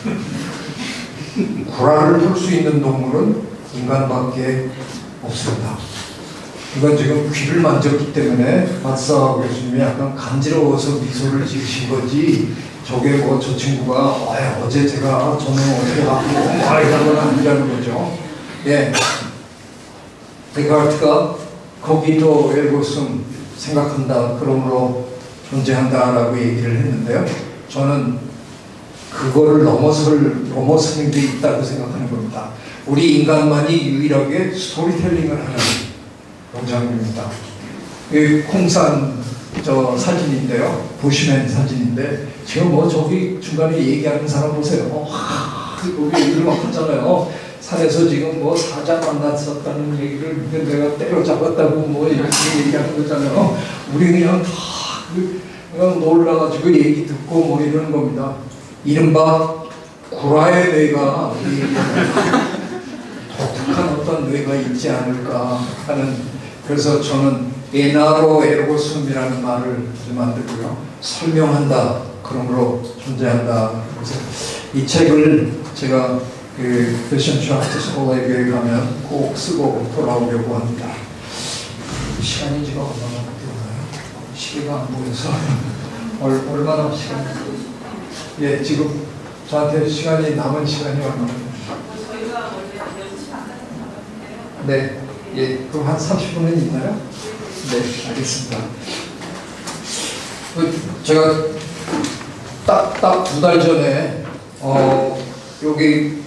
구라를 풀 수 있는 동물은 인간밖에 없습니다. 이건 지금 귀를 만졌기 때문에 마츠사와 교수님이 약간 간지러워서 미소를 지으신 거지 저게 뭐 저 친구가 어제 제가 저는 어떻게 하고 이런 건 아니라는 거죠. 예. 데카르트가 거기도 에르고숨 생각한다, 그러므로 존재한다라고 얘기를 했는데요. 저는 그거를 넘어서는 게 있다고 생각하는 겁니다. 우리 인간만이 유일하게 스토리텔링을 하는 영장입니다. 이 콩산 사진인데요. 부시맨 사진인데 지금 뭐 저기 중간에 얘기하는 사람 보세요. 여기 얘기를 막 하잖아요. 산에서 지금 뭐 사자 만났었다는 얘기를 내가 때려잡았다고 뭐 이렇게 얘기하는 거잖아요. 우리 그냥 다 그냥 놀라가지고 얘기 듣고 뭐 이러는 겁니다. 이른바 구라의 뇌가 독특한 어떤 뇌가 있지 않을까 하는. 그래서 저는 에나로 에르고숨이라는 말을 만들고요. 설명한다, 그러므로 존재한다. 그래서 이 책을 제가 그 패션 아트 스콜에 가면 꼭 쓰고 돌아오려고 합니다. 시간이 지금 얼마나 되나요? 시계가 안 보여서 얼마나 시간이? 예, 지금 저한테 시간이 남은 시간이 얼마나? 저희가 원래 6시 반까지 나가는데요. 네, 예, 그럼 한 30분은 있나요? 네, 알겠습니다. 제가 딱 2달 전에 여기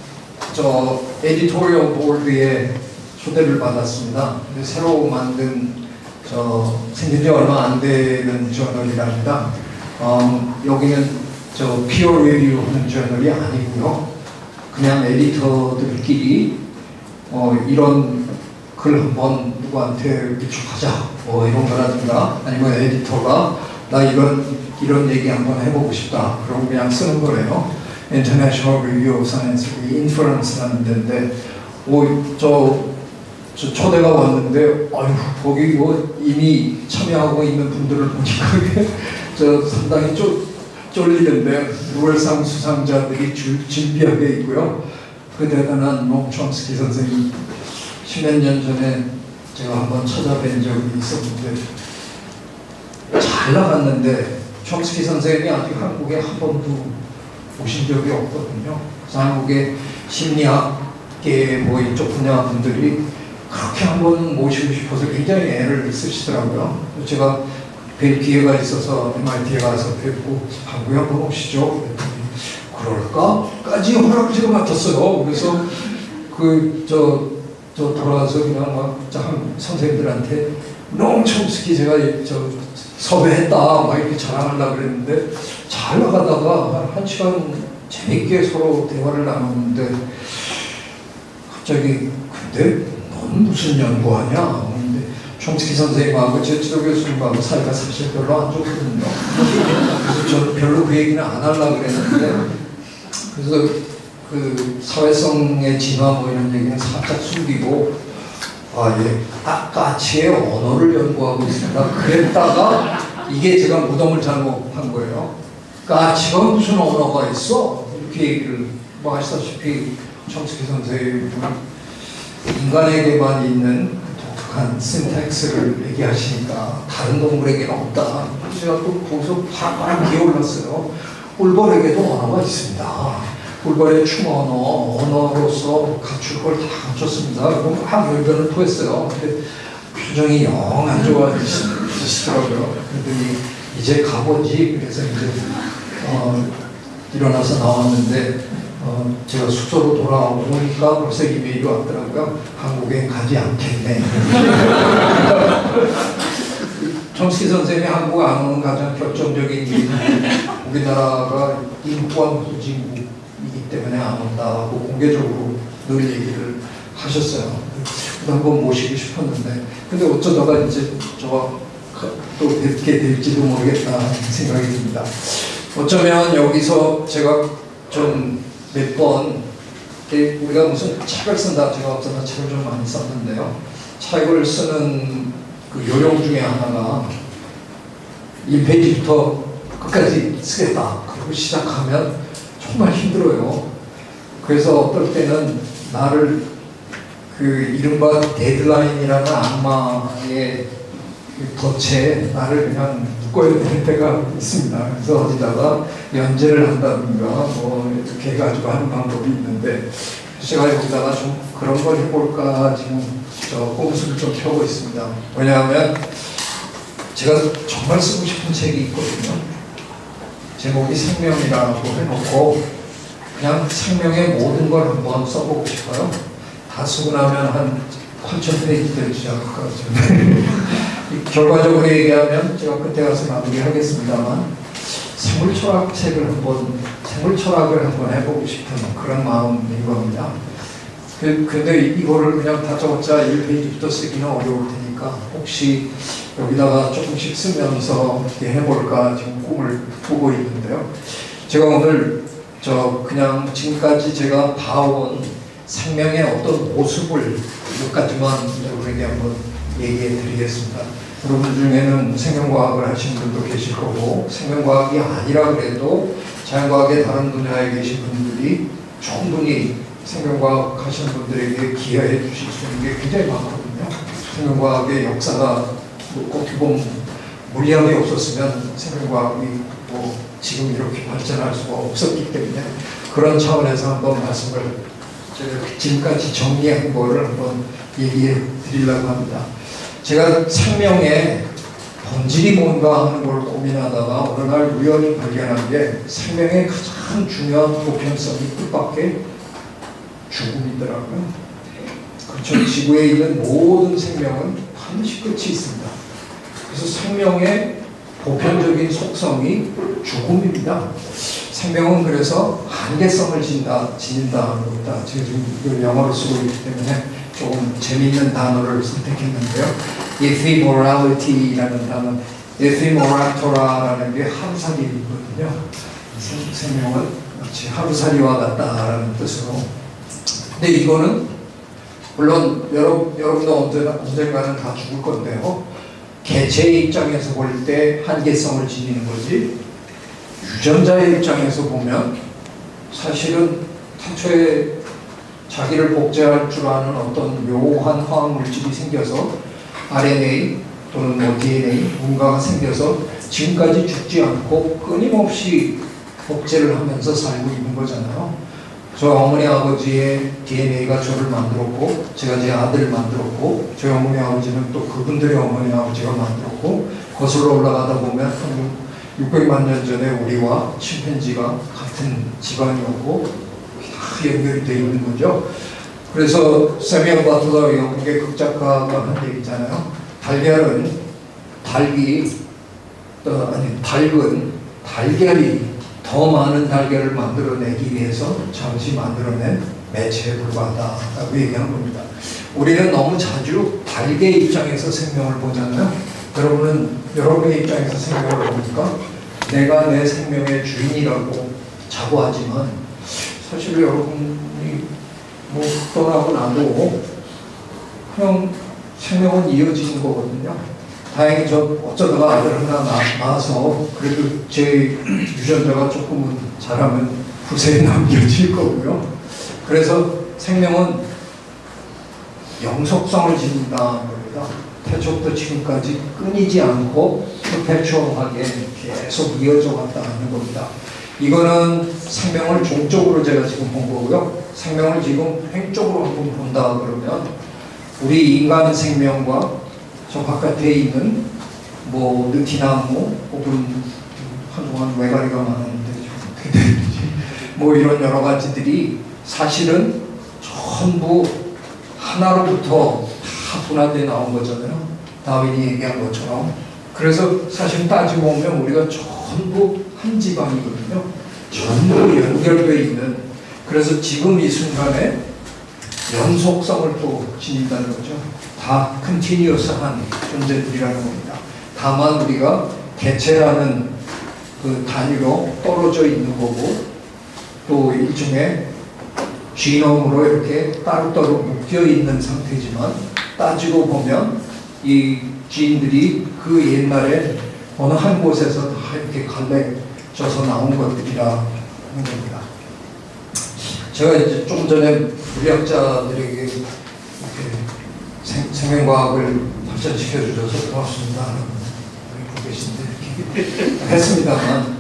에디토리얼 보드에 초대를 받았습니다. 새로 만든 생긴 지 얼마 안 되는 저널이랍니다. 여기는 피어 리뷰 하는 저널이 아니고요. 그냥 에디터들끼리 이런 글 한번 누구한테 비축하자 이런 거라든가, 아니면 에디터가 나 이런 얘기 한번 해보고 싶다 그럼 그냥 쓰는 거래요. International Review of Science, 인퍼런스라는 데인데, 저 초대가 왔는데, 아유, 거기 뭐 이미 참여하고 있는 분들을 보니까 저 상당히 쫄리는데, 노벨상 수상자들이 질비하게 있고요. 그 대단한 노 촘스키 선생님, 10몇 년 전에 제가 한번 찾아뵌 적이 있었는데, 잘 나갔는데, 촘스키 선생님이 아직 한국에 한 번도 오신 적이 없거든요. 그래서 한국의 심리학계 뭐 이쪽 분야 분들이 그렇게 한번 모시고 싶어서 굉장히 애를 쓰시더라고요. 제가 뵐 기회가 있어서 MIT에 가서 뵙고 한국에 한번 오시죠. 그럴까까지 허락을 제가 맡았어요. 그래서 저 돌아가서 그냥 막 선생님들한테 노 촘스키 제가 섭외했다 막 이렇게 자랑하려고 그랬는데, 잘 나가다가 한 시간 재밌게 서로 대화를 나눴는데, 갑자기 근데 넌 무슨 연구하냐? 근데 촘스키 선생님하고 제치도 교수님하고 사이가 사실 별로 안 좋거든요. 그래서 저는 별로 그 얘기는 안 하려고 그랬는데, 그래서 그 사회성의 진화 뭐 이런 얘기는 살짝 숨기고, 가치의 언어를 연구하고 있습니다. 그랬다가 이게 제가 무덤을 잘못한 거예요. 가치가 무슨 언어가 있어? 이렇게 얘기를 뭐 하시다시피 촘스키 선생님은 인간에게만 있는 독특한 신텍스를 얘기하시니까 다른 동물에게는 없다. 제가 또 거기서 바람 기어올랐어요. 꿀벌에게도 언어가 있습니다. 꿀벌의 춤 언어로서 갖출 걸 다 갖췄습니다. 그럼 막 열변을 토했어요. 근데 표정이 영 안 좋아지시더라고요. 그랬더니 이제 가보지. 그래서 이제 일어나서 나왔는데, 제가 숙소로 돌아오니까 벌써 이메일이 왔더라고요. 한국에 가지 않겠네. 촘스키 선생님이 한국 안 오는 가장 결정적인 이유는 우리나라가 인권 후진국이기 때문에 안 온다고 공개적으로 늘 얘기를 하셨어요. 한번 모시고 싶었는데, 근데 어쩌다가 이제 또 뵙게 될지도 모르겠다 생각이 듭니다. 어쩌면 여기서 제가 좀 몇 번 우리가 무슨 책을 쓴다, 제가 어쩌다 책을 좀 많이 썼는데요. 책을 쓰는 그 요령 중에 하나가 1페이지부터 끝까지 쓰겠다 그리고 시작하면 정말 힘들어요. 그래서 어떨 때는 나를 그 이른바 데드라인이라는 악마의 그 덫에 나를 그냥 묶어야 되는 때가 있습니다. 그래서 어디다가 연재를 한다든가 뭐 이렇게 해가지고 하는 방법이 있는데, 제가 여기다가 좀 그런 걸 해볼까 지금 꼼수를 좀 펴고 있습니다. 왜냐하면 제가 정말 쓰고 싶은 책이 있거든요. 제목이 생명이라고 해놓고 그냥 생명의 모든 걸 한번 써보고 싶어요. 다 쓰고 나면 한 8,000페이지 되지 않을까. 결과적으로 얘기하면 제가 그때 가서 마무리하겠습니다만, 생물철학을 한번 해보고 싶은 그런 마음인 겁니다. 근데 이거를 그냥 다 적었자 1페이지부터 쓰기는 어려울 테니까 혹시 여기다가 조금씩 쓰면서 어떻게 해볼까 지금 꿈을 꾸고 있는데요. 제가 오늘 그냥 지금까지 제가 봐온 생명의 어떤 모습을 몇 가지만 여러분에게 한번 얘기해 드리겠습니다. 여러분 중에는 생명과학을 하시는 분도 계실 거고, 생명과학이 아니라 그래도 자연과학의 다른 분야에 계신 분들이 충분히 생명과학 하시는 분들에게 기여해 주실 수 있는 게 굉장히 많거든요. 생명과학의 역사가 어떻게 보면 물리학이 없었으면 생명과학이 뭐 지금 이렇게 발전할 수가 없었기 때문에 그런 차원에서 한번 말씀을 제가 지금까지 정리한 거를 한번 얘기해 드리려고 합니다. 제가 생명의 본질이 뭔가 하는 걸 고민하다가 어느 날 우연히 발견한 게 생명의 가장 중요한 보편성이 뜻밖의 죽음이더라고요. 그렇죠. 지구에 있는 모든 생명은 반드시 끝이 있습니다. 그래서 생명의 보편적인 속성이 죽음입니다. 생명은 그래서 한계성을 지닌다는 겁니다. 제가 지금 영어로 쓰고 있기 때문에 조금 재미있는 단어를 선택했는데요. ephemerality라는 단어, ephemerator라는 게 한사기이거든요. 생명은 마치 하루살이와 같다라는 뜻으로. 근데 이거는 물론 여러분도 언젠가는 다 죽을 건데요. 개체의 입장에서 볼 때 한계성을 지니는 거지, 유전자의 입장에서 보면 사실은 태초에 자기를 복제할 줄 아는 어떤 묘한 화학물질이 생겨서 RNA 또는 뭐 DNA 뭔가가 생겨서 지금까지 죽지 않고 끊임없이 복제를 하면서 살고 있는 거잖아요. 저 어머니 아버지의 DNA가 저를 만들었고, 제가 제 아들을 만들었고, 저희 어머니 아버지는 또 그분들의 어머니 아버지가 만들었고, 거슬러 올라가다 보면 600만 년 전에 우리와 침팬지가 같은 집안이었고 다 연결이 되어 있는 거죠. 그래서 세미얼 바틀러 영국의 극작가가 한 얘기 있잖아요. 닭은 달걀이 더 많은 달걀을 만들어내기 위해서 잠시 만들어낸 매체에 불과하다라고 얘기하는 겁니다. 우리는 너무 자주 닭의 입장에서 생명을 보잖아요. 여러분은 여러분의 입장에서 생명을 보니까 내가 내 생명의 주인이라고 자부하지만 사실 여러분이 뭐 떠나고 나도 그냥 생명은 이어지는 거거든요. 다행히 저 어쩌다가 아들 하나 낳아서 그래도 제 유전자가 조금은 잘하면 후세에 남겨질 거고요. 그래서 생명은 영속성을 지닌다는 겁니다. 태초부터 지금까지 끊이지 않고 퍼페추얼하게 계속 이어져 왔다는 겁니다. 이거는 생명을 종적으로 제가 지금 본 거고요. 생명을 지금 행적으로 한번 본다 그러면 우리 인간 생명과 저 바깥에 있는 뭐 느티나무 혹은 한동안 외가리가 많았는데 어떻게 되는지 뭐 이런 여러 가지들이 사실은 전부 하나로부터 다 분화되어 나온 거잖아요. 다윈이 얘기한 것처럼. 그래서 사실 따지고 보면 우리가 전부 한 집안이거든요. 전부 연결되어 있는. 그래서 지금 이 순간에 연속성을 또 지닌다는 거죠. 다 컨티니어스한 존재들이라는 겁니다. 다만 우리가 개체라는 그 단위로 떨어져 있는 거고 또 일종의 지놈으로 이렇게 따로따로 묶여 있는 상태지만 따지고 보면 이 지인들이 그 옛날에 어느 한 곳에서 다 이렇게 갈라져서 나온 것들이라 하는 겁니다. 제가 이제 좀 전에 물리학자들에게 이렇게 생명과학을 발전시켜 주셔서 고맙습니다. 보고 계신데 이렇게 했습니다만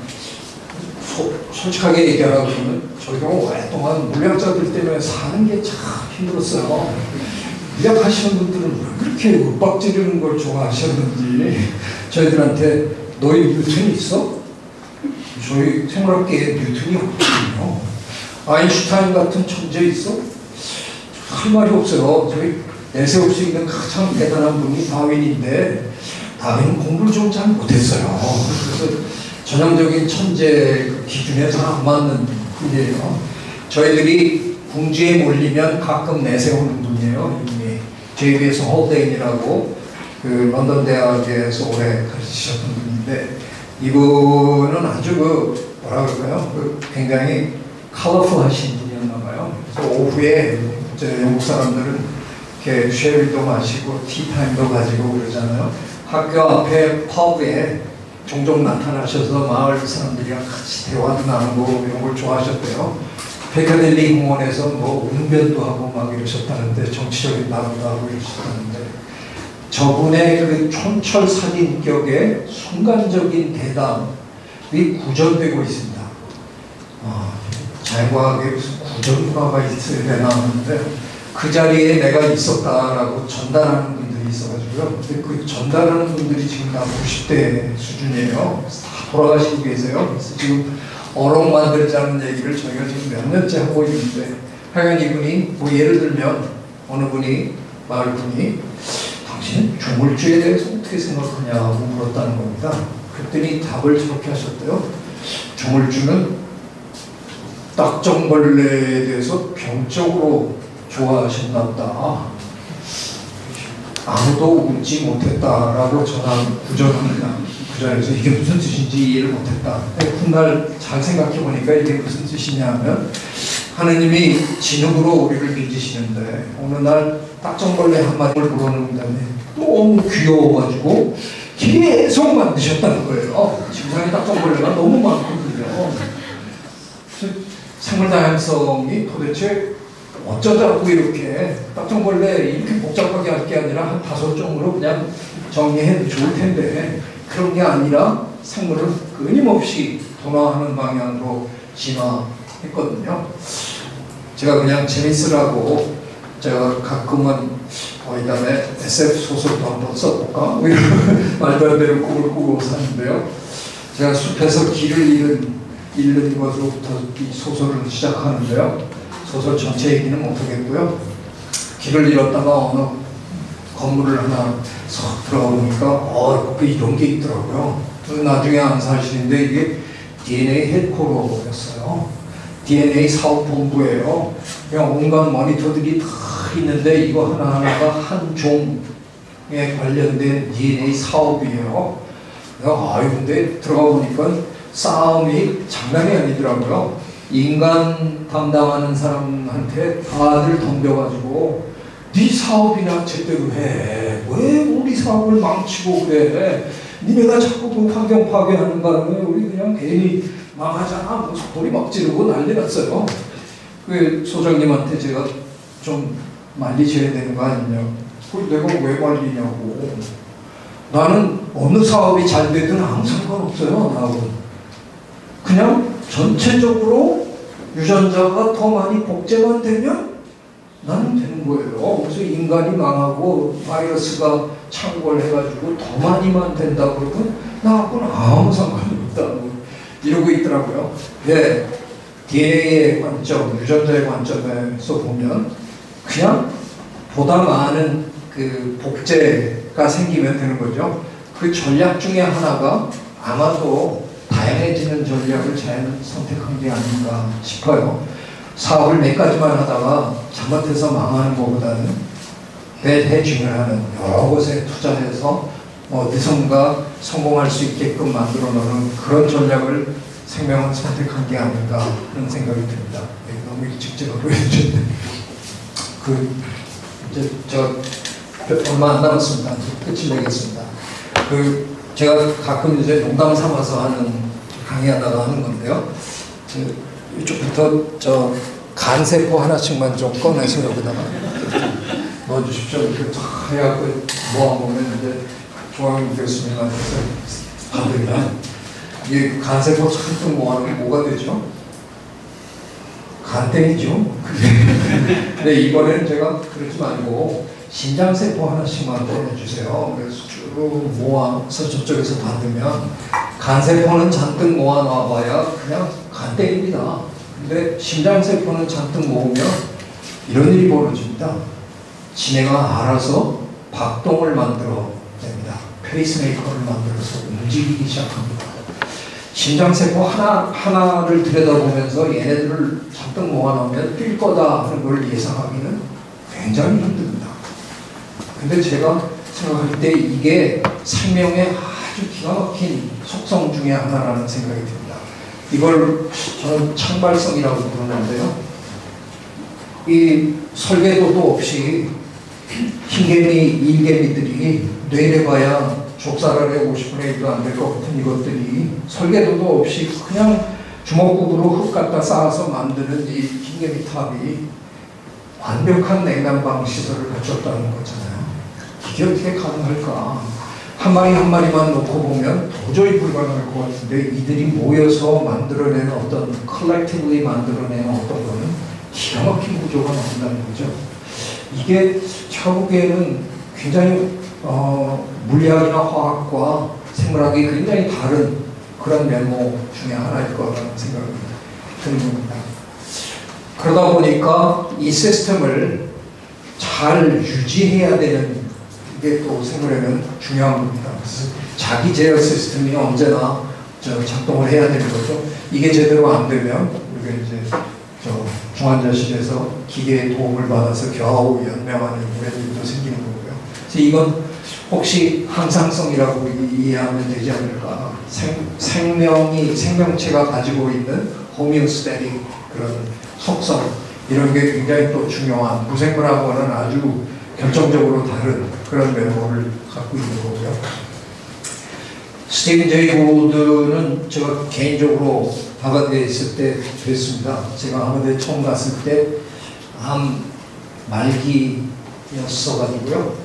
솔직하게 얘기하라고 하면 저희가 오랫동안 물리학자들 때문에 사는 게 참 힘들었어요. 물리학하시는 분들은 왜 그렇게 윽박 지르는 걸 좋아하셨는지 저희들한테 너희 뉴턴이 있어? 저희 생물학계에 뉴턴이 없거든요. 아인슈타인 같은 천재 있어? 할 말이 없어요. 저희 내세울 수 있는 가장 대단한 분이 다윈인데 다윈은 공부를 좀 잘 못했어요. 그래서 전형적인 천재 기준에 잘 안 맞는 분이에요. 저희들이 궁지에 몰리면 가끔 내세우는 분이에요. 이분이 J.B.S. 홀데인이라고 그 런던 대학에서 오래 가르치셨던 분인데 이분은 아주 그 뭐라 그럴까요? 그 굉장히 컬러풀하신 분이었나 봐요. 그래서 오후에 이제 영국 사람들은 이렇게 쉐리도 마시고 티타임도 가지고 그러잖아요. 학교 앞에 펍에 종종 나타나셔서 마을 사람들이랑 같이 대화도 나누고 이런 걸 좋아하셨대요. 피카딜리 공원에서 뭐 운변도 하고 막 이러셨다는데 정치적인 발언도 하고 이러셨다는데 저분의 그 촌철살인격의 순간적인 대담이 구전되고 있습니다. 자연과학에 무슨 구전문화가 있어야 되나 하는데 그 자리에 내가 있었다라고 전달하는 분들이 있어가지고요. 근데 그 전달하는 분들이 지금 다 90대 수준이에요. 다 돌아가시고 계세요. 그래서 지금 어록 만들자는 얘기를 저희가 지금 몇 년째 하고 있는데 하여간 이분이 뭐 예를 들면 어느 분이 마을 분이 당신은 조물주에 대해서 어떻게 생각하냐고 물었다는 겁니다. 그랬더니 답을 저렇게 하셨대요. 조물주는 딱정벌레에 대해서 병적으로 좋아하셨나 보다. 아무도 웃지 못했다라고 전한 구전합니다. 그 자리에서 이게 무슨 뜻인지 이해를 못했다. 훗날 잘 생각해 보니까 이게 무슨 뜻이냐면 하느님이 진흙으로 우리를 빚으시는데 어느 날 딱정벌레 한 마리를 물어놓은 다음에 너무 귀여워가지고 계속 만드셨다는 거예요. 지구상에 딱정벌레가 너무 많거든요. 생물 다양성이 도대체 어쩌자고 이렇게 딱정벌레 이렇게 복잡하게 할 게 아니라 한 5종으로 그냥 정리해도 좋을 텐데 그런 게 아니라 생물을 끊임없이 도마하는 방향으로 진화했거든요. 제가 그냥 재밌으라고 제가 가끔은 이 다음에 SF 소설도 한번 써볼까? 뭐 이런 말도 안 되는 꿈을 꾸고 사는데요. 제가 숲에서 길을 잃는 것으로부터 이 소설을 시작하는데요. 소설 전체 얘기는 못하겠고요. 길을 잃었다가 어느 건물을 하나 쏙 들어가보니까 이런 게 있더라고요. 나중에 안 사실인데 이게 DNA 헬코로였어요. DNA 사업본부예요. 그냥 온갖 모니터들이 다 있는데 이거 하나하나가 한 종에 관련된 DNA 사업이에요. 근데 들어가 보니까 싸움이 장난이 아니더라고요. 인간 담당하는 사람한테 다들 덤벼가지고 네 사업이나 제대로 해. 왜 우리 사업을 망치고 그래. 니네가 자꾸 그 환경 파괴하는 바람에 우리 그냥 괜히 망하잖아. 뭐 소리 막 지르고 난리 났어요. 그 소장님한테 제가 좀 말리셔야 되는 거 아니냐. 그걸 내가 왜 말리냐고. 나는 어느 사업이 잘 되든 아무 상관없어요. 나하고. 그냥 전체적으로 유전자가 더 많이 복제만 되면 나는 되는 거예요. 그래서 인간이 망하고 바이러스가 창궐해가지고 더 많이만 된다 그러면 나하고는 아무 상관이 없다고 이러고 있더라고요. 예, DNA의 관점, 유전자의 관점에서 보면 그냥 보다 많은 그 복제가 생기면 되는 거죠. 그 전략 중에 하나가 아마도 다양해지는 전략을 잘 선택한 게 아닌가 싶어요. 사업을 몇 가지만 하다가 잘못해서 망하는 것보다는 대중을 하는 여러 곳에 투자해서 어디선가 성공할 수 있게끔 만들어 놓는 그런 전략을 생명은 선택한 게 아닌가 하는 생각이 듭니다. 너무 일찍 제가 보여주셨는데 이제 저 얼마 안 남았습니다. 끝을 내겠습니다. 제가 가끔 이제 농담 삼아서 하는 강의하다가 하는 건데요. 이쪽부터 저 간세포 하나씩만 좀 꺼내서 여기다가 넣어주십시오. 이렇게 탁 해갖고 모아보면 이제 조항 교수님한테서 받으면 이 간세포 잔뜩 모아놓으면 뭐가 되죠? 간땡이죠. 근데 이번에는 제가 그러지 말고 신장세포 하나씩만 꺼내주세요. 그래서 쭉 모아서 저쪽에서 받으면 간세포는 잔뜩 모아놔봐야 그냥 간땡입니다. 근데 심장세포는 잔뜩 모으면 이런 일이 벌어집니다. 지네가 알아서 박동을 만들어 냅니다. 페이스메이커를 만들어서 움직이기 시작합니다. 심장세포 하나를 들여다보면서 얘네들을 잔뜩 모아놓으면 뛸 거다 하는 걸 예상하기는 굉장히 힘듭니다. 근데 제가 생각할 때 이게 생명의 아주 기가 막힌 속성 중에 하나라는 생각이 듭니다. 이걸 저는 창발성이라고 부르는데요. 이 설계도도 없이 흰개미, 일개미들이 뇌내봐야 족살알의 50분의 1도 안 될 것 같은 이것들이 설계도도 없이 그냥 주먹구구로 흙 갖다 쌓아서 만드는 이 흰개미 탑이 완벽한 냉난방 시설을 갖췄다는 거잖아요. 이게 어떻게 가능할까? 한 마리 한 마리만 놓고 보면 도저히 불가능할 것 같은데 이들이 모여서 만들어내는 어떤 컬렉티브리 만들어내는 어떤 거는 기가 막힌 구조가 나온다는 거죠. 이게 결국에는 굉장히 물리학이나 화학과 생물학이 굉장히 다른 그런 면모 중에 하나일 거라는 생각이 드는 겁니다. 그러다 보니까 이 시스템을 잘 유지해야 되는 이게 또 생물에는 중요한 겁니다. 그래서 자기 제어 시스템이 언제나 작동을 해야 되는 거죠. 이게 제대로 안 되면 우리가 이제 중환자실에서 기계의 도움을 받아서 겨우 연명하는 이런 일도 생기는 거고요. 그래서 이건 혹시 항상성이라고 이해하면 되지 않을까? 생명체가 가지고 있는 호미오스테틱 그런 속성, 이런 게 굉장히 또 중요한, 무생물하고는 아주 결정적으로 다른 그런 면모를 갖고 있는 거고요. 스티븐 제이 고드는 제가 개인적으로 하버드에 있을 때 뵀습니다. 제가 하버드에 처음 갔을 때 암 말기였어가지고요.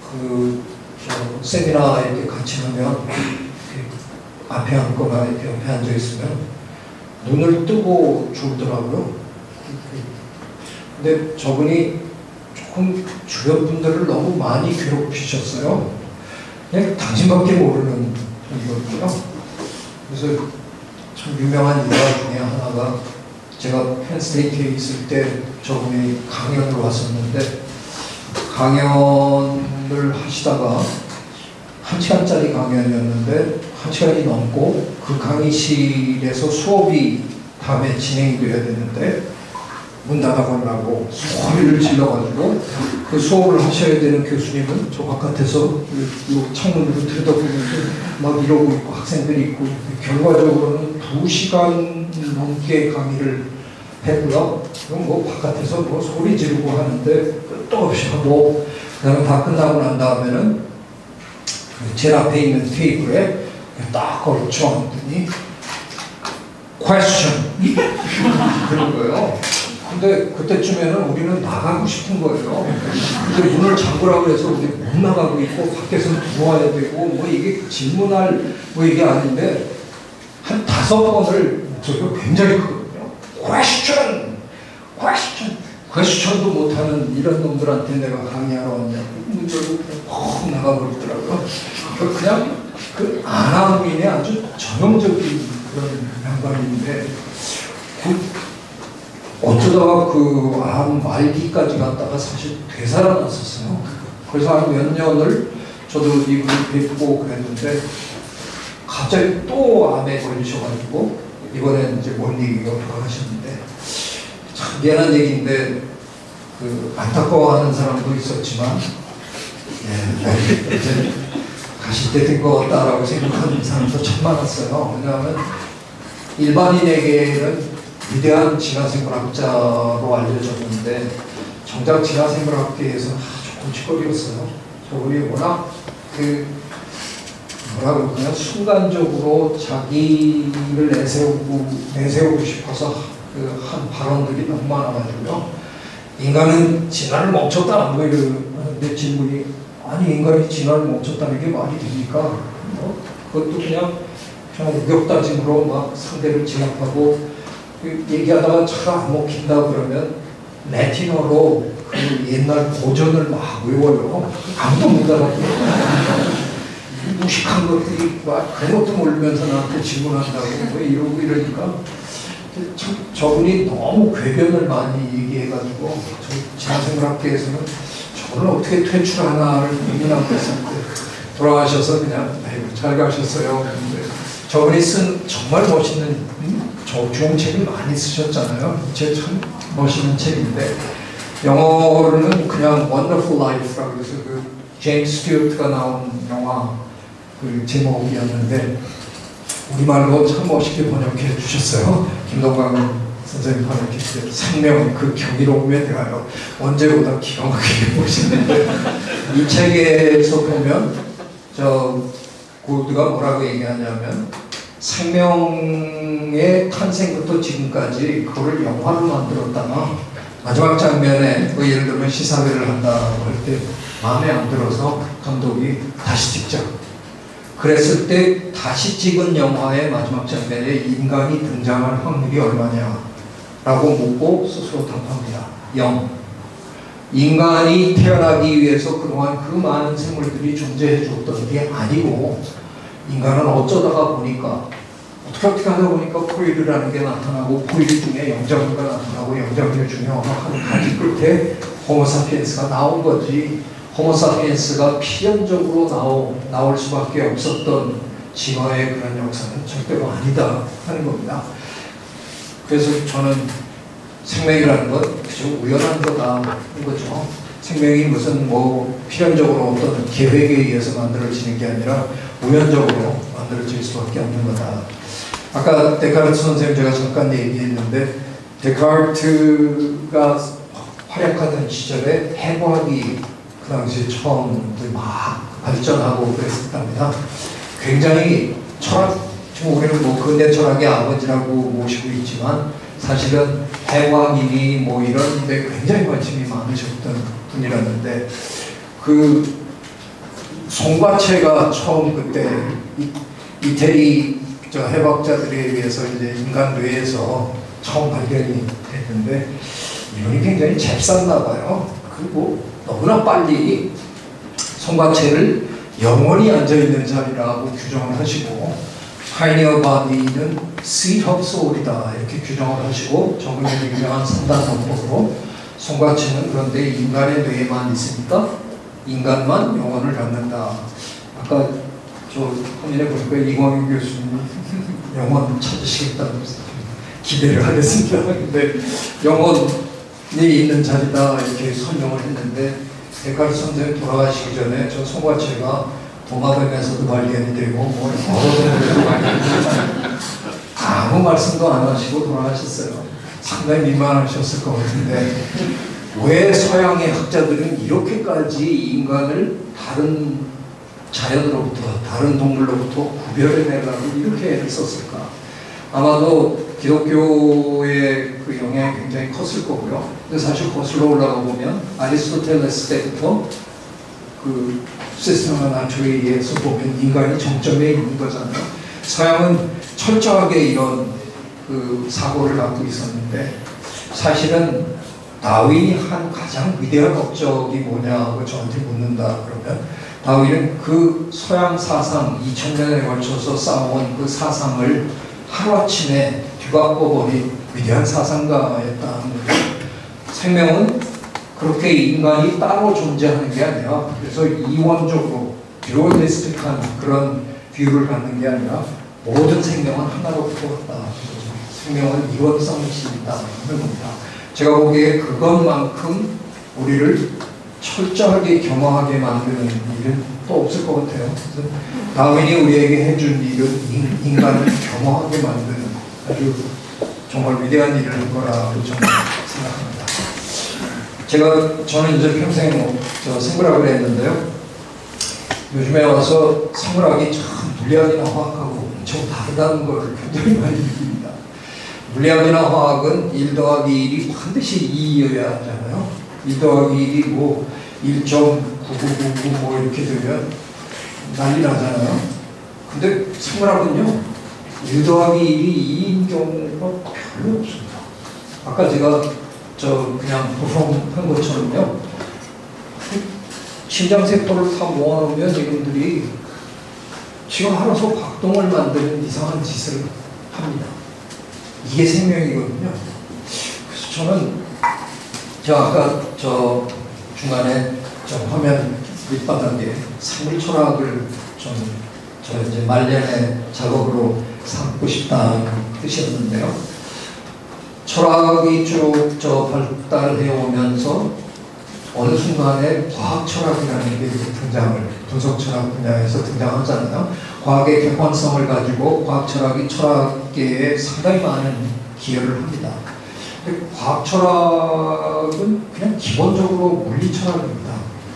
세미나 이렇게 같이 하면 앞에 앉거나 이렇게 옆에 앉아 있으면 눈을 뜨고 죽더라고요. 근데 저분이 조금 주변 분들을 너무 많이 괴롭히셨어요. 그냥 당신밖에 모르는 분이거든요. 그래서 참 유명한 일화 중에 하나가, 제가 펜스테이트에 있을 때 저분이 강연을 왔었는데, 강연을 하시다가 1시간짜리 강연이었는데 1시간이 넘고 그 강의실에서 수업이 다음에 진행이 돼야 되는데 문 닫아보려고 소리를 질러가지고 그 수업을 하셔야 되는 교수님은 저 바깥에서 창문으로 들여다보면서 막 이러고 있고 학생들이 있고, 결과적으로는 2시간 넘게 강의를 했고요. 그럼 뭐 바깥에서 뭐 소리 지르고 하는데 끝도 없이 하고, 그다음에 다 끝나고 난 다음에는 제일 앞에 있는 테이블에 딱 걸쳐 앉더니 question 그런 거예요. 근데 그때쯤에는 우리는 나가고 싶은 거예요. 근데 문을 잠그라고 해서 우리 못 나가고 있고 밖에서 들어와야 되고, 뭐 이게 질문할 뭐 이게 아닌데 한 5번을 목소리가 굉장히 크거든요. question도 못하는 이런 놈들한테 내가 강의하러 왔냐고 문 열고 퍽 나가버리더라고요. 그냥 그 아나무인의 아주 전형적인 그런 양반인데, 어쩌다가 그 암 말기까지 갔다가 사실 되살아났었어요. 그래서 한 몇 년을 저도 이분을 뵙고 그랬는데, 갑자기 또 암에 걸리셔가지고 이번에 이제 못 이기고 돌아가셨는데, 참 미안한 얘기인데 그 안타까워하는 사람도 있었지만, 이제 가실 때 된 것 같다라고 생각하는 사람도 참 많았어요. 왜냐하면 일반인에게는 위대한 진화생물학자로 알려졌는데 정작 진화생물학계에서는 아주 골칫거리였어요. 저분이 워낙 그냥 순간적으로 자기를 내세우고 싶어서 한 발언들이 너무 많아가지고요. 인간은 진화를 멈췄다 뭐 이러는데 질문이, 아니 인간이 진화를 멈췄다는 게 말이 됩니까? 그것도 그냥 우격다짐으로 막 상대를 제압하고, 얘기하다가 잘 안 먹힌다 그러면 라틴어로 그 옛날 고전을 막 외워요. 아무도 못 알아듣고 무식한 것들이 막 그런 것도 모르면서 나한테 질문한다고 뭐 이러고 이러니까 참 저분이 너무 궤변을 많이 얘기해가지고 진화생물학계에서는 저분을 어떻게 퇴출하나를 고민하고 있었는데 돌아가셔서 그냥 잘 가셨어요. 근데 저분이 쓴 정말 멋있는 좋은 책을 많이 쓰셨잖아요. 제 참 멋있는 책인데, 영어로는 그냥 Wonderful Life라고 해서 그 제임스 스튜어트가 나온 영화 그 제목이었는데 우리말로 참 멋있게 번역해 주셨어요. 김동관 선생님 번역해 주셨어요. 생명 그 경이로움에 대하여. 언제보다 기가 막히게 보시는데 이 책에서 보면 저 고드가 뭐라고 얘기하냐면, 생명의 탄생부터 지금까지 그걸 영화로 만들었다가 마지막 장면에 뭐 예를 들면 시사회를 한다고 할 때 마음에 안 들어서 감독이 다시 찍자 그랬을 때 다시 찍은 영화의 마지막 장면에 인간이 등장할 확률이 얼마냐라고 묻고 스스로 답합니다. 0. 인간이 태어나기 위해서 그동안 그 많은 생물들이 존재해 줬던 게 아니고, 인간은 어쩌다가 보니까 어떻게 하다 보니까 포유류라는 게 나타나고, 포유류 중에 영장류가 나타나고, 영장류 중에 한 가지 끝에 호모사피엔스가 나온 거지, 호모사피엔스가 필연적으로 나올 수밖에 없었던 진화의 그런 역사는 절대로 아니다 하는 겁니다. 그래서 저는 생명이라는 건 그저 우연한 거다, 이거죠. 생명이 무슨 뭐 필연적으로 어떤 계획에 의해서 만들어지는 게 아니라 우연적으로 만들어질 수밖에 없는 거다. 아까 데카르트 선생님 제가 잠깐 얘기했는데 데카르트가 활약하던 시절에 해부학이 그 당시에 처음 막 발전하고 그랬답니다. 굉장히 철학, 지금 우리는 뭐 근대 철학의 아버지라고 모시고 있지만 사실은 해부학이니 뭐 이런 데 굉장히 관심이 많으셨던 분이었는데 그 송과체가 처음 그때 이태리 저 해부학자들에 의해서 이제 인간 뇌에서 처음 발견이 됐는데 이분이 굉장히 잘 쌌나 봐요. 그리고 너무나 빨리 송과체를 영원히 앉아있는 자리라고 규정을 하시고 파이니어 바디는 seat of soul이다 이렇게 규정을 하시고 정근의 유명한 3단 논법으로 송과체는 그런데 인간의 뇌에만 있으니까 인간만 영혼을 갖는다. 아까 저 화면에 보니까 이광희 교수님 영혼 찾으시겠다고 기대를 하겠습니다. 근데 영혼이 있는 자리다 이렇게 설명을 했는데 데카르트 선생님 돌아가시기 전에 저 송과체가 도마뱀에서도 발견이 되고 뭐 여러 데서도 발견이 되고 아무 말씀도 안 하시고 돌아가셨어요. 상당히 민망하셨을 것 같은데 왜 서양의 학자들은 이렇게까지 인간을 다른 자연으로부터 다른 동물로부터 구별해내려고 이렇게 애를 썼을까? 아마도 기독교의 그 영향이 굉장히 컸을 거고요. 근데 사실 거슬러 올라가 보면 아리스토텔레스 때부터 그 시스템과 나초에서 보면 인간이 정점에 있는 거잖아요. 서양은 철저하게 이런 그 사고를 갖고 있었는데 사실은 다윈이 한 가장 위대한 업적이 뭐냐고 저한테 묻는다 그러면 다윈은 그 서양 사상 2000년에 걸쳐서 쌓아온 그 사상을 하루아침에 뒤바꿔버린 위대한 사상가였다는 거죠. 생명은 그렇게 인간이 따로 존재하는 게 아니라 그래서 이원적으로 듀얼리스틱한 그런 뷰를 갖는 게 아니라 모든 생명은 하나로부터 왔다. 생명은 이원성이 있다. 하는 겁니다. 제가 보기에 그것만큼 우리를 철저하게 겸허하게 만드는 일은 또 없을 것 같아요. 그래서 다윈이 우리에게 해준 일은 인간을 겸허하게 만드는 아주 정말 위대한 일을 한 거라고 저는 생각합니다. 저는 이제 평생 생물학을 했는데요. 요즘에 와서 생물학이 참 물리학이나 화학하고 엄청 다르다는 걸 굉장히 많이 느낍니다. 물리학이나 화학은 1 더하기 1이 반드시 2여야 하잖아요. 1 더하기 1이 뭐 1.9999 뭐 이렇게 되면 난리 나잖아요. 근데 생물학은요 1 더하기 1이 2인 경우가 별로 없습니다. 아까 제가 그냥 보송한 것처럼요 심장세포를 다 모아놓으면 이분들이 지금 알아서 박동을 만드는 이상한 짓을 합니다. 이게 생명이거든요. 그래서 저는 아까 중간에 화면 밑바닥에 생물 철학을 이제 말년의 작업으로 삼고 싶다는 뜻이었는데요. 철학이 쭉 발달해 오면서 어느 순간에 과학 철학이라는 게 분석 철학 분야에서 등장하잖아요. 과학의 객관성을 가지고 과학 철학이 철학계에 상당히 많은 기여를 합니다. 과학 철학은 그냥 기본적으로 물리 철학입니다.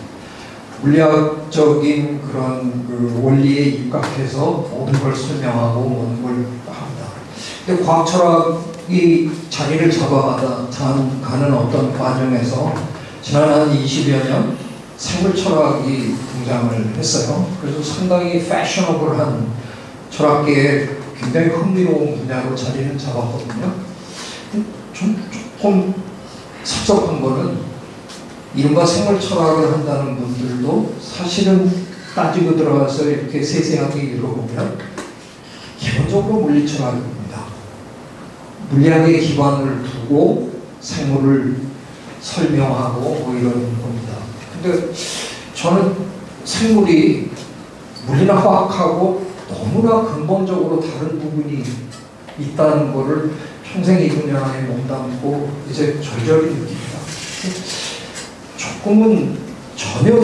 물리학적인 그런 그 원리에 입각해서 모든 걸 설명하고 모든 걸 합니다. 근데 과학 철학이 자리를 잡아가는 어떤 과정에서 지난 한 20여 년 생물 철학이 등장을 했어요. 그래서 상당히 패셔너블한 철학계에 굉장히 흥미로운 분야로 자리를 잡았거든요. 좀 조금 섭섭한 거는 이른바 생물 철학을 한다는 분들도 사실은 따지고 들어가서 이렇게 세세하게 읽어보면 기본적으로 물리 철학입니다. 물리학의 기반을 두고 생물을 설명하고 뭐 이런 겁니다. 근데 저는 생물이 물리나 화학하고 너무나 근본적으로 다른 부분이 있다는 것을 평생 이 분야에 몸담고 이제 절절히 느낍니다. 조금은 전혀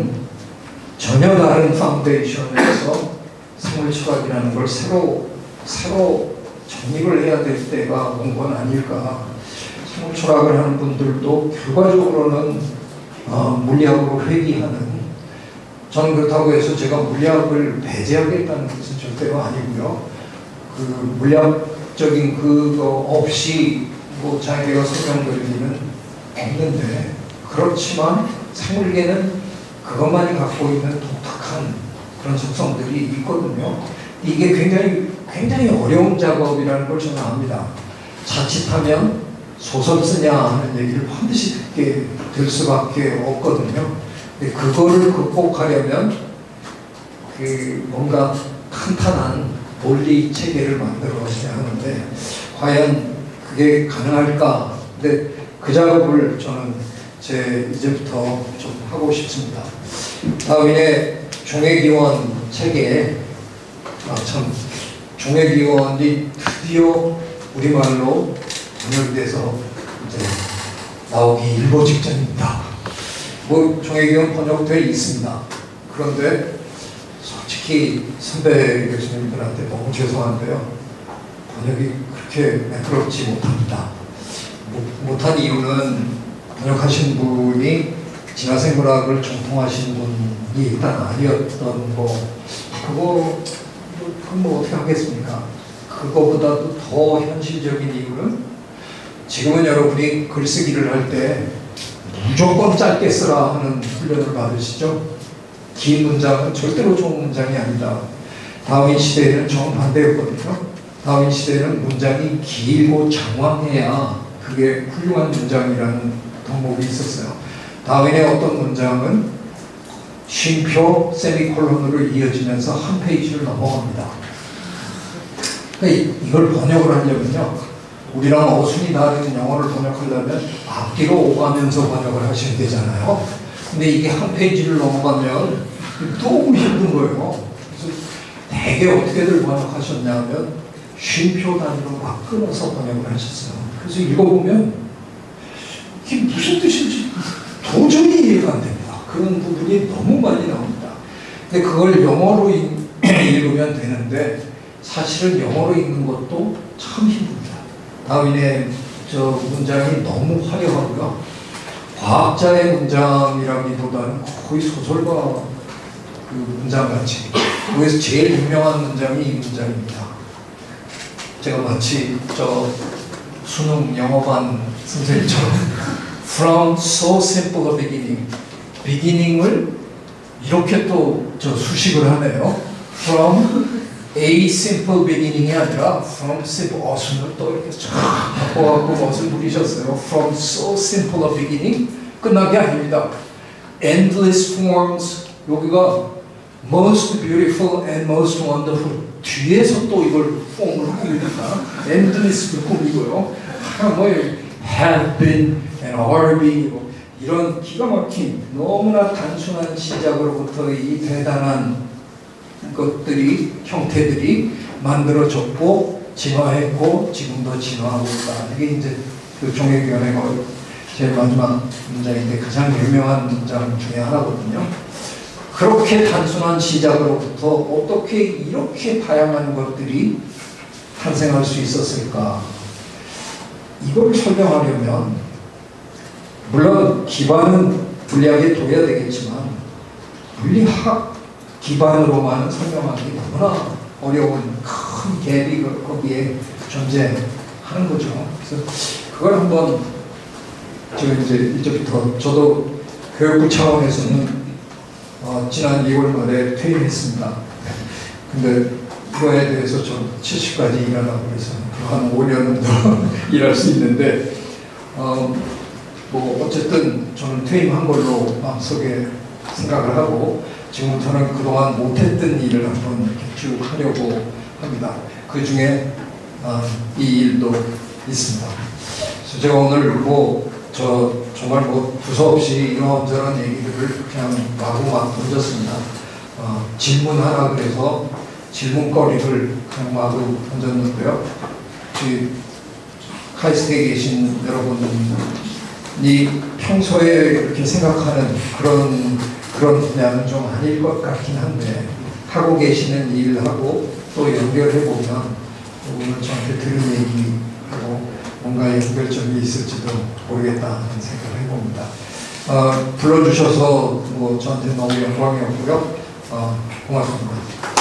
다른 파운데이션에서 생물 철학이라는 걸 새로 정립을 해야 될 때가 온 건 아닐까. 생물 철학을 하는 분들도 결과적으로는 물리학으로 회귀하는, 저는 그렇다고 해서 제가 물리학을 배제하겠다는 것은 절대로 아니고요. 그 물리학적인 그거 없이 뭐 자기가 설명될 리는 없는데, 그렇지만 생물계는 그것만이 갖고 있는 독특한 그런 속성들이 있거든요. 이게 굉장히 어려운 작업이라는 걸 저는 압니다. 자칫하면 소설 쓰냐 하는 얘기를 반드시 듣게 될 수밖에 없거든요. 근데 그거를 극복하려면 뭔가 탄탄한 논리 체계를 만들어야 하는데, 과연 그게 가능할까? 근데 그 작업을 저는 이제부터 좀 하고 싶습니다. 다음에 종회기원 책에 종회기원이 드디어 우리말로 번역돼서 이제 나오기 일보 직전입니다. 뭐 종회기원 번역되어 있습니다. 그런데 솔직히 선배 교수님들한테 너무 죄송한데요, 번역이 그렇게 매끄럽지 못합니다. 못한 이유는 번역하신 분이 진화생물학을 정통하신 분이 일단 아니었던 그건 뭐 어떻게 하겠습니까? 그거보다도 더 현실적인 이유는, 지금은 여러분이 글쓰기를 할 때 무조건 짧게 쓰라 하는 훈련을 받으시죠? 긴 문장은 절대로 좋은 문장이 아니다. 다윈 시대에는 정반대였거든요. 다윈 시대에는 문장이 길고 장황해야 그게 훌륭한 문장이라는 덕목이 있었어요. 다윈의 어떤 문장은 쉼표 세미콜론으로 이어지면서 한 페이지를 넘어갑니다. 그러니까 이걸 번역을 하려면요, 우리랑 어순이 다른 영어를 번역하려면 앞뒤로 오가면서 번역을 하셔야 되잖아요. 근데 이게 한 페이지를 넘어가면 너무 힘든 거예요. 그래서 되게 어떻게들 번역하셨냐면 쉼표 단위로 막 끊어서 번역을 하셨어요. 그래서 읽어보면 이게 무슨 뜻인지 도저히 이해가 안 됩니다. 그런 부분이 너무 많이 나옵니다. 근데 그걸 영어로 읽으면 되는데, 사실은 영어로 읽는 것도 참 힘듭니다. 다윈의 문장이 너무 화려하고요, 과학자의 문장이라기보다는 거의 소설가 그 문장같이, 거기서 제일 유명한 문장이 이 문장입니다. 제가 마치 수능 영어반 선생님처럼 From so simple a beginning을 이렇게 또 수식을 하네요. From a simple beginning이 아니라 from simple, 어순을 또 이렇게 쫙 바꿔갖고 멋을 부리셨어요. From so simple a beginning, 끝난 게 아닙니다. Endless forms, 여기가 most beautiful and most wonderful, 뒤에서 또 이걸 폼을 하고 있다. Endless form이고요. have been and are be, 이런 기가 막힌 너무나 단순한 시작으로부터 이 대단한 것들이, 형태들이 만들어졌고 진화했고 지금도 진화하고 있다. 이게 이제 그 종회기원의 제일 마지막 문장인데 가장 유명한 문장 중에 하나거든요. 그렇게 단순한 시작으로부터 어떻게 이렇게 다양한 것들이 탄생할 수 있었을까? 이걸 설명하려면 물론 기반은 물리학에 둬야 되겠지만, 물리학 기반으로만 설명하기 너무나 어려운 큰 갭이 거기에 존재하는 거죠. 그래서 그걸 한번 이제부터 저도 교육부 차원에서는 지난 2월 말에 퇴임했습니다. 근데 이거에 대해서 좀 70까지 일하려고 해서 한 5년은 더 일할 수 있는데, 뭐 어쨌든 저는 퇴임한 걸로 마음속에 생각을 하고, 지금부터는 그동안 못했던 일을 한번 이렇게 쭉 하려고 합니다. 그 중에 이 일도 있습니다. 그래서 제가 오늘 정말 두서없이 이런저런 얘기들을 그냥 마구 막 던졌습니다. 질문하라 그래서 질문거리를 그냥 마구 던졌는데요. 카이스트에 계신 여러분 평소에 이렇게 생각하는 그런 분야는 좀 아닐 것 같긴 한데 하고 계시는 일하고 또 연결해 보면 오늘 저한테 들은 얘기하고 뭔가 연결점이 있을지도 모르겠다 하는 생각을 해봅니다. 불러주셔서 뭐 저한테 너무 영광이었고요. 고맙습니다.